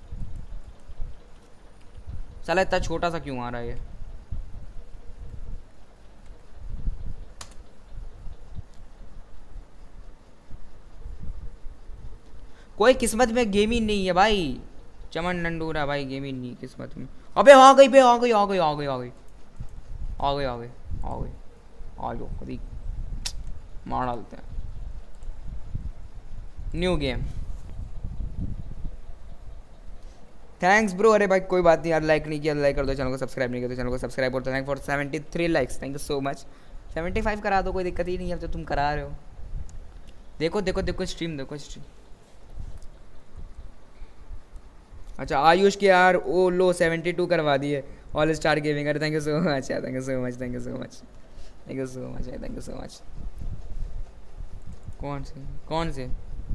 साला इतना छोटा सा क्यों आ रहा है ये? कोई किस्मत में गेम ही नहीं है भाई। चमन नंडूरा भाई, गेम ही नहीं किस्मत में। अबे आ गई बे, आ गई आ गई आ गई आ गई आ गई आ गई आ गई आ जाओ, कभी मार डालते हैं। New game, thanks bro. अरे भाई कोई बात नहीं यार, लाइक नहीं किया लाइक कर दो, चैनल को सब्सक्राइब नहीं किया तो चैनल को सब्सक्राइब कर दो। Thank for 73 likes, thank you so much. 75 करा दो, कोई दिक्कत ही नहीं है, अब तो तुम करा रहे हो। देखो देखो देखो स्ट्रीम, देखो स्ट्रीम। अच्छा आयुष के यार ओ लो 72 करवा दिए। ऑल स्टार गेमिंग, अरे थैंक यू सो मच यार, thank you so much, thank you so much, thank you so much, thank you so much. कौन से?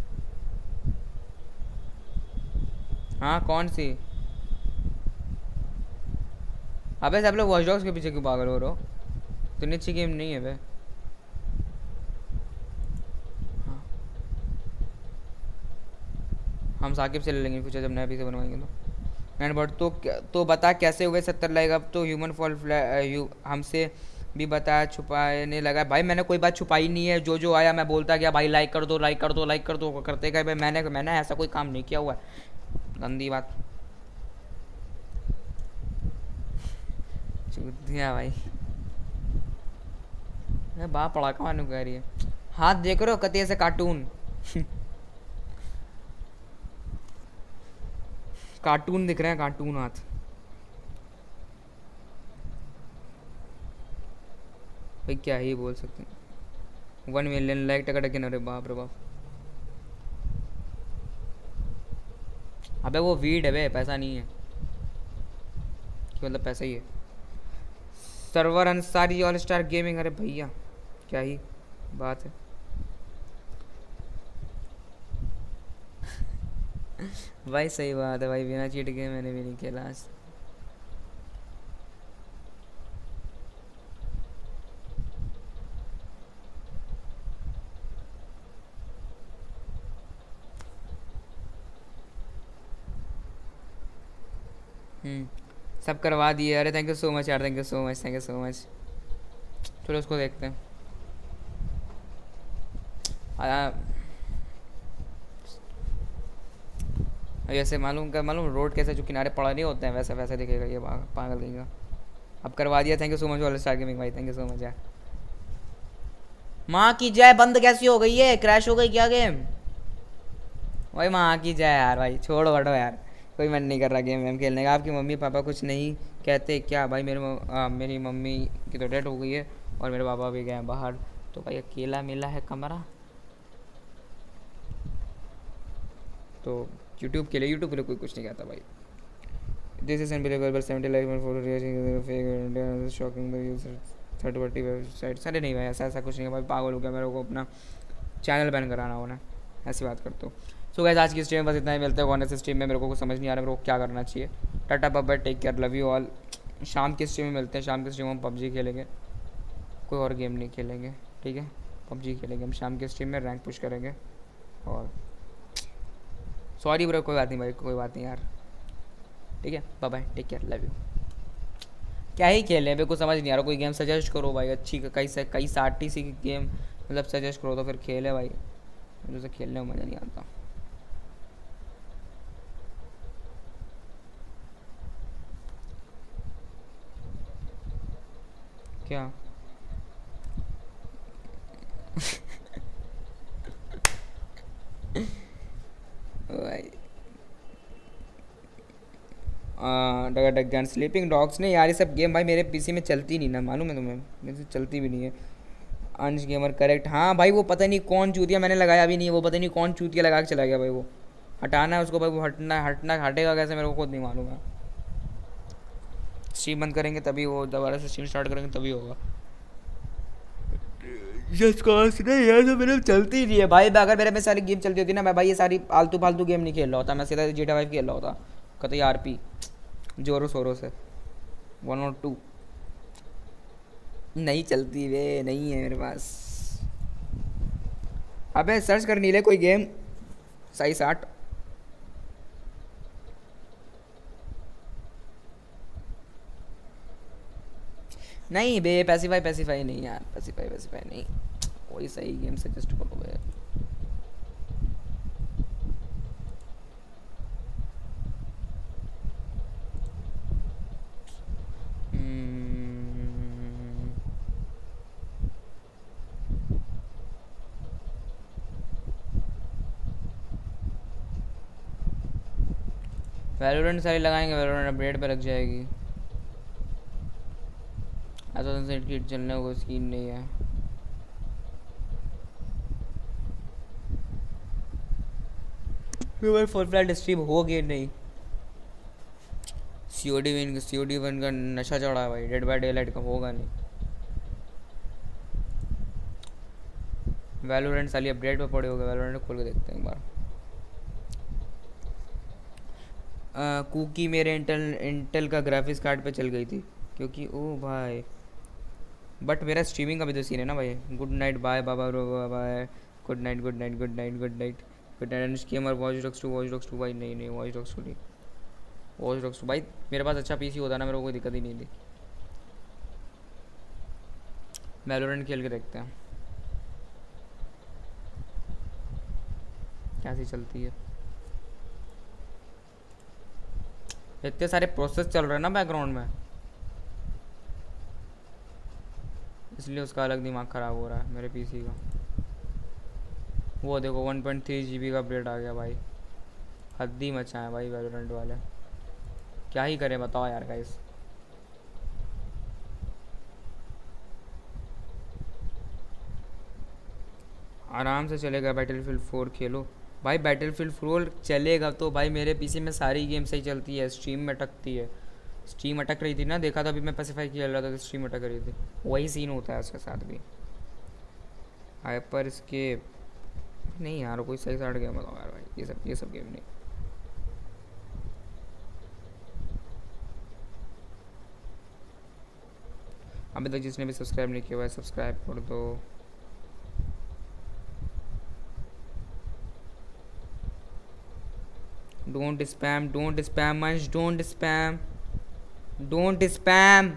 हाँ कौन सी? अबे सब लोग वॉच डॉग्स के पीछे क्यों पागल हो रहे हो? इतनी अच्छी गेम नहीं है बे। हाँ हम साकिब से ले लेंगे फ्यूचर जब नया पीसी बनवाएंगे तो। एंड बट तो बता कैसे हुए 70 लाइक? अब तो ह्यूमन फॉल हमसे भी बताया, छुपाने लगा भाई। मैंने कोई बात छुपाई नहीं है, जो जो आया मैं बोलता गया भाई लाइक कर दो लाइक कर दो लाइक कर दो, करते गए भाई। मैंने ऐसा कोई काम नहीं किया हुआ है, गंदी बात दिया भाई। बाप पड़ाका मानू कह रही है। हाथ देख रहे हो कति ऐसे कार्टून कार्टून दिख रहे हैं, कार्टून हाथ। भाई क्या ही बोल सकते हैं। 1 मिलियन लाइक टका, अरे बाप रे बाप। अबे वो वीड है बे, पैसा नहीं है। कि मतलब पैसा ही है। Server Ansari all star gaming, अरे भैया क्या ही बात है। भाई सही बात है भाई, बिना चीट के मैंने भी नहीं खेला आज। सब करवा दिए। अरे थैंक यू सो मच यार, thank you so much, thank you so much. चलो उसको देखते हैं। आ, ऐसे मालूम रोड कैसे जो किनारे पड़ा नहीं होते हैं वैसे वैसे दिखेगा ये पागल कहीं। अब करवा दिया। Thank you so much all star gaming भाई, थैंक यू सो मच यार। माँ की जय। बंद कैसी हो गई है? क्रैश हो गई क्या गेम? भाई माँ की जय यार भाई, छोड़ो हटो यार। कोई मन नहीं कर रहा गेम वेम खेलने का। आपकी मम्मी पापा कुछ नहीं कहते क्या? भाई मेरी मम्मी की तो डेथ हो गई है और मेरे पापा भी गए हैं बाहर, तो भाई अकेला मिला है कमरा। तो यूट्यूब के लिए कोई कुछ नहीं कहता भाई। This is unbelievable 70 like for fake shocking the user third party website. अरे नहीं भाई, ऐसा ऐसा कुछ नहीं है भाई, पागल हो गया। मेरे को अपना चैनल बैन कराना होना, ऐसी बात करता हूँ। सो गाइस आज की स्ट्रीम बस इतना ही। मिलते हैं कौन से स्ट्रीम में। मेरे को कुछ समझ नहीं आ रहा मेरे को क्या करना चाहिए। Tata bye, take care, love you all. शाम की स्ट्रीम में मिलते हैं। शाम की स्ट्रीम में हम पबजी खेलेंगे, कोई और गेम नहीं खेलेंगे, ठीक है? पबजी खेलेंगे हम शाम की स्ट्रीम में, रैंक पुश करेंगे। और सॉरी ब्रो, कोई बात नहीं भाई, कोई बात नहीं यार, ठीक है? Bye, take care, love you. क्या ही खेलें? मेरे को समझ नहीं आ रहा, कोई गेम सजेस्ट करो भाई अच्छी, कई साटी सी गेम मतलब सजेस्ट करो तो फिर खेले भाई। मुझे खेलने में मज़ा नहीं आता। क्या भाई डगन स्लीपिंग डॉग्स ने यार, ये सब गेम भाई मेरे पीसी में चलती नहीं ना, मालूम है तुम्हें? मेरे से चलती भी नहीं है। अंश गेमर करेक्ट। हाँ भाई, वो पता नहीं कौन चूतिया, मैंने लगाया भी नहीं है, वो पता नहीं कौन चूतिया लगा के चला गया भाई। वो हटाना है उसको भाई, वो हटेगा कैसे मेरे को खुद नहीं मालूम है। स्ट्रीम बंद करेंगे तभी वो दोबारा से स्ट्रीम स्टार्ट करेंगे तभी होगा। जस्ट कॉज नहीं यार, तो मेरे चलती नहीं है भाई। अगर मेरे में सारी गेम चलती होती ना, मैं भाई ये सारी आलतू फालतू गेम नहीं खेल रहा होता, मैं सीधा GTA 5 खेल रहा होता। कतई RP जोरों शोरों से 102 नहीं चलती वे, नहीं है मेरे पास। अबे सर्च कर नीले कोई गेम सही 60। नहीं बे, पैसिफाई नहीं यार, पैसिफाई नहीं। कोई सही गेम सजेस्ट करो बे। वैलोरेंट सारी लगाएंगे, वैलोरेंट अपडेट पे लग जाएगी। ऐसा तो किट चलने को स्कीन नहीं है। फुल फ्लैट स्ट्रीम हो गई नहीं। COD 1 का नशा चढ़ा है भाई, डेड बाय डेलाइट का होगा नहीं। वैलोरेंट साली अपडेट पे पड़े हो गए, वैलोरेंट खोल के देखते हैं एक बार। कुकी मेरे इंटेल का ग्राफिक्स कार्ड पे चल गई थी क्योंकि ओ भाई, बट मेरा स्ट्रीमिंग का भी तो सीन है ना भाई। गुड नाइट, बाय बाबा, bye, good night good night good night good night good night. Gamer Watch dogs 2 भाई, नहीं वॉच डॉग्स 2 नहीं, वॉच डॉग्स 2 भाई मेरे पास अच्छा पीसी होता ना, मेरे को कोई दिक्कत ही नहीं थी। वैलोरेंट खेल के देखते हैं कैसी चलती है। इतने सारे प्रोसेस चल रहे हैं ना बैकग्राउंड में, इसलिए उसका अलग दिमाग ख़राब हो रहा है मेरे पीसी का। वो देखो 1.3 GB का अपडेट आ गया भाई, हद्दी मचा है भाई वैलोरेंट वाले। क्या ही करें बताओ यार गाइस। आराम से चलेगा, बैटलफील्ड 4 खेलो भाई। बैटलफील्ड 4 चलेगा तो भाई मेरे पीसी में सारी गेम सही चलती है, स्ट्रीम में अटकती है। स्ट्रीम अटक रही थी ना, देखा था अभी मैं पैसिफाई खेल रहा था तो स्ट्रीम अटक रही थी। वही सीन होता है उसके साथ भी। हाइपर स्केप नहीं यार, कोई सही साइड गेम बताओ यार भाई। ये सब गेम नहीं। अभी तक जिसने भी सब्सक्राइब नहीं किया हुआ है सब्सक्राइब कर दो। डोंट स्पैम मंच, डोंट स्पैम।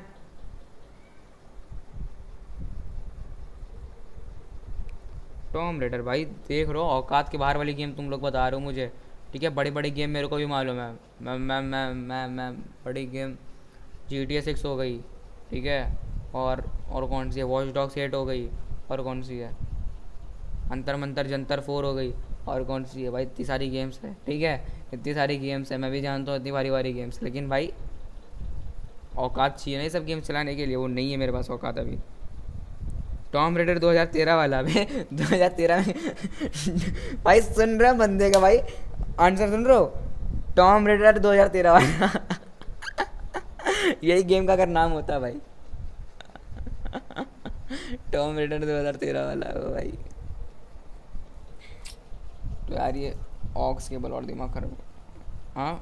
टॉम रेडर भाई देख रहे हो, औकात के बाहर वाली गेम तुम लोग बता रहे हो मुझे, ठीक है। बड़ी बड़ी गेम मेरे को भी मालूम है। मैं बड़ी गेम GTA 6 हो गई, ठीक है। और कौन सी है, वॉच डॉग्स 8 हो गई। और कौन सी है, अंतर मंतर जंतर 4 हो गई। और कौन सी है भाई, इतनी सारी गेम्स है, ठीक है। इतनी सारी गेम्स है, मैं भी जानता हूँ इतनी भारी भारी गेम्स, लेकिन भाई औकात चाहिए ना ये सब गेम्स चलाने के लिए, वो नहीं है मेरे पास औकात अभी। टॉम रेडर 2013 वाला में 2013 में भाई सुन रहे हो बंदे का, भाई आंसर सुन रहे हो, टॉम रेडर 2013 वाला यही गेम का अगर नाम होता भाई टॉम रेडर 2013 वाला हो भाई। तो यार ये ऑक्स केबल और दिमाग खराब। हाँ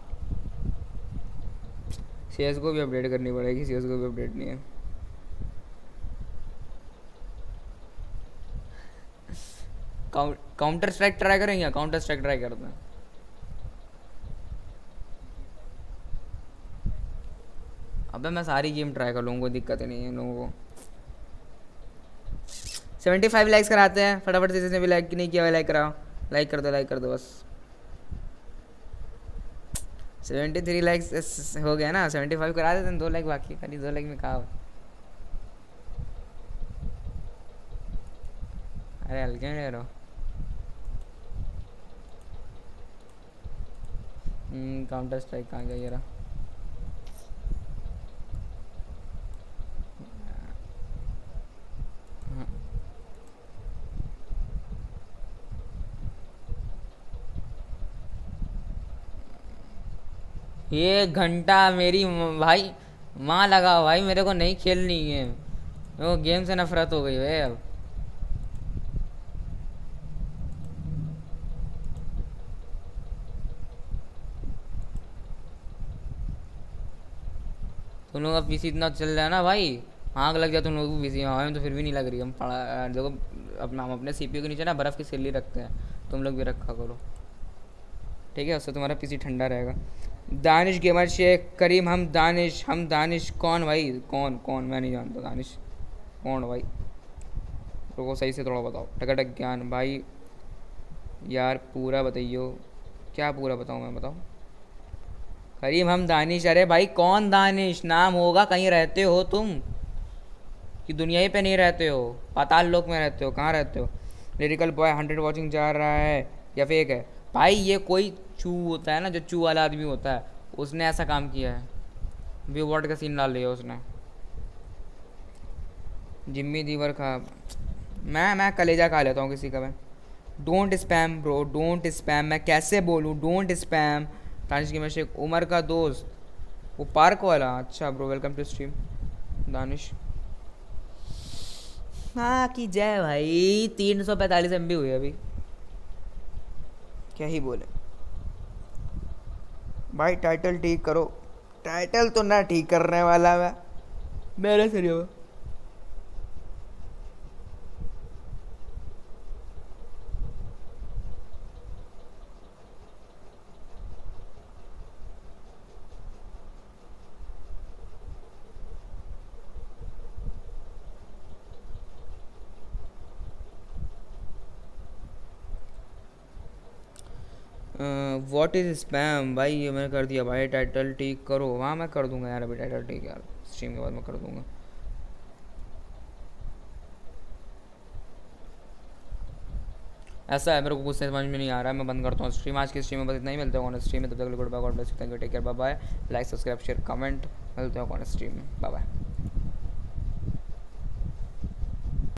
CS को भी अपडेट करनी पड़ेगी, CS को भी अपडेट नहीं है। काउंटर स्ट्राइक ट्राई करेंगे, काउंटर स्ट्राइक ट्राई करते हैं। अबे मैं सारी गेम ट्राई कर लूँगा, कोई दिक्कत नहीं है इन लोगों को। 75 लाइक्स कराते हैं फटाफट से, जिसने भी लाइक नहीं किया हुआ लाइक कराओ, लाइक कर दो बस। 73 लाइक्स हो गया ना, 75 करा देते हैं, 2 लाइक बाकी, खाली 2 लाइक में कहा। अरे हल्के में ले रहा हूँ। काउंटर स्ट्राइक कहाँ गया ये रहा। ये घंटा मेरी भाई माँ लगा भाई, मेरे को नहीं खेलनी गेम, वो गेम से नफरत हो गई है अब। तुम लोग का पीसी इतना चल रहा है ना भाई, आग लग जाए तुम लोग को पीसी में, हमें तो फिर भी नहीं लग रही। हम पड़ा देखो अपना, हम अपने CPU के नीचे ना बर्फ़ की सिल्ली रखते हैं, तुम लोग भी रखा करो, ठीक है। उससे तुम्हारा पीसी ठंडा रहेगा। दानिश गेमर शेख करीम, हम दानिश कौन भाई, कौन मैं नहीं जानता दानिश कौन भाई, रुको सही से थोड़ा बताओ। टकटक ज्ञान भाई यार पूरा बताइयो, क्या पूरा बताऊँ मैं, बताओ। करीम हम दानिश, अरे भाई कौन दानिश, नाम होगा, कहीं रहते हो तुम कि दुनिया ही पे नहीं रहते हो, पाताल लोक में रहते हो, कहाँ रहते हो। लिरिकल बॉय 100 वॉचिंग जा रहा है या फेक है भाई, ये कोई चू होता है ना, जो चू वाला आदमी होता है, उसने ऐसा काम किया है, व्यू वर्ड का सीन डाल लिया उसने। जिम्मी दीवर खा, मैं कलेजा खा लेता हूँ किसी का मैं। Don't spam bro, don't spam, मैं कैसे बोलूँ डोंट स्पैम। दानिश की शेख उमर का दोस्त, वो पार्क वाला, अच्छा bro welcome to stream Danish. हाँ की जय भाई, 345 MB हुई अभी, क्या ही बोले भाई। टाइटल ठीक करो, टाइटल तो ना ठीक करने वाला मैं, मेरे से नहीं होगा। व्हाट इज़ स्पैम भाई, ये मैंने कर दिया भाई। टाइटल ठीक करो, हाँ मैं कर दूंगा यार अभी टाइटल ठीक, यार स्ट्रीम के बाद मैं कर दूंगा। ऐसा है मेरे को कुछ समझ में नहीं आ रहा है, मैं बंद करता हूँ स्ट्रीम। आज की स्ट्रीम में बस इतना ही, मिलते हैं स्ट्रीम में, तब तक good bye, God bless you, thank you, take care, bye bye. Like subscribe share comment, मिलते हैं स्ट्रीम में, बाय बाय।